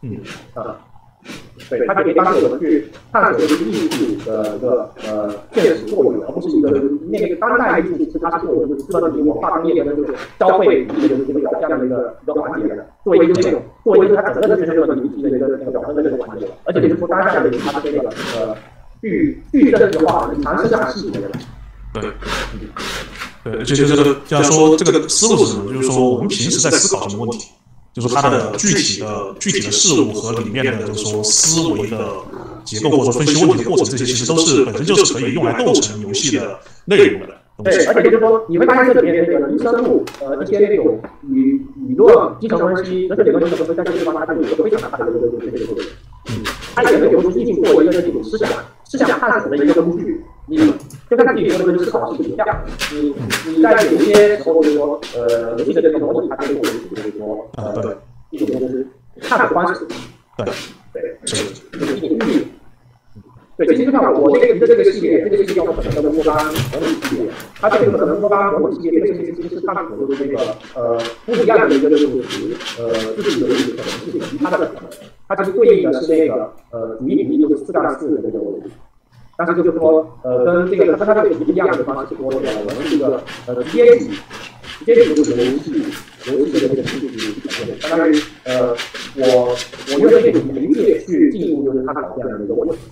对，它可以帮助我们去探索这个艺术的一个现实作用，而不是一个那个当代艺术是它是作为就是资本主义文化工业的就是消费这个表象的一个环节的，作为一个这种它整个就是这个理体的一个那个表征的这个环节，而且就是说当下的它的这个去政治化、尝试下细节的。 对，而且就是这样说，这个思路是什么？就是说我们平时在思考什么问题。就是它的具体的事物和里面的就是说思维的结构或者说分析问题的过程，这些其实都是本身就是可以用来构成游戏的内容的。 对，而且就是说你会发现这里面那个离生物一些那种理论、基层分析、哲学理论、基层分析在这个地方它就有一个非常大的这个作用。它也能有艺术作为一个这种思想探索的一个工具。你就看自己说的这个思考是不一样。你在有一些时候就是说游戏的这个模拟，它就是就是说一种就是探索方式。对，就是一种寓意。对，其实就像我这个这个系列叫可能的莫干模拟系列，它这个可能莫干模拟系列这个系列其实是探索就是这个不一样的一个就是自己的一个可能性及它的可能。它其实对应的是那个主义比例就是4:4的这个问题。但是就是说，跟这个跟它这个不一样的地方是说，我们这个直接举就是游戏的这个形式相当于我用这种媒介去进入就是探讨这样的一个问题。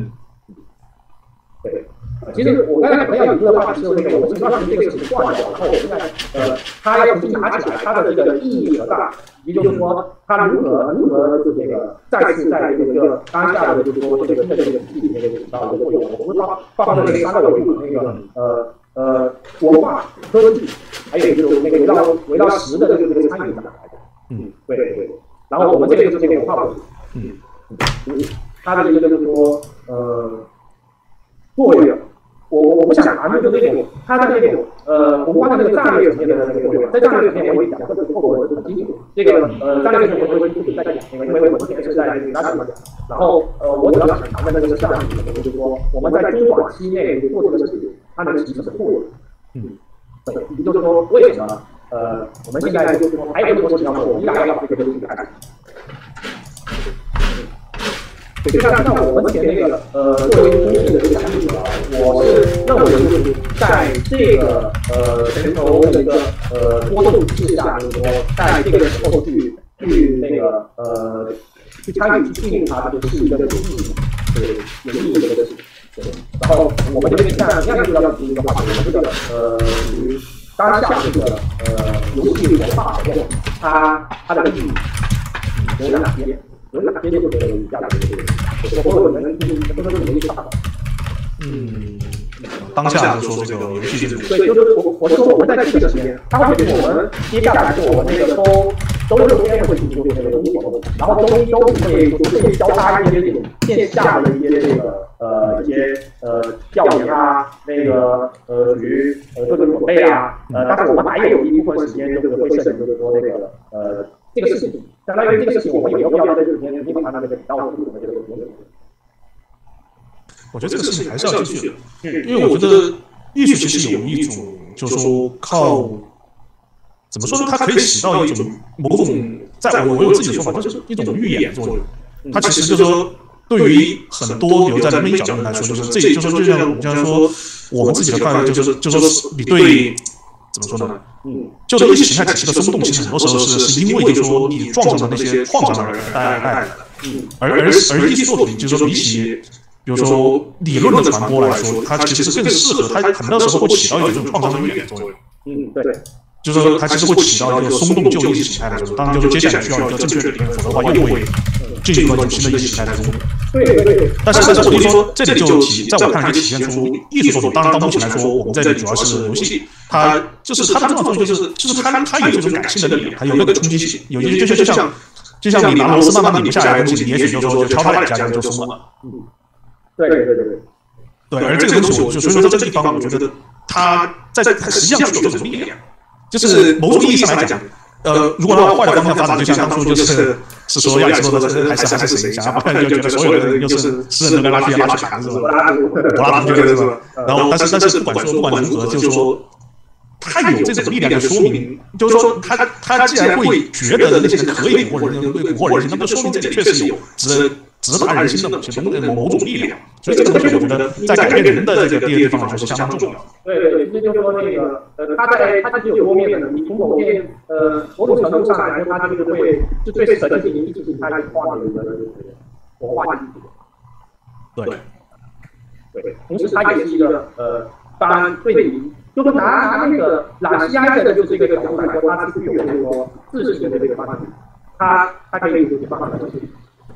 对。其实我刚才可能要有一个话题是那个，我们当时这个事情断掉，然后我现在它要重新拿起来，它的这个意义何大？也就是说，它如何就是这个再次在这个当下的就是说这个新的这个体系里面起到一个作用。我们放在这个3个维度，那个文化、科技，还有就是那个围绕实的这个参与感。对。然后我们这个就是这个文化维度。它的一个就是说作用。我不想谈就是那种它的那种宏观的那个战略层面的那个作用，在战略层面我也讲过，这个后果很清楚。这个战略层面我会具体再讲，因为我之前是在其他地方讲。然后我主要想谈的那个是这样子的，就是说我们在中短期内做这个事情，它能起什么作用？也就是说为什么我们现在就是说还有很多事情要做，我们依然要这个东西开始。就像我们前那个作为公益的这个产品者，我是认为就是在这个全球的一个波动之下，就是说在这个时候去那个去参与去进入它，就是一个有意义的这个事情。对，然后我们这边像一样就要提一个话题，我们这个属于当下这个游戏文化活动，它的意义有哪些？有哪些就是价值的我们不能容易看到。 当下就说这个游戏这种。 对，就是我说我们在这个时间，它会给我们接下来是我们那个周6天会进行那个中医活动，然后周1、周5会交叉一些这种线下的一些这个一些调研啊，那个属于各种准备啊，但是我们还有一部分时间就是会设计，就是说那个这个事情，相当于这个事情我们有没有必要在这里面谈它那个到我们的这个东西？ 我觉得这个事情还是要继续的，因为我觉得艺术其实有一种，就是说靠怎么说呢？它可以起到一种某种，在我有自己的说法，就是一种预演作用。它其实就是说， 对于很多比如在人民角度来说，就是这就像我们这样说，我们自己的看法就是你对怎么说呢？就是意识形态体系的松动，其实很多时候是因为就是说你撞上的那些创伤而带来的。而艺术作品就是说比起比如说理论的传播来说，它其实更适合，它很多时候会起到一种创伤的预言作用。 对。 就是说，它其实会起到一个松动旧意识形态的作用。当然，就是接下来需要一个正确的理论，否则的话又会进入到一种新的意识形态当中。 对。 但是我就说，这里就在我看来就体现出艺术作品。当然，到目前来说，我们这里主要是游戏，它就是它的重要作用就是它有这种感性的力量，它有那个冲击性，有些就像你拿螺丝慢慢拧不下来的东西，你也许就说就敲它两下就松了。 对。 对，而这个东西，所以说在这个地方，我觉得它实际上具有这种力量。就是某种意义上来讲，如果往坏的方向发展，就像当初是说亚里士多德还是谁想要就觉得所有的人就是诗人都该拉去砍是吧？柏拉图觉得是吧？然后但是不管如何，就是说他有这种力量的说明，就是说他既然会觉得那些人可以蛊惑人心，那么说明这里确实有直达人心的某种力量。所以这个东西我觉得在改变人的这个地方来说是相当重要的。 对，其实就是说那个它其实有多面的。你从某种程度上来说，它就是会是对神进行意识形态化的一个活化意识。对，同时它也是一个当然对你就是拿那个朗西埃的就是这个角度来说，它是具有就是说自信的这个方式，它可以有办法来进行。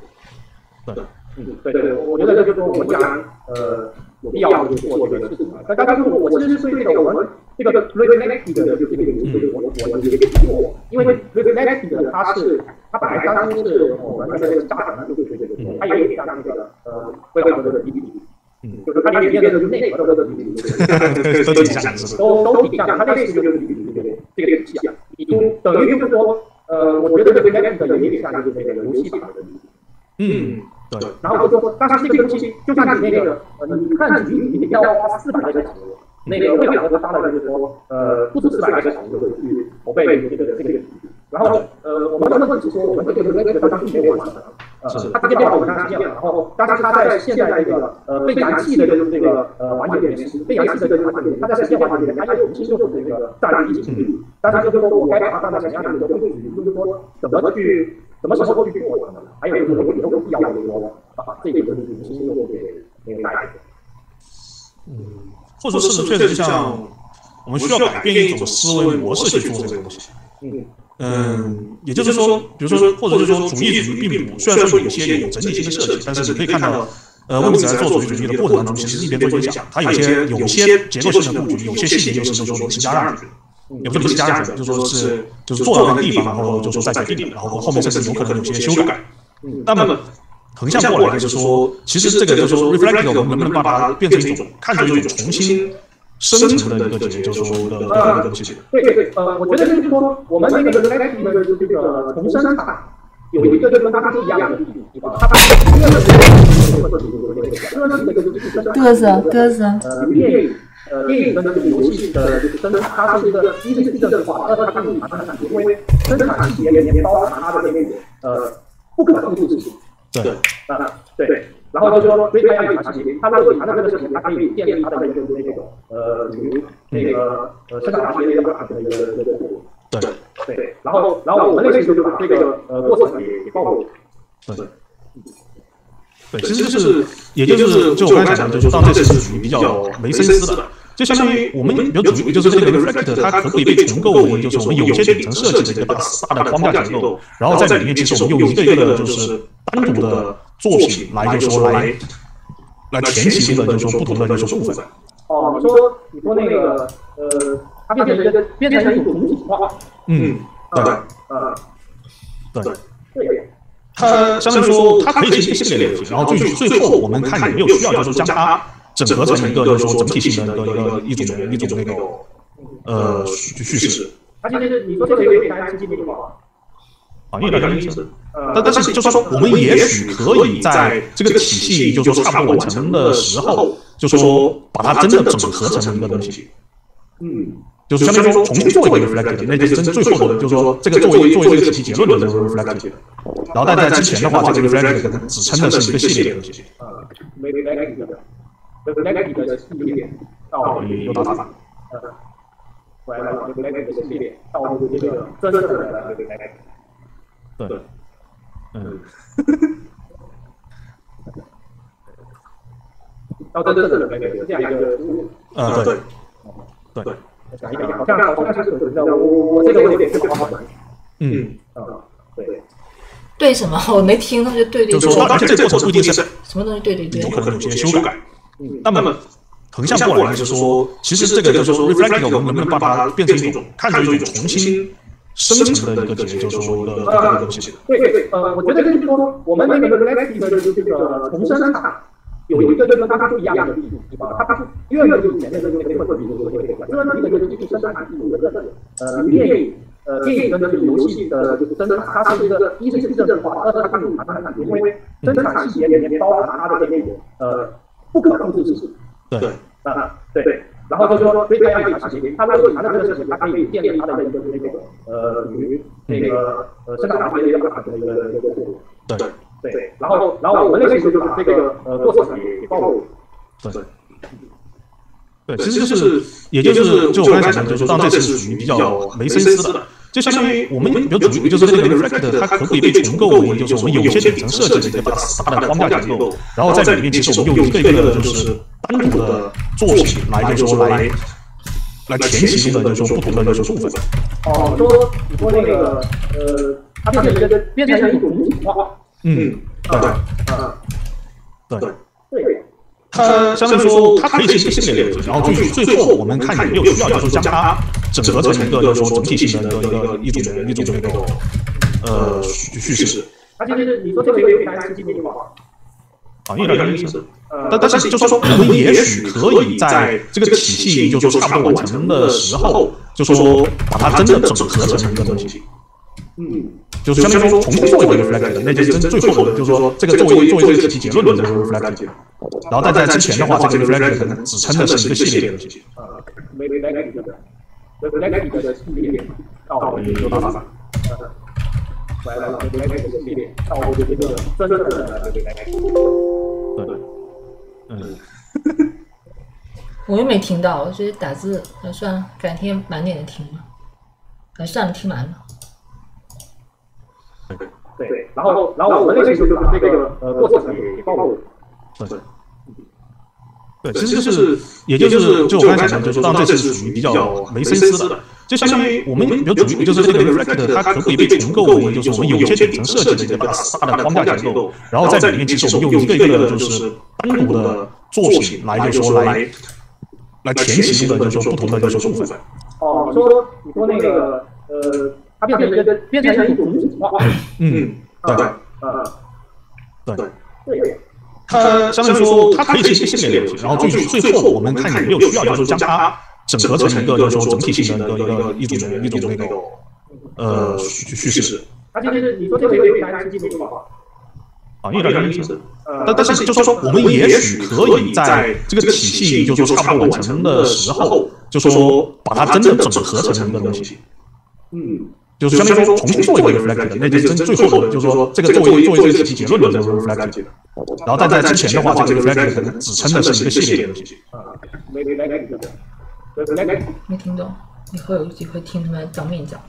对，我觉得这就是说我们讲有必要去做这个事情啊。刚刚我其实对这个我们这个 reflective 的就这个游戏，我也提过，因为 reflective 它本来当初是我们的这个家长的就是它也有点像那个威尔德的比比，就是它里面的就是内核的比比，都挺像，它类似就是比比这个游戏啊，等于就是说我觉得这个 reflective 有点像就是这个游戏版的比比。对，然后就说，但是这个东西就像你那个，你看你要花400个小时，那个为了花了就是说，不止400个小时去筹备这个然后我们不能只说我们这个那个当时没有完成，它直接变到我们当实践了，然后但是它在现在这个被燃气的这个环节里面，被燃气的这个环节里面，它在实践环节里面，它有其实就是这个战略意识，但是就是说我该把它放在什么样的一个位置，就是说怎么时候去做它们，还有就是我有没有必要就是说把这个就是新用户给带来。 或者是确实像我们需要改变一种思维模式去做这个东西。也就是说，比如说，或者是说，主义并不，虽然说有些有整体性的设计，但是你可以看到，魏木子在做主义的过程当中，其实一边做一边讲，它有些结构性的布局，有些细节就是说临时加上去，也不是临时加上去，就说是就是做到那个地方，然后就说再决定，然后后面甚至有可能有些修改。那么横向过来就是说，其实这个就是说 reflective 我们能不能把它变成一种看作一种重新生成的一个就是说的东西。 对，我觉得就是说，我们那个 reflective 的这个重生法有一个跟它不一样的地方，它把鸽子， 电影跟这个游戏的就是生产，它是一个一是自动化，二是它可以马上生产，因为生产细节也包含它的那种不可复制性。对，然后就是说，所以它要有它细节，它如果有它的这个事情，它可以建立它的那种比如那个生产环节的一个对，然后我们那个时候就把这个过程也报过。 对，其实就我刚才讲的，就是说，这是属于比较没深思的，就相当于我们比较主义，就是这个 reflect 它可不可以被重构为，就是我们有些底层设计的一个大的框架结构，然后在里面其实我们用一个的就是单独的作品来，就是说来填其中的，就是说不同的就是部分。 你说那个它变成一种主体化。对。 它相当于说，它可以是一个系列的东西，然后最后我们看有没有需要，就是说将它整合成一个就是说整体性的一种那个叙事。 它其实你说这个有点单机那种啊，有点单机但是就是说，我们也许可以在这个体系就是说差不多完成的时候，就是说把它真的整合成一个东西。就是相当于说重新做一个 reflective， 那就是真正最后的，就是说这个作为这个体系结论的这个 reflective。 然后但在之前的话，这个 reflected 可能只称的是一个系列的东西。 reflected 的系列到有打法。 回来了 reflected 的系列到这个真正的 reflected。 对，嗯。 到真正的 reflected 是这样一个输入。 对。 讲一讲，好像是可能的，我这个有点不好玩。对。 对什么？我没听，他就对。 就是说，而且这个过程不一定是什么东西对， 有可能有些修改。那么横向过来就是说，其实这个就是说 reflected 我们能不能把它变成一种看作一种重新生成的一个节，就是说一个东西。 对，我觉得就是说，我们那个 reflected 的这个重生产。有一个跟它不一样的地方，它不是因为以前的这个会比这个技术生产是有一个特点，电影跟这个游戏的就是生产，它是一个一是自证化，二是它是产产因为生产细节里面包含它的那种不可控制性。对，然后就说所以它要有产细节，它如果有产的这个事情，它可以建立它的一个那个与那个生产环节的一个产的一个作用。对，然后我们那个时候就把这个过程给包括。 对，其实就是，也就是就我刚才讲的，就是说，当这是属于比较没深思的，就相当于我们比较主流，就是这个 reflected 它可以被重构为，就是我们有一些底层设计的一个大的框架结构，然后在里面其实我们用一个一个的就是单独的作品来，就是说来填其中的就是说不同的就是部分。 你说那个它变成一种主体化。对， 它相当于说，它可以是一个系列的，然后最后我们看有没有需要，就是说将它整合成一个就是说整体性的一种这个叙事。 它其实你说这个有点像是进化啊，有点意思。但是就是说，我们也许可以在这个体系就是说差不多完成的时候，就说把它真的整合成一个东西。就是相当于说重新做一个 reflected， 那就是最后的，就是说这个作为这个体系结论的这个 reflected， 然后但在之前的话，这个 reflected 可能只称的是一个系列的东西。 reflected 的系列到有打法。回来了 reflected 的系列到这个真正的 reflected。 我又没听到，我觉得打字算了，改天晚点的听吧。算了，听完了。 对，然后我们那个时候就把这个过程给包括。 对，其实就是，也就是就我刚才讲的，就是当这是属于比较没深思的，就相当于我们比较主流，就是这个 reflected 它可以被重构为，就是我们有一些底层设计的一个大的框架结构，然后在里面其实我们用一个一个的就是单独的作品来，就是说来填其中的就是说不同的就是部分。 你说那个它变成一种主体化。对。 它相当于说，它可以是一个系列的，然后最后我们看有没有需要，就是说将它整合成一个就是说整体性的一种那个叙事。 它其实你说这个有点像是进化。 有点意思。但是就是说，我们也许可以在这个体系就是说差不多完成的时候，就说把它真的整合成一个东西。就是相当于说重新做一个 reflected， 那就是最后的，就是说这个作为这个体系结论的这个 reflected， 然后但在之前的话，这个 reflected 可能只称的是一个系列的东西。 没听懂，以后有机会听他们当面讲。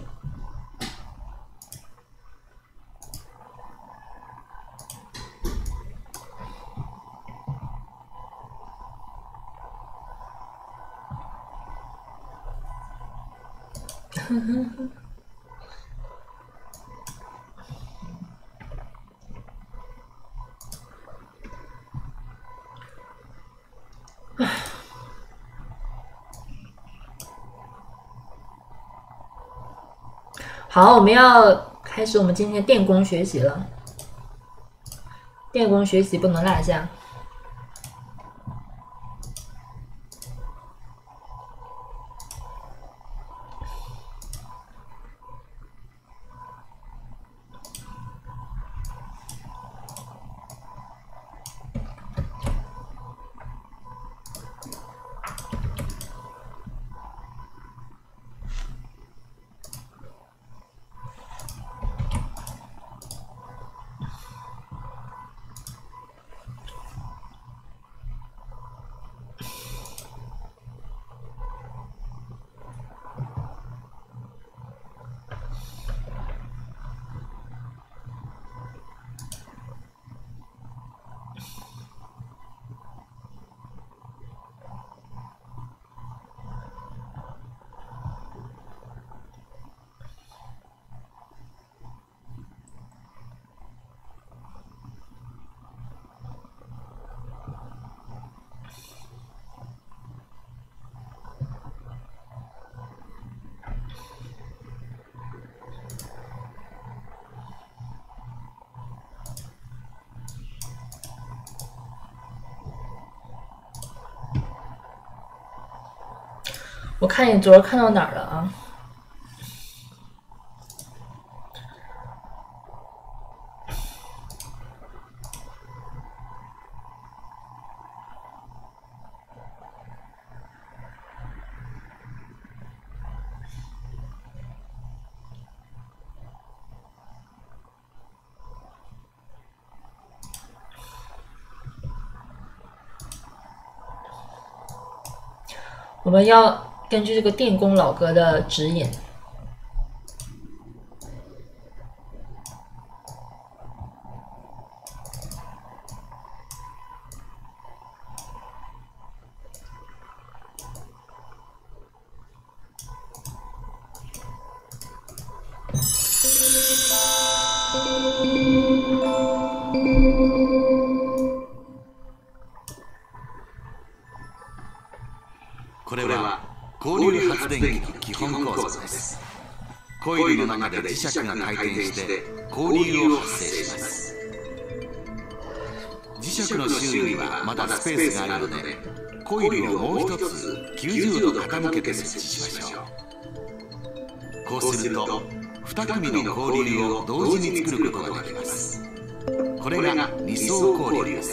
好，我们要开始我们今天的电工学习了。电工学习不能落下。 我看你昨儿看到哪儿了啊？我们要根据这个电工老哥的指引。 これは交流発電機の基本構造です。コイルの中で磁石が回転して交流を発生します。磁石の周囲にはまだスペースがあるので、コイルをもう一つ90度傾けて設置しましょう。こうすると2組の交流を同時に作ることができます。これが二層交流です。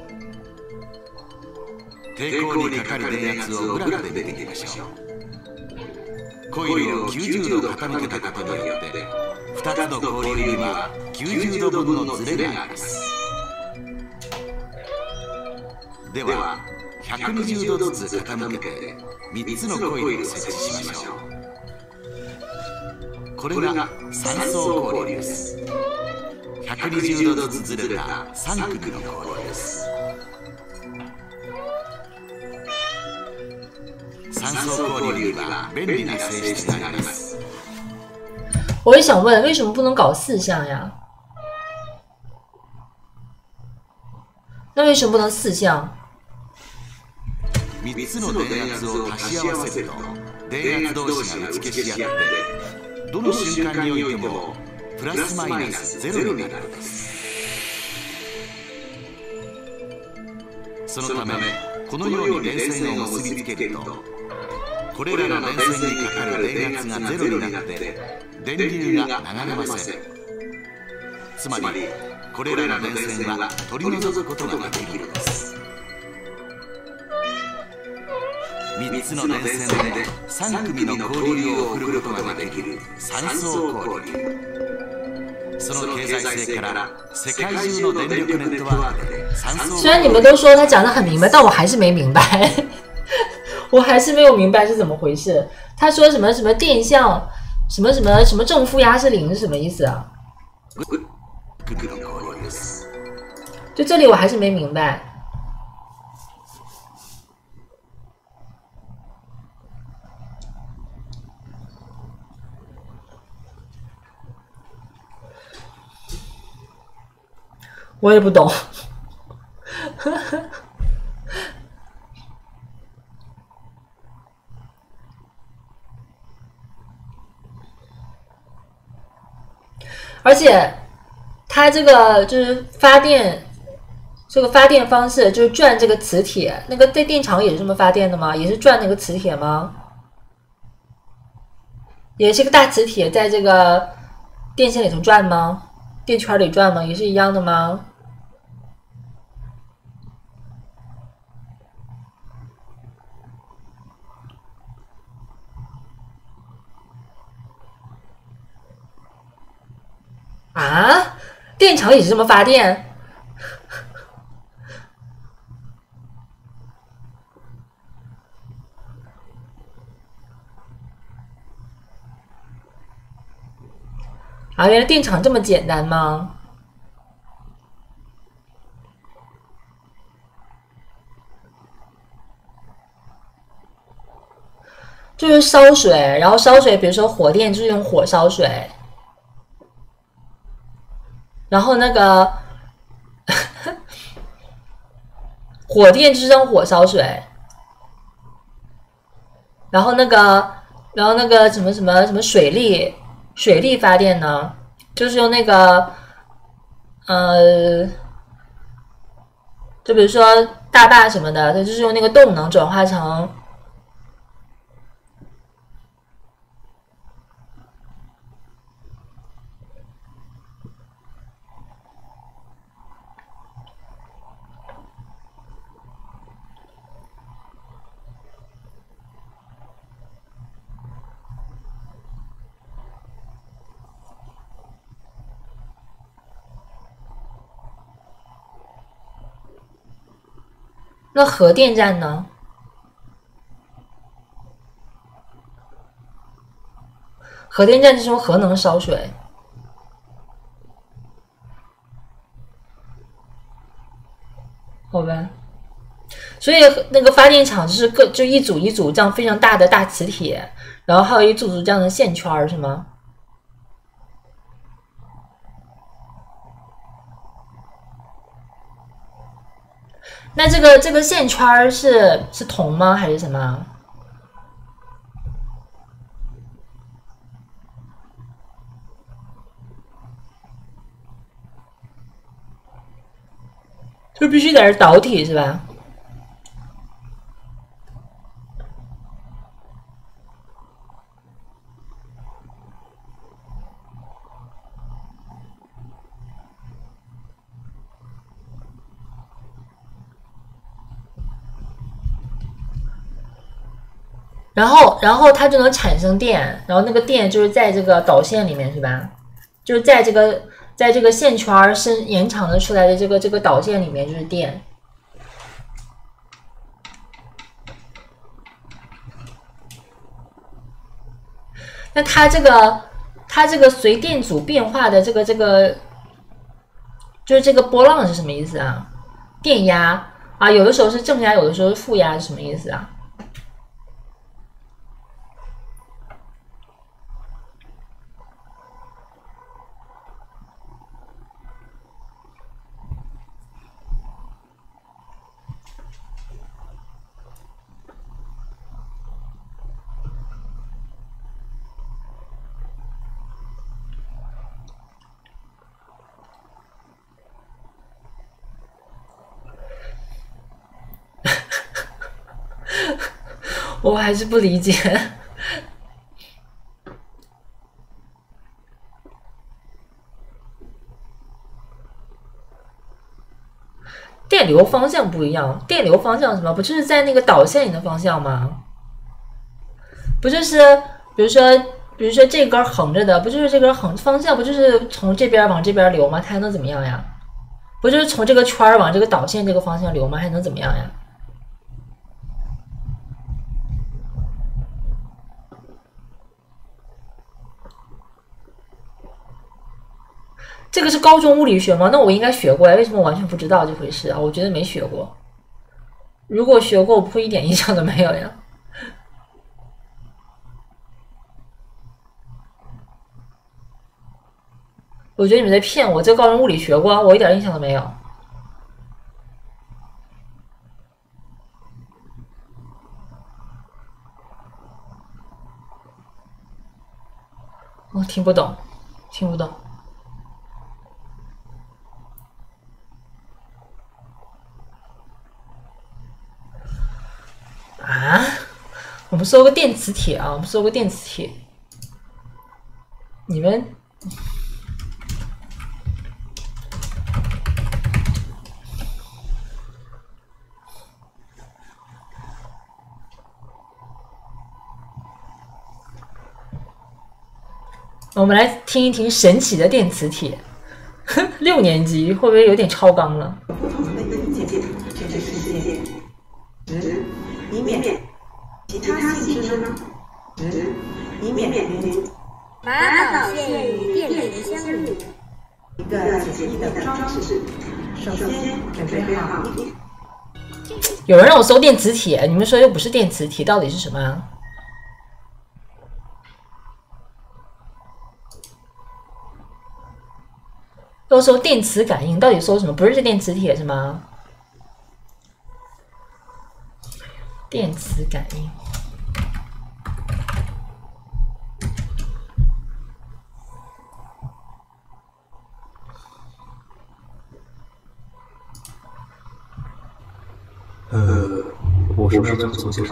抵抗にかかる電圧をグラフで見てみましょう。コイルを90度傾けたことによって2つの交流には90度分のズレがあります。では120度ずつ傾けて3つのコイルを設置しましょう。これが3層交流です。120度ずつずれた3組の交流です。3層交流には便利な性質があります。 我也想问，为什么不能搞4项呀？那为什么不能4项 ？3つの電圧を足し合わせると電圧同士が打ち消し合ってどの瞬間においてもプラスマイナスゼロになるのです。そのためこのように電線を結びつけるとこれらの電線にかかる電圧がゼロになって電流が流れません。つまりこれらの電線は取り除くことができるのです。3つの電線で3組の交流を送ることができる3層交流。その経済性から世界中の電力ネットワークで3層。 虽然你们都说他讲得很明白，但我还是没明白。我还是没有明白是怎么回事。他说什么什么电向什么什么什么正负压是0是什么意思啊？就这里我还是没明白。我也不懂。而且它这个就是发电，这个发电方式就是转这个磁铁，那个在电厂也是这么发电的吗？也是转那个磁铁吗？也是个大磁铁在这个电线里头转吗？电圈里转吗？也是一样的吗？啊，电厂也是这么发电？啊，原来电厂这么简单吗？就是烧水，然后烧水，比如说火电就是用火烧水。然后那个火电就是用火烧水，然后那个什么什么什么水力发电呢，就是用那个就比如说大坝什么的，它就是用那个动能转化成那核电站呢？核电站是说核能烧水。好吧，所以那个发电厂就是就一组一组这样非常大的大磁铁，然后还有一组组这样的线圈，是吗？那这个线圈是铜吗？还是什么？就必须得是导体是吧？然后它就能产生电，然后那个电就是在这个导线里面是吧？就是在这个线圈延长的出来的这个导线里面就是电。那它这个随电阻变化的这个就是这个波浪是什么意思啊？电压啊，有的时候是正压，有的时候是负压，是什么意思啊？我还是不理解。电流方向不一样，电流方向什么？不就是在那个导线里的方向吗？不就是比如说这根横着的，不就是这根横方向不就是从这边往这边流吗？它还能怎么样呀？不就是从这个圈往这个导线这个方向流吗？还能怎么样呀？这个是高中物理学吗？那我应该学过呀，为什么我完全不知道这回事啊？我觉得没学过。如果学过，我不会一点印象都没有呀。我觉得你们在骗我，这个高中物理学过，我一点印象都没有。我听不懂，听不懂。啊，我们搜个电磁铁啊，我们搜个电磁铁。你们我们来听一听神奇的电磁铁。6年级会不会有点超纲了？ 不同的意见，这个世界，以免其他性质呢？以免马导线与电池相遇。 一个简易的装置，首先准备好。 有人让我搜电磁铁，你们说又不是电磁体，到底是什么啊？都搜电磁感应，到底搜什么？不是这电磁铁是吗？电磁感应。 我是不是要做介绍？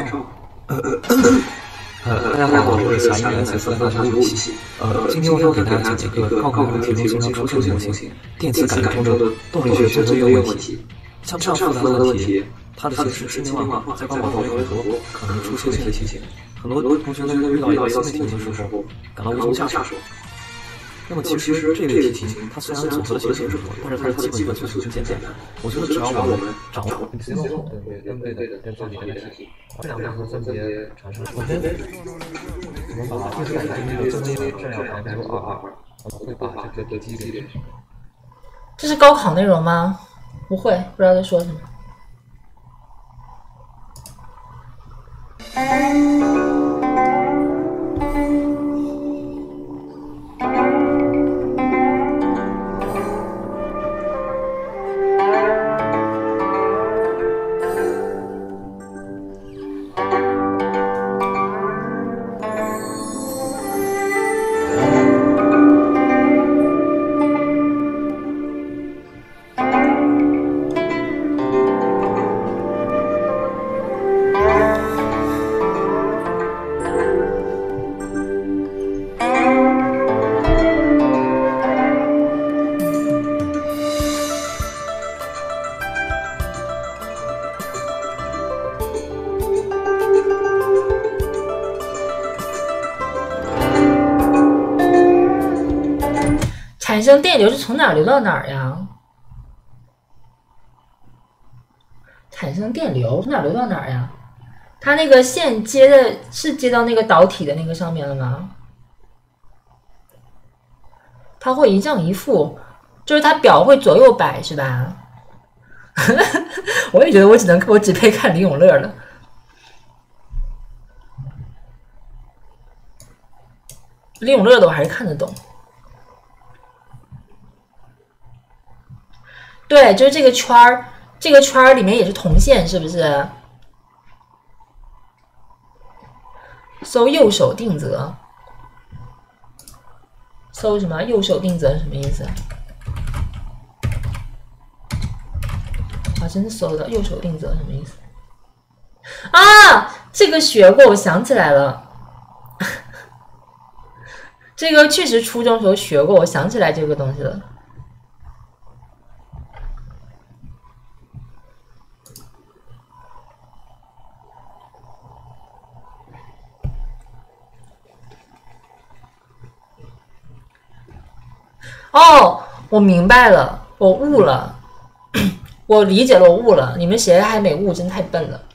大家好，我是霞音4大学物理系。今天我想给大家讲一个高考问题中经常出现的模型——电磁感应中的动力学综合问题。像这样复杂的问题，它的形式千变万化，在高考中有很多可能出现的题型。很多同学在遇到一个新的题目的时候，感到无从下手。 那么其实这类题型它虽然组合的形式不同，但是它的基本元素就很简单。我觉得只要我们掌握对跟对的跟这里的题，这两个和分别产生。首先，我们把第四感经历的增益这样排除2，我们会把这个题给。 这是高考内容吗？不会，不知道在说什么。产生电流是从哪儿流到哪儿呀？产生电流从哪儿流到哪儿呀？它那个线接的是接到那个导体的那个上面了吗？它会一正一负，就是它表会左右摆是吧？我也觉得我只配看李永乐了。李永乐的我还是看得懂。对，就是这个圈儿，这个圈儿里面也是铜线，是不是？搜右手定则，搜什么？右手定则是什么意思？啊，真的搜的右手定则什么意思？啊，这个学过，我想起来了，这个确实初中时候学过，我想起来这个东西了。哦，我明白了，我悟了，我理解了，我悟了。你们谁还没悟？真太笨了。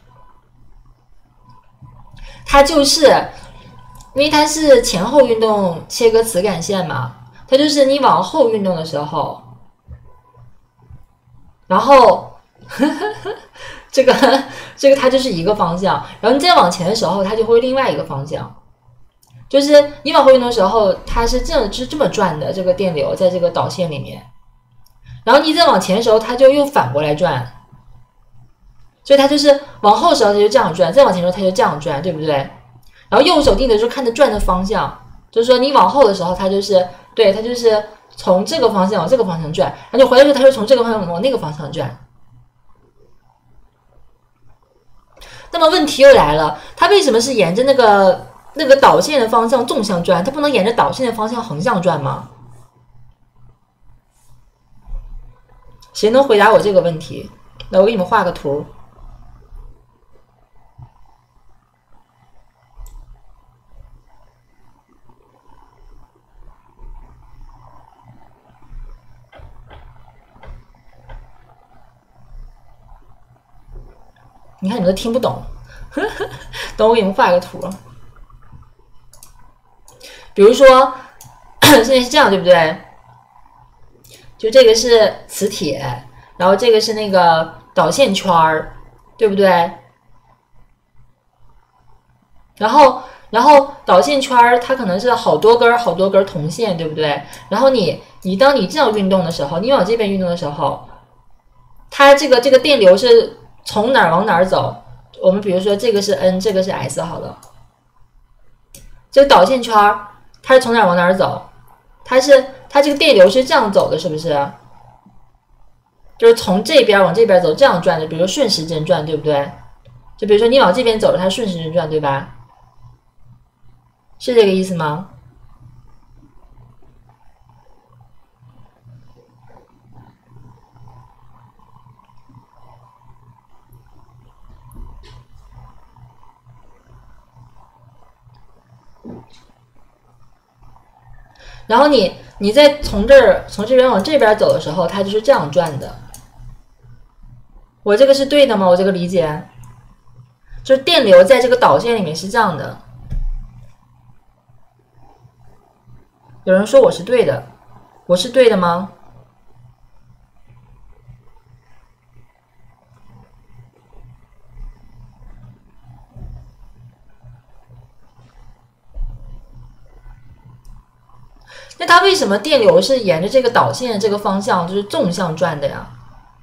它就是因为它是前后运动切割磁感线嘛，它就是你往后运动的时候，然后这个它就是一个方向，然后你再往前的时候，它就会另外一个方向。就是你往后运动的时候，它是这么转的，这个电流在这个导线里面，然后你再往前的时候，它就又反过来转，所以它就是往后的时候它就这样转，再往前的时候它就这样转，对不对？然后右手定的就是看着转的方向，就是说你往后的时候，它就是对，它就是从这个方向往这个方向转，然后你回来的时候，它就从这个方向往那个方向转。那么问题又来了，它为什么是沿着那个导线的方向纵向转，它不能沿着导线的方向横向转吗？谁能回答我这个问题？来，我给你们画个图。你看你们都听不懂，等我给你们画个图。比如说，现在是这样，对不对？就这个是磁铁，然后这个是那个导线圈儿，对不对？然后导线圈儿它可能是好多根铜线，对不对？然后当你这样运动的时候，你往这边运动的时候，它这个电流是从哪儿往哪儿走？我们比如说这个是 N， 这个是 S 好了。这个导线圈儿它是从哪儿往哪儿走？它这个电流是这样走的，是不是？就是从这边往这边走，这样转的，比如说顺时针转，对不对？就比如说你往这边走，它顺时针转，对吧？是这个意思吗？然后你在从这边往这边走的时候，它就是这样转的。我这个是对的吗？我这个理解，就是电流在这个导线里面是这样的。有人说我是对的，我是对的吗？那它为什么电流是沿着这个导线的这个方向，就是纵向转的呀？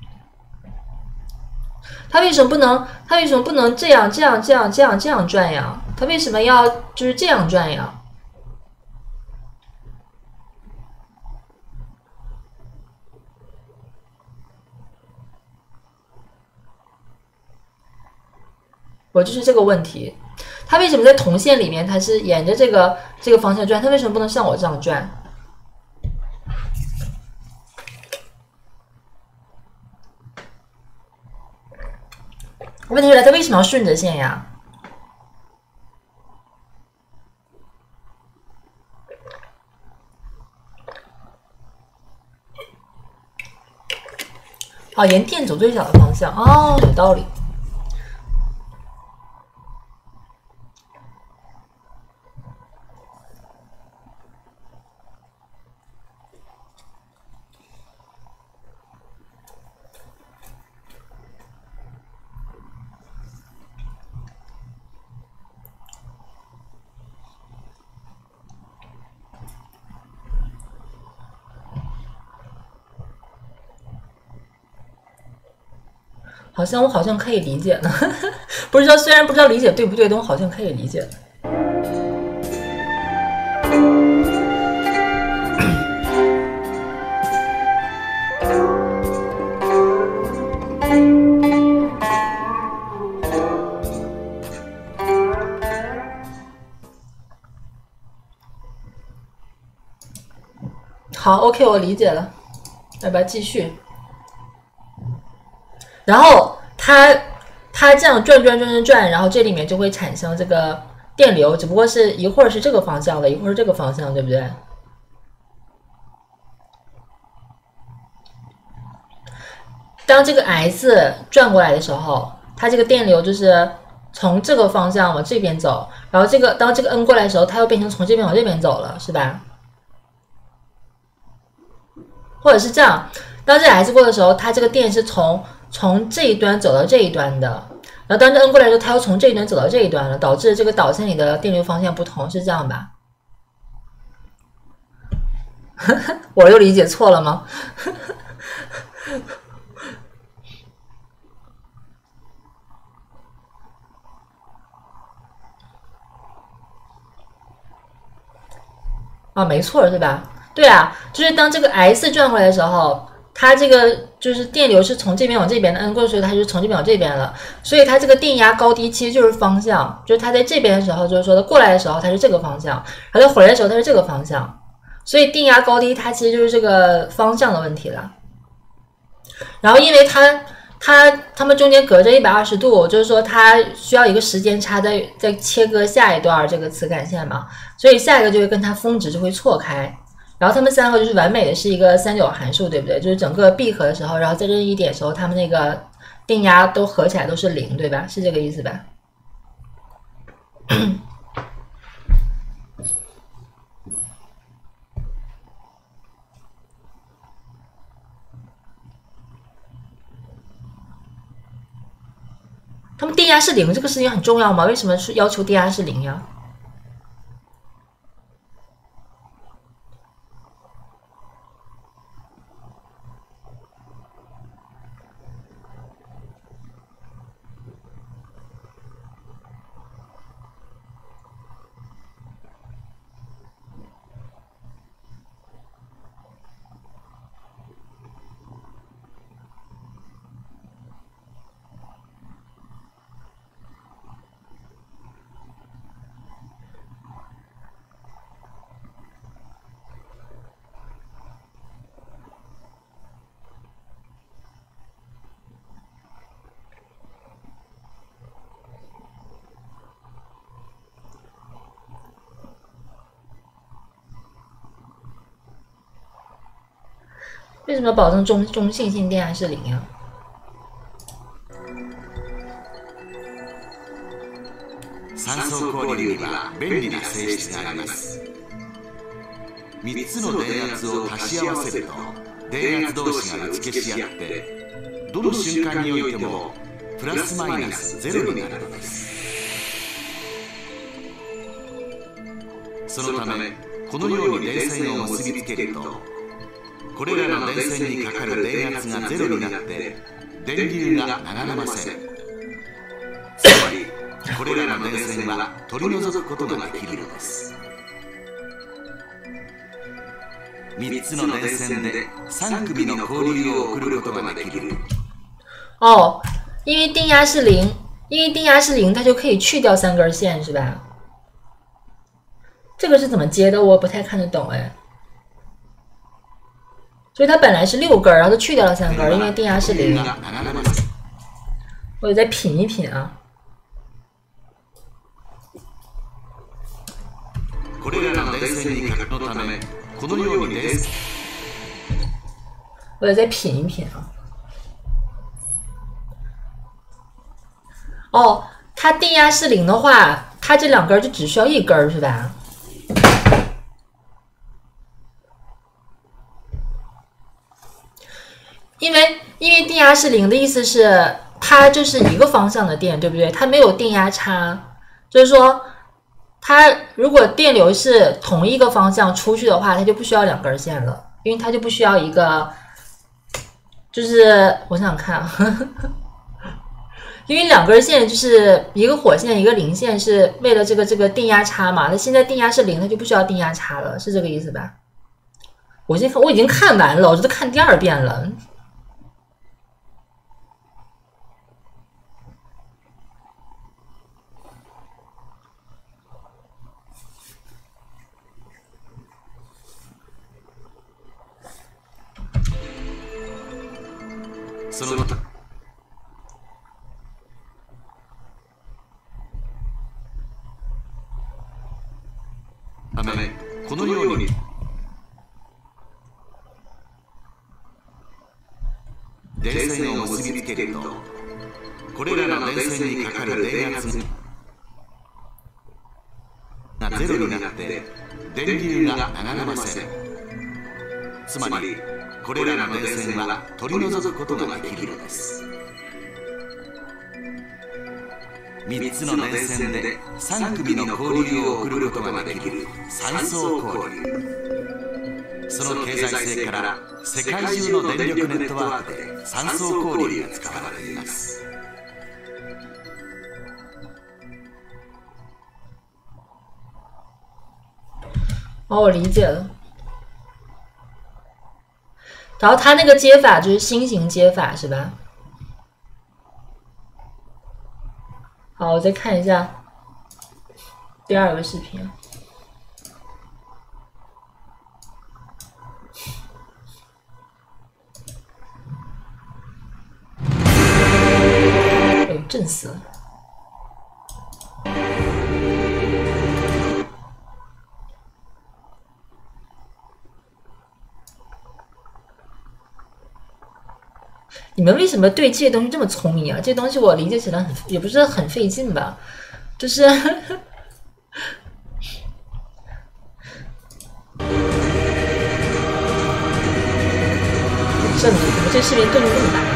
它为什么不能？它为什么不能这样转呀？它为什么要就是这样转呀？我就是这个问题，它为什么在铜线里面它是沿着这个方向转？它为什么不能像我这样转？问题是来，它为什么要顺着线呀？哦，沿电阻最小的方向，哦，有道理。我好像可以理解了，不知道虽然不知道理解对不对，但我好像可以理解。好 ，OK， 我理解了，要不要继续？然后它这样转，然后这里面就会产生这个电流，只不过是一会儿是这个方向的，一会儿是这个方向，对不对？当这个 S 转过来的时候，它这个电流就是从这个方向往这边走，然后当这个 N 过来的时候，它又变成从这边往这边走了，是吧？或者是这样，当这 S 过的时候，它这个电是从这一端走到这一端的，然后当这 N 过来的时候，它又从这一端走到这一端了，导致这个导线里的电流方向不同，是这样吧？我又理解错了吗？啊，没错，是吧？对啊，就是当这个 S 转过来的时候，它这个就是电流是从这边往这边的，N 过去它就从这边往这边了，所以它这个电压高低其实就是方向，就是它在这边的时候，就是说它过来的时候它是这个方向，然后它回来的时候它是这个方向，所以电压高低它其实就是这个方向的问题了。然后因为它们中间隔着120度，就是说它需要一个时间差再切割下一段这个磁感线嘛，所以下一个就会跟它峰值就会错开。然后它们三个就是完美的是一个3/9函数，对不对？就是整个闭合的时候，然后在任意点的时候，它们那个电压都合起来都是0，对吧？是这个意思吧？它们电压是0，这个事情很重要吗？为什么是要求电压是0呀？ 为什么保证中性性电压是0呀？ 三層交流には便利な性質があります。3つの電圧を足し合わせると電圧同士が打ち消し合ってどの瞬間においてもプラスマイナスゼロになるのです。そのためこのように電線を結びつけるとこれらの電線にかかる電圧がゼロになって電流が流れません。つまりこれらの電線は取り除くことができるのです。3つの電線で3組の交流を送ることができる。 哦，因为电压是0，它就可以去掉3根线，是吧？这个是怎么接的？我不太看得懂哎。所以它本来是6根，然后它去掉了3根，因为电压是0。我得再品一品啊。 これらの電線にかかるため、このように電線。 我得再品一品啊。哦，它电压是0的话，它这2根就只需要1根是吧？因为电压是0的意思是它就是一个方向的电，对不对？它没有电压差，就是说它如果电流是同一个方向出去的话，它就不需要2根线了，因为它就不需要一个，就是我想想看啊，因为2根线就是一个火线一个零线，是为了这个电压差嘛。它现在电压是0，它就不需要电压差了，是这个意思吧？我已经看完了，我这都看第2遍了。 そのためこのように電線を結びつけるとこれらの電線にかかる電圧がゼロになって電流が流れません。つまりこれらの電線は取り除くことができるのです。3つの電線で3組の交流を送ることができる3層交流。その経済性から世界中の電力ネットワークで3層交流が使われています。 哦，我理解了。然后它那个接法就是心形接法是吧？好，我再看一下第2个视频。哎呦，震死了！你们为什么对这些东西这么聪明啊？这些东西我理解起来也不是很费劲吧？就是这怎么这视频动静这么大？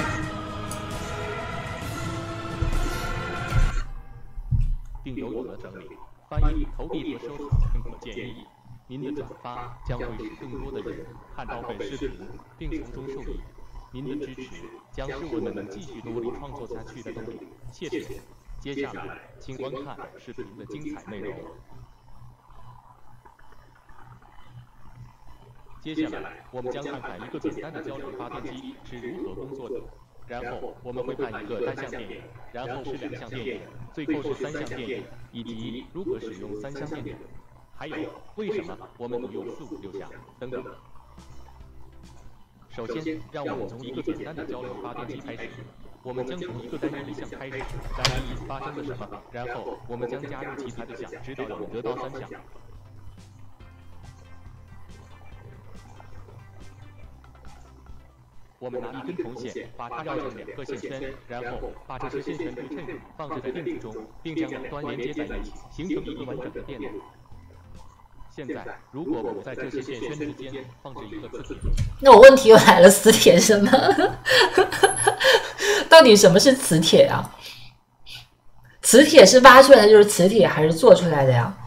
并由我的整理、翻译、投币和收藏并可建议。您的转发将会使更多的人看到本视频，并从中受益。您的支持将是我们能继续努力创作下去的动力。谢谢。接下来，请观看视频的精彩内容。接下来，我们将看看一个简单的交流发电机是如何工作的。然后，我们会看一个单向电源，然后是2项电源，最后是3项电源，以及如何使用3项电源，还有为什么我们不用4、5、6项等等。首先，让我们从一个简单的交流发电机开始。我们将从一个单一项开始，单一发生了什么，然后我们将加入其他的项，直到我们得到3项。 我们拿一根铜线把它绕成2个线圈，然后把这些线圈对称放置在电池中，并将两端连接在一起，形成一个完整的电路。现在，如果我在这些线圈之间放置一个磁铁， 那我问题又来了，磁铁是什么？到底什么是磁铁呀？磁铁是挖出来的就是磁铁，还是做出来的呀？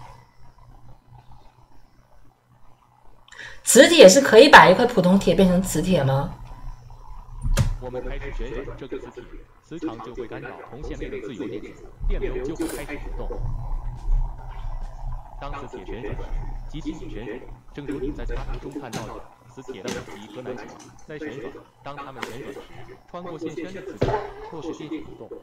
磁铁是可以把一块普通铁变成磁铁吗？ 我们开始旋转这个磁铁，磁场就会干扰铜线内的自由电子，电流就会开始流动。当磁铁旋转时，机器也旋转，正如你在插图中看到的，磁铁的母极和南极在旋转。当它们旋转时，穿过线圈的磁铁迫使电流动。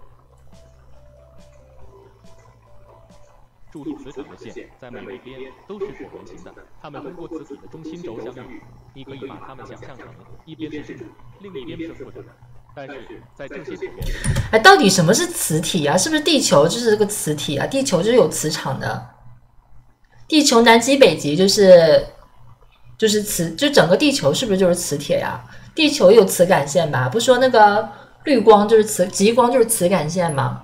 注意，磁场的线在每一边都是椭圆形的，它们通过磁体的中心轴相遇。你可以把它们想象成一边是正，另一边是负的。但是在这些椭圆， 到底什么是磁体啊？是不是地球就是这个磁体啊？地球就是有磁场的。地球南极北极就是整个地球是不是就是磁铁呀？地球有磁感线吧？不是说那个绿光就是极光就是磁感线吗？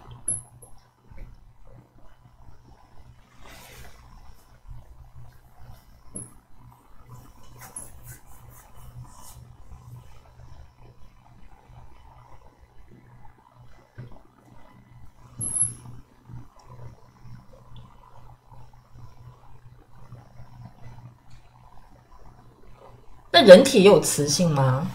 那人体也有磁性吗？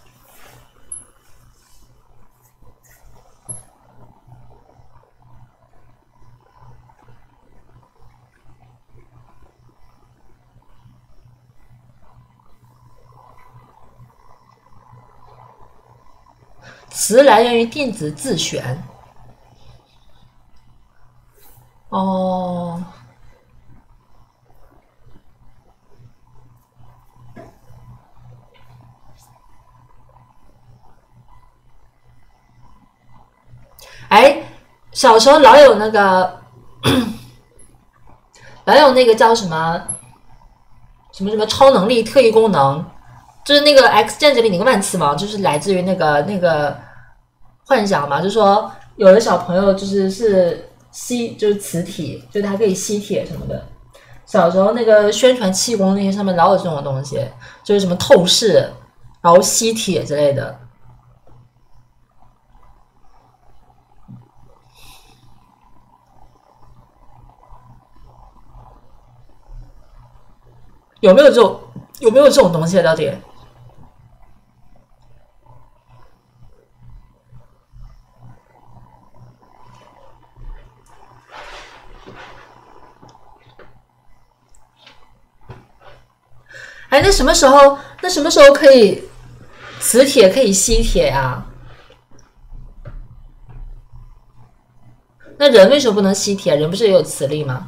磁来源于电子自旋。哦。哎，小时候老有那个叫什么超能力特异功能，就是那个 X 战警里那个万磁王，就是来自于那个幻想嘛，就是说有的小朋友就是磁体，就是他可以吸铁什么的。小时候那个宣传气功那些上面老有这种东西，就是什么透视，然后吸铁之类的。有没有这种东西啊？到底？哎，那什么时候可以磁铁可以吸铁呀？那人为什么不能吸铁？人不是也有磁力吗？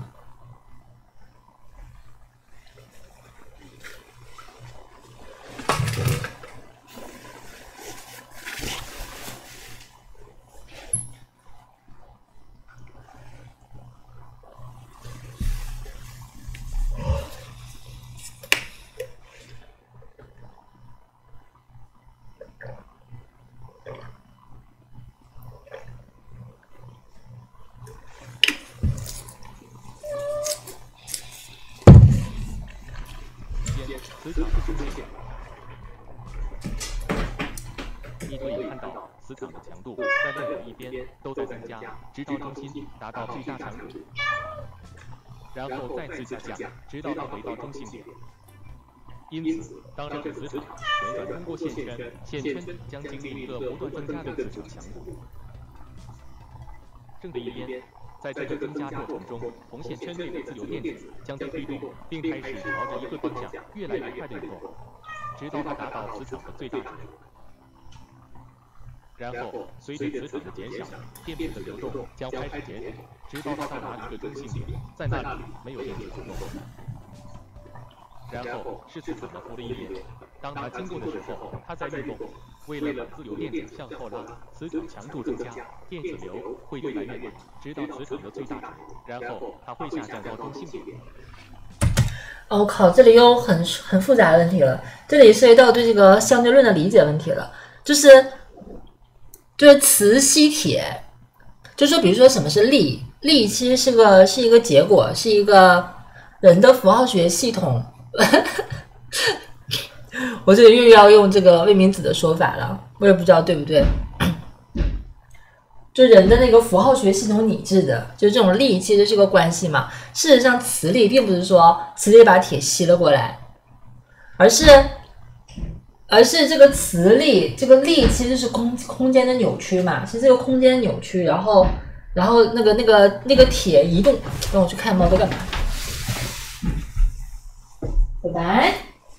磁场是中性，你可以看到磁场的强度在任何一边都在增加，直到中心达到最大强度，然后再次下降，直到它回到中心点。因此，当这个磁场旋转通过线圈，线圈将经历一个不断增加的磁场强度。正的一边，在这个增加过程中，铜线圈内的自由电子将被推动，并开始朝着一个方向越来越快地流动，直到它达到磁场的最大值。然后，随着磁场的减小，电子的流动将开始减少，直到它到达一个中心点，在那里没有电子流动。然后是磁场的负的一边，当它经过的时候，它在运动。为了把自由电子向后拉，磁场强度增加，电子流会越来越慢，直到磁场的最大值，然后它会下降到中心点。 哦，我靠，这里又很复杂的问题了，这里涉及到对这个相对论的理解问题了。 就是磁吸铁，就说比如说什么是力，力其实是一个结果，是一个人的符号学系统。我这里又要用这个魏明子的说法了，我也不知道对不对。就人的那个符号学系统拟制的，就这种力其实是个关系嘛。事实上，磁力并不是说磁力把铁吸了过来，而是这个磁力，这个力其实是空间的扭曲嘛，是这个空间扭曲，然后那个铁移动。让我去看猫在干嘛。拜拜。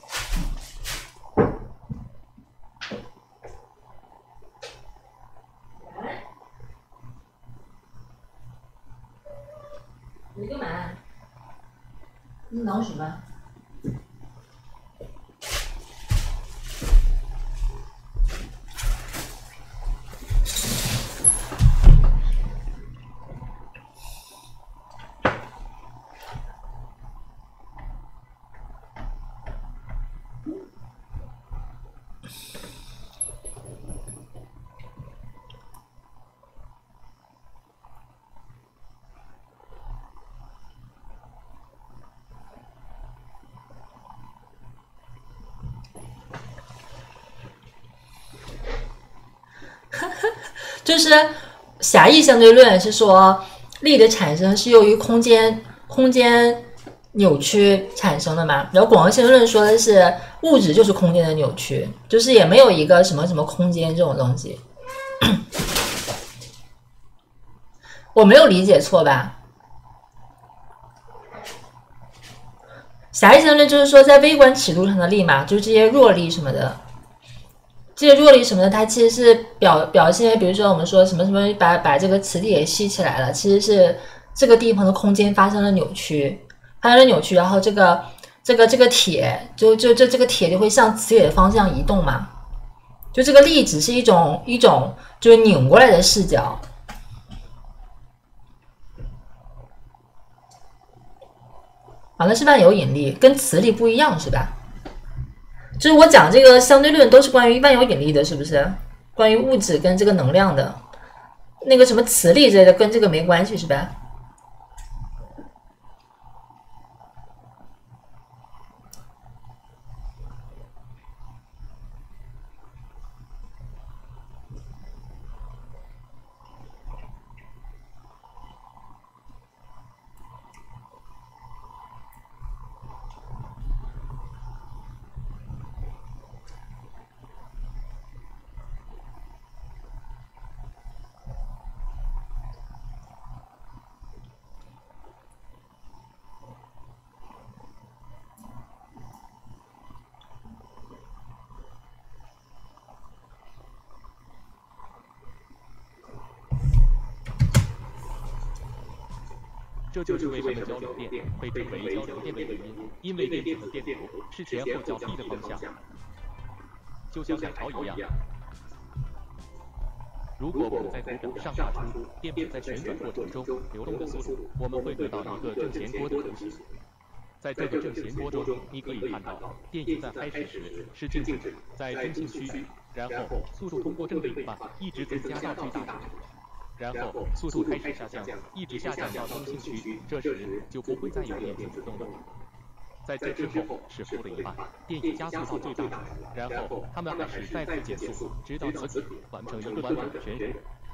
你干嘛？你挠什么？就是狭义相对论是说力的产生是由于空间扭曲产生的嘛，然后广义相对论说的是物质就是空间的扭曲，就是也没有一个什么什么空间这种东西。我没有理解错吧？狭义相对论就是说在微观尺度上的力嘛，就是这些弱力什么的。这些弱力什么的，它其实是表现，比如说我们说什么什么把这个磁铁也吸起来了，其实是这个地方的空间发生了扭曲，然后这个铁这个铁就会向磁铁的方向移动嘛，就这个力只是一种就是拧过来的视角。啊，那是万有引力，跟磁力不一样是吧？就是我讲这个相对论都是关于万有引力的，是不是？关于物质跟这个能量的，那个什么磁力之类的跟这个没关系是吧？ 这就是为什么交流电被称为交流电的原因，因为电子的电流是前后较低的方向，就像海潮一样。如果我们在图表上画出电子在旋转过程中流动的速度，我们会得到一个正弦波的图形。在这个正弦波中，你可以看到电极在开始时是静止在中性区，然后速度通过正零半一直增加到最大值。然后速度开始下降，一直下降到中性区，这时就不会再有电子动了。在这之后是负零半，电已加速到最大值，然后它们还是再次减速，直到磁铁完成一个完整的旋转。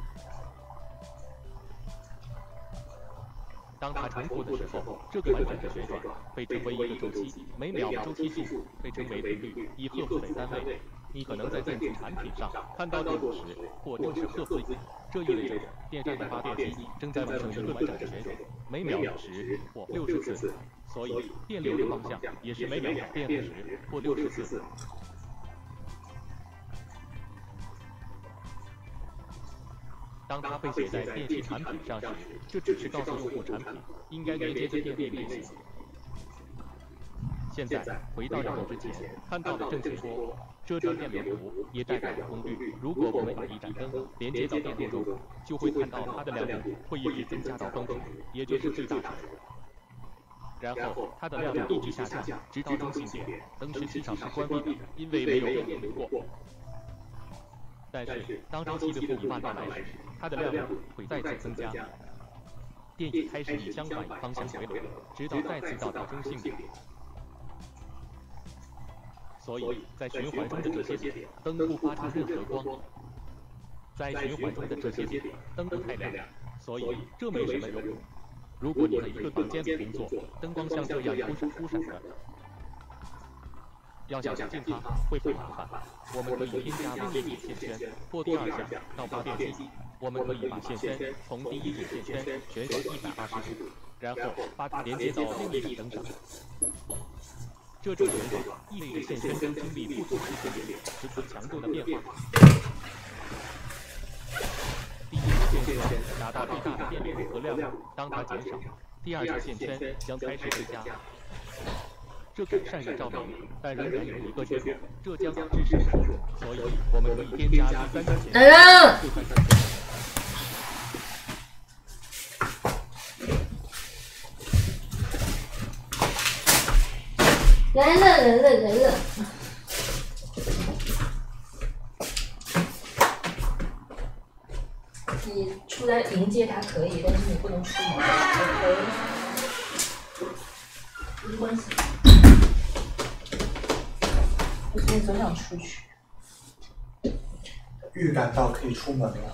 当它重复的时候，这个完整的旋转被称为一个周期，每秒的周期数被称为频率，以赫兹为单位。你可能在电子产品上看到的50或正是赫兹，这意味着电站的发电机正在完成一个完整的旋转，每秒50或60次，所以电流的方向也是每秒变50或60次。当它被写在电器产品上时，这只是告诉用户产品应该连接的电力类型。现在回到我们之前看到的正弦波，这张电流图也代表了功率。如果我们把一盏灯连接到电路中，就会看到它的亮度会一直增加到峰值，也就是最大值。然后它的亮度一直下降，直到中性点，灯实际上是关闭的，因为没有电流流过。 但是当蒸汽的负发电来时，它的亮度会再次增加，电液开始以相反方向回流，直到再次到达中性点。所以在循环中的这些点，灯不发出任何光。在循环中的这些点，灯不太亮，所以这没什么用。如果你在一个短间的工作，灯光像这样忽闪的，要想进它会很麻烦。我们可以添加另一点线圈或第二项到发电机。我们可以把线圈从第一点线圈旋转120度，然后把它连接到另一个灯上。这种旋转意味着线圈将经历不同时间点使其强度的变化。第一条线圈达到最大的电流和亮度，当它减少，第二条线圈将开始增加。这改善了照明，但仍然有一个缺口，这将导致闪烁，所以我们可以添加第三条线圈。 来了！你出来迎接他可以，但是你不能出门。没关系。我今天总想出去。 预感到可以出门了。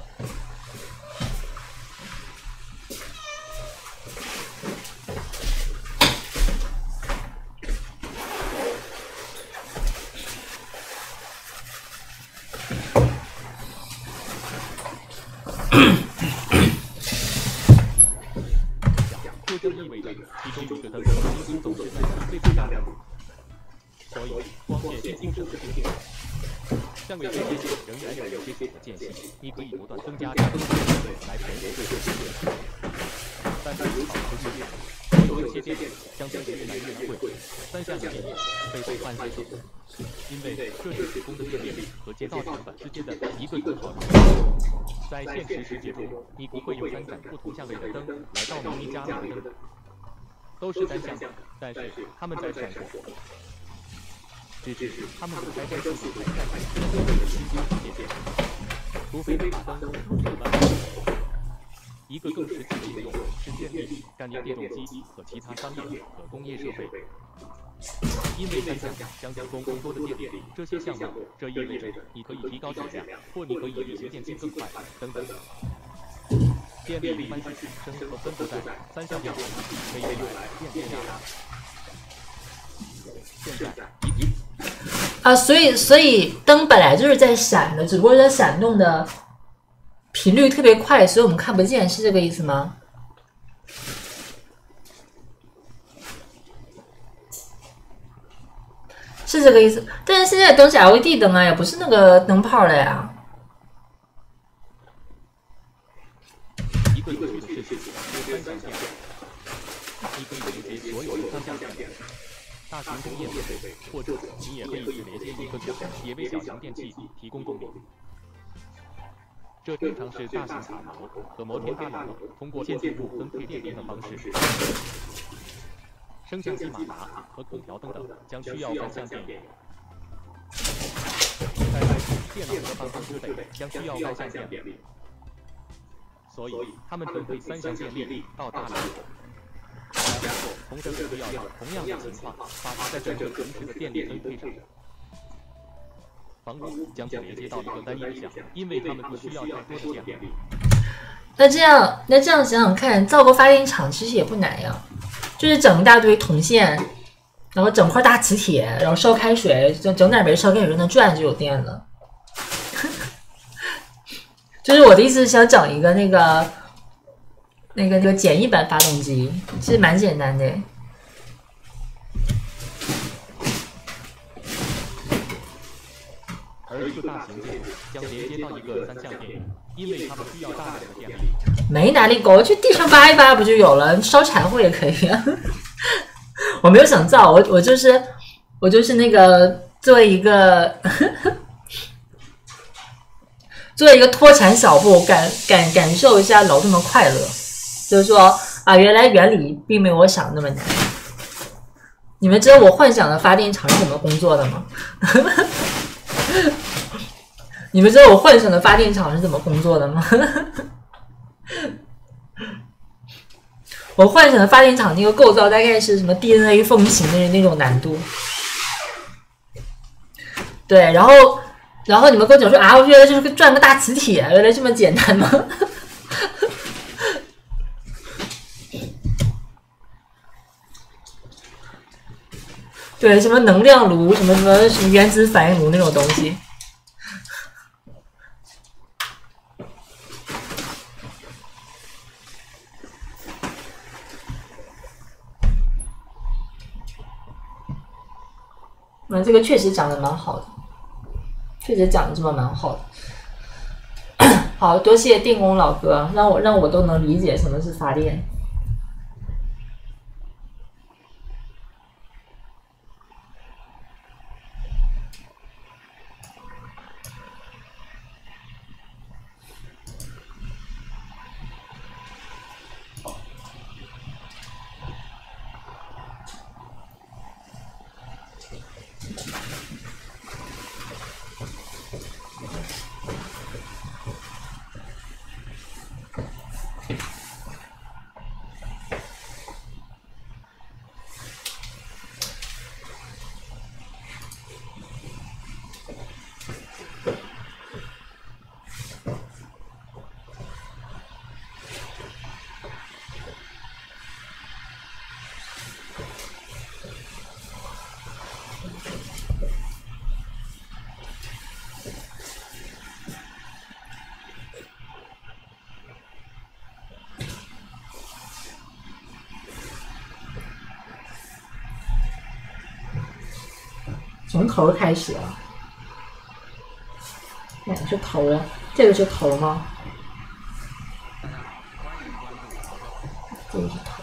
这就意味着其中一个灯几乎总是在最大亮度，所以光线是精神的经典。相对这些点仍然有些许的间隙，你可以不断增加灯的亮度来填补这些点。但是如此不是有这些点将变得越来越贵，三项电力被换成因为这是提供的电力和建造成本之间的一个等号。在现实世界中，你不会有3盏不同价位的灯来照明你家里的灯，都是单向的，但是它们在闪烁。只是它们的开灯速度还在时间节点，除非你把灯弄成了。一个更实际的应用是建立干电电动机和其他商业和工业设备。因为3项将提供更多的电力，这些项目这意味着你可以提高质量，或你可以运行电机更快，等等。电力一般是生和分布在3项电力，可以用来变电压。现在所以灯本来就是在闪的，只不过它闪动的频率特别快，所以我们看不见，是这个意思吗？是这个意思，但是现在灯是 LED 灯啊，也不是那个灯泡了呀。 一个有趣的事情是3项电，你可以连接所有的3项电，大型工业设备，或者你也可以只连接一个点，也为小型电器提供动力。这通常是大型塔楼和摩天大楼通过建筑物分配电力的方式。升降机、马达和空调等等将需要3项电力。在电脑和办公室内将需要3项电力，所以他们分配3项电力到大楼，然后同时需要有同样的情况发生在整个城市的电力分配上。房屋将被连接到一个单一项，因为他们不需要太多的电力。 那这样想想看，造个发电厂其实也不难呀。就是整一大堆铜线，然后整块大磁铁，然后烧开水，整点煤烧开水让它转就有电了。就是我的意思是想整一个那个简易版发动机，其实蛮简单的。 而一个大型电将连接到一个3项电，因为它们需要大量的电力。 没哪里狗，去地上扒一扒不就有了？烧柴火也可以啊。我没有想造，我就是那个作为一个脱产小布，感受一下劳动的快乐。就是说啊，原来原理并没有我想那么难。你们知道我幻想的发电厂是怎么工作的吗？ 你们知道我幻想的发电厂是怎么工作的吗？我幻想的发电厂那个构造大概是什么 DNA 风行的那种难度。对，然后你们跟我讲说啊，我原来就是转个大磁铁，原来这么简单吗？对，什么能量炉，什么原子反应炉那种东西。这个确实讲的蛮好的，确实讲的这么蛮好的。好多谢电工老哥，让我都能理解什么是发电。从头开始啊，哪个是头啊？这个是头吗？这个是头。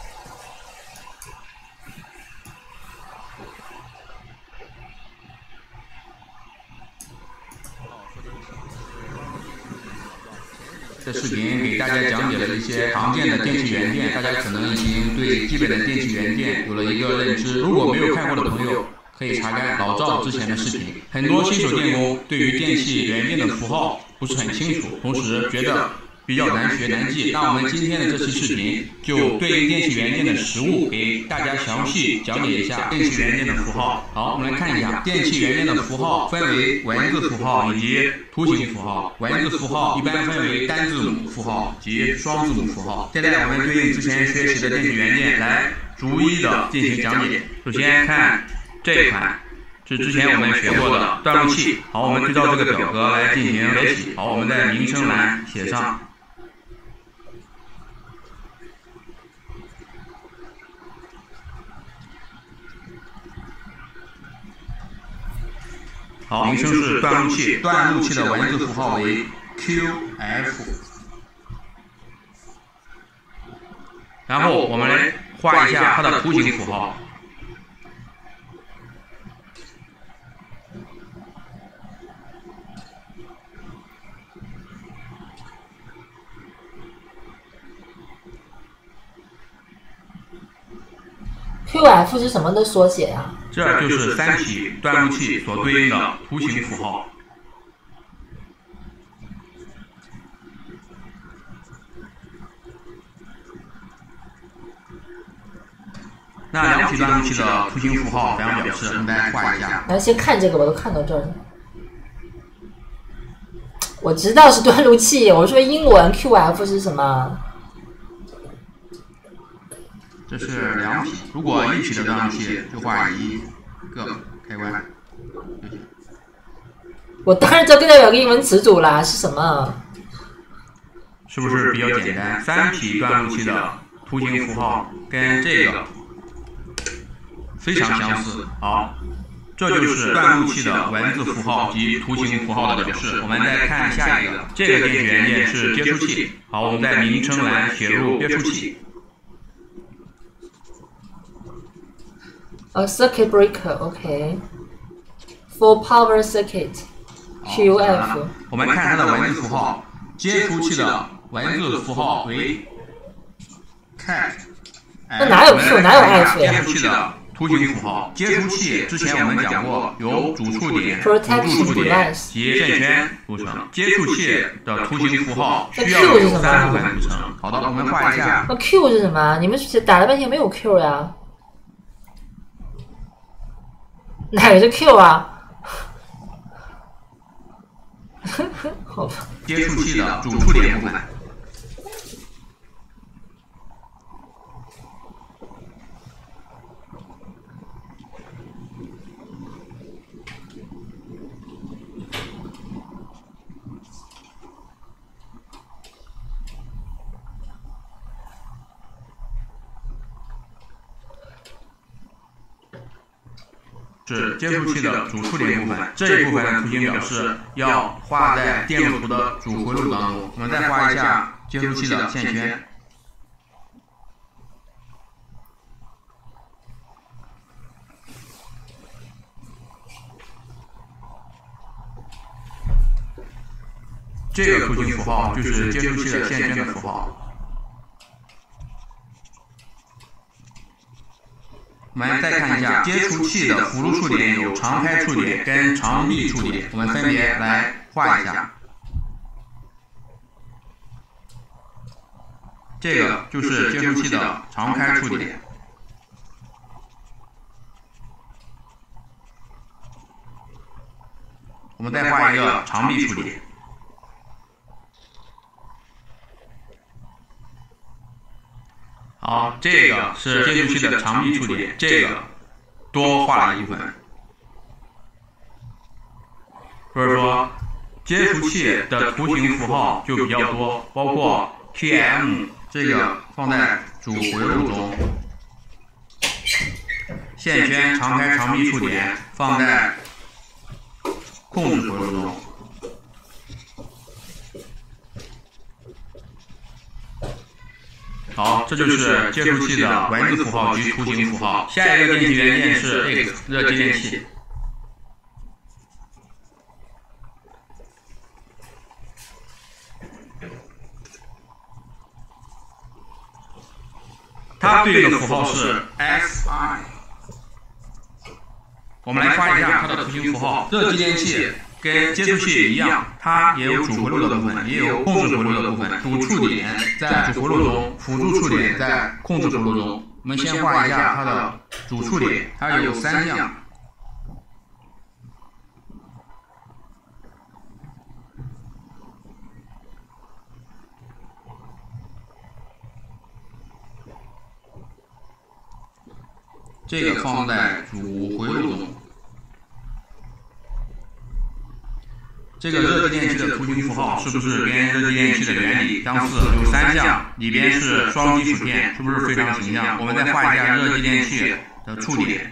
这视频给大家讲解了一些常见的电气元件，大家可能已经对基本的电气元件有了一个认知。如果没有看过的朋友，可以查看老赵之前的视频。很多新手电工对于电气元件的符号不是很清楚，同时觉得比较难学难记。那我们今天的这期视频就对应电气元件的实物，给大家详细讲解一下电气元件的符号。好，我们来看一下电气元件的符号分为文字符号以及图形符号。文字符号一般分为单字母符号及双字母符号。现在我们对应之前学习的电气元件来逐一的进行讲解。首先看这一款是之前我们学过的断路器。好，我们对照这个表格来进行学习。好，我们在名称栏写上好，名称是断路器，断路器的文字符号为 QF。然后我们来画一下它的图形符号。 QF 是什么的缩写呀？ 这就是三体断路器所对应的图形符号。那两体断路器的图形符号怎样表示？我们来画一下。 来，先看这个，我都看到这儿了。我知道是断路器，我说英文 QF 是什么？ 这是两体，如果一体的断路器就画一个开关。 我当然知道，跟它有个英文词组啦，是什么？ 是不是比较简单？三体断路器的图形符号跟这个非常相似。好，这就是断路器的文字符号及图形符号的表示。我们再看下一个，这个电气元件是接触器。好，我们在名称栏写入接触器。 circuit breaker, OK. For power circuit, QF. 我们看它的文字符号，接触器的文字符号为 CAT。 那哪有 Q 哪有 F 呀？ 接触器的图形符号。接触器之前我们讲过，由主触点、辅助触点及线圈组成。接触器的图形符号需要由3部分组成。好的，我们画一下。 那 Q 是什么？你们打了半天没有 Q 呀？哪个是 Q 啊？好吧。 接触器的主触点部分。是接触器的主触点部分，这一部分的图形表示要画在电路图的主回路当中。我们再画一下接触器的线圈。这个图形符号就是接触器的线圈的符号。我们再看一下接触器的辅助触点有长开触点跟长闭触点，我们分别来画一下。这个就是接触器的长开触点。我们再画一个长闭触点。好，这个是接触器的长闭触点，这个多画了一部分。所以说，接触器的图形符号就比较多，包括 TM 这个放在主回路中，线圈长开长闭触点放在控制回路中。好，这就是接触器的文字符号及图形符号。下一个电气元件是 X 热继电器。它对应的符号是 SI。我们来画一下它的图形符号。热继电器跟接触器一样，它也有主回路的部分，也有控制回路的部分。主触点在主回路中，辅助触点在控制回路中。我们先画一下它的主触点，它有3项。这个放在主回路中。这个热继电器的图形符号是不是跟热继电器的原理相似？有3项，里边是双基础片，是不是非常形象？我们再画一下热继电器的触点。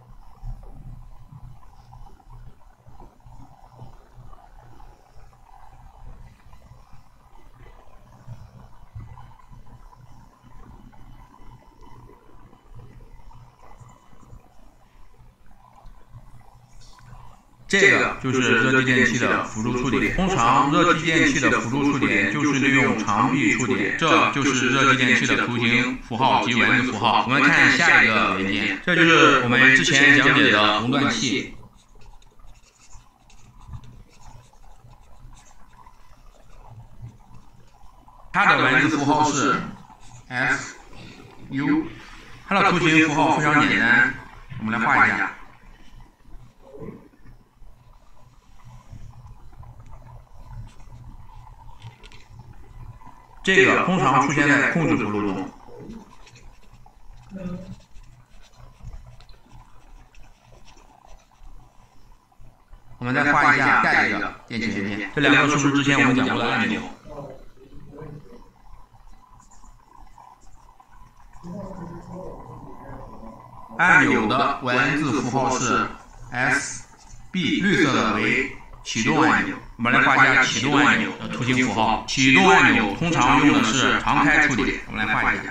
这个就是热继电器的辅助触点。通常热继电器的辅助触点就是利用长闭触点，这就是热继电器的图形符号及文字符号。我们看下一个元件，这就是我们之前讲解的熔断器。它的文字符号是 FU， 它的图形符号非常简单，我们来画一下。这个通常出现在控制回路中。我们再画一下下一个电气元件，这2个是不是之前我们讲过的按钮？按钮的文字符号是 SB， 绿色的为启动按钮。我们来画一下启动按钮的图形符号。启动按钮通常用的是长开触点，我们来画一下。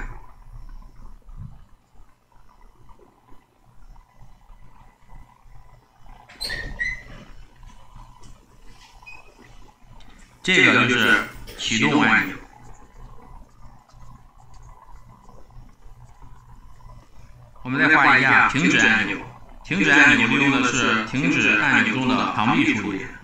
这个就是启动按钮。我们再画一下停止按钮。停止按钮利用的是停止按钮中的长臂处理。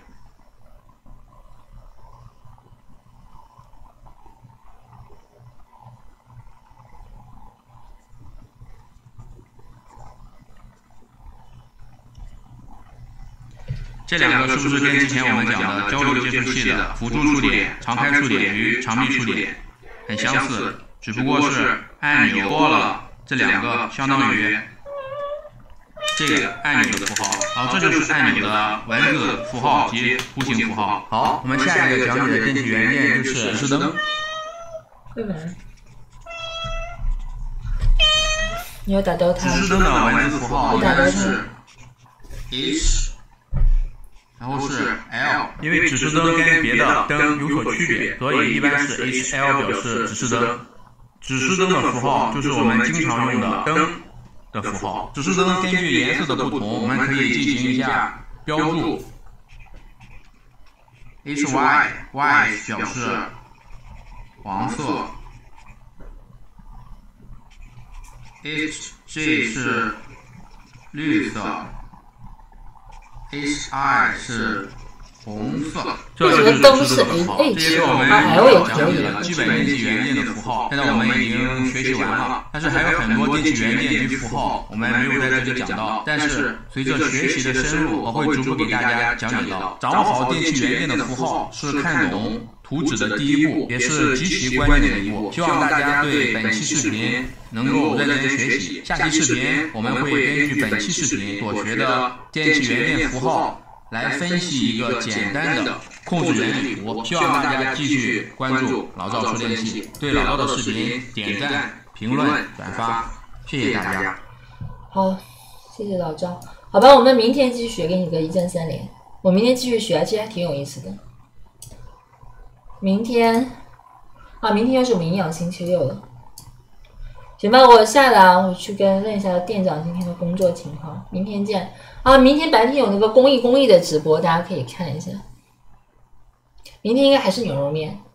这两个是不是跟之前我们讲的交流接触器的辅助触点、长开触点与长臂触点很相似，只不过是按钮多了这两个，相当于这个按钮的符号。好，这就是按钮的文字符号及图形符号。好，我们下一个讲解的电气元件就是指示灯。 你要打到它。 指示灯的文字符号应该是 H。然后是 L， 因为指示灯跟别的灯有所区别，所以一般是 HL 表示指示灯。指示灯的符号就是我们经常用的灯的符号。指示灯根据颜色的不同，我们可以进行一下标注。HY 表示黄色 ，HG 是绿色。HI 是红色，这就是指示灯的符号。这些是我们讲解的基本电气元件的符号。现在我们已经学习完了，但是还有很多电气元件与符号我们没有在这里讲到。但是随着学习的深入，我会逐步给大家讲解到。掌握好电气元件的符号是看懂图纸的第一步，也是极其关键的一步。希望大家对本期视频能够认真学习。下期视频我们会根据本期视频所学的电气元件符号来分析一个简单的控制原理图。希望大家继续关注老赵说电器，对老赵的视频点赞、评论、转发，谢谢大家。 好，谢谢老赵。好吧，我们明天继续学，给你个一键三连。我明天继续学，其实还挺有意思的。明天又是我们营养星期六了。行吧，我下来我去问一下店长今天的工作情况。明天见啊！明天白天有那个公益的直播，大家可以看一下。明天应该还是牛肉面。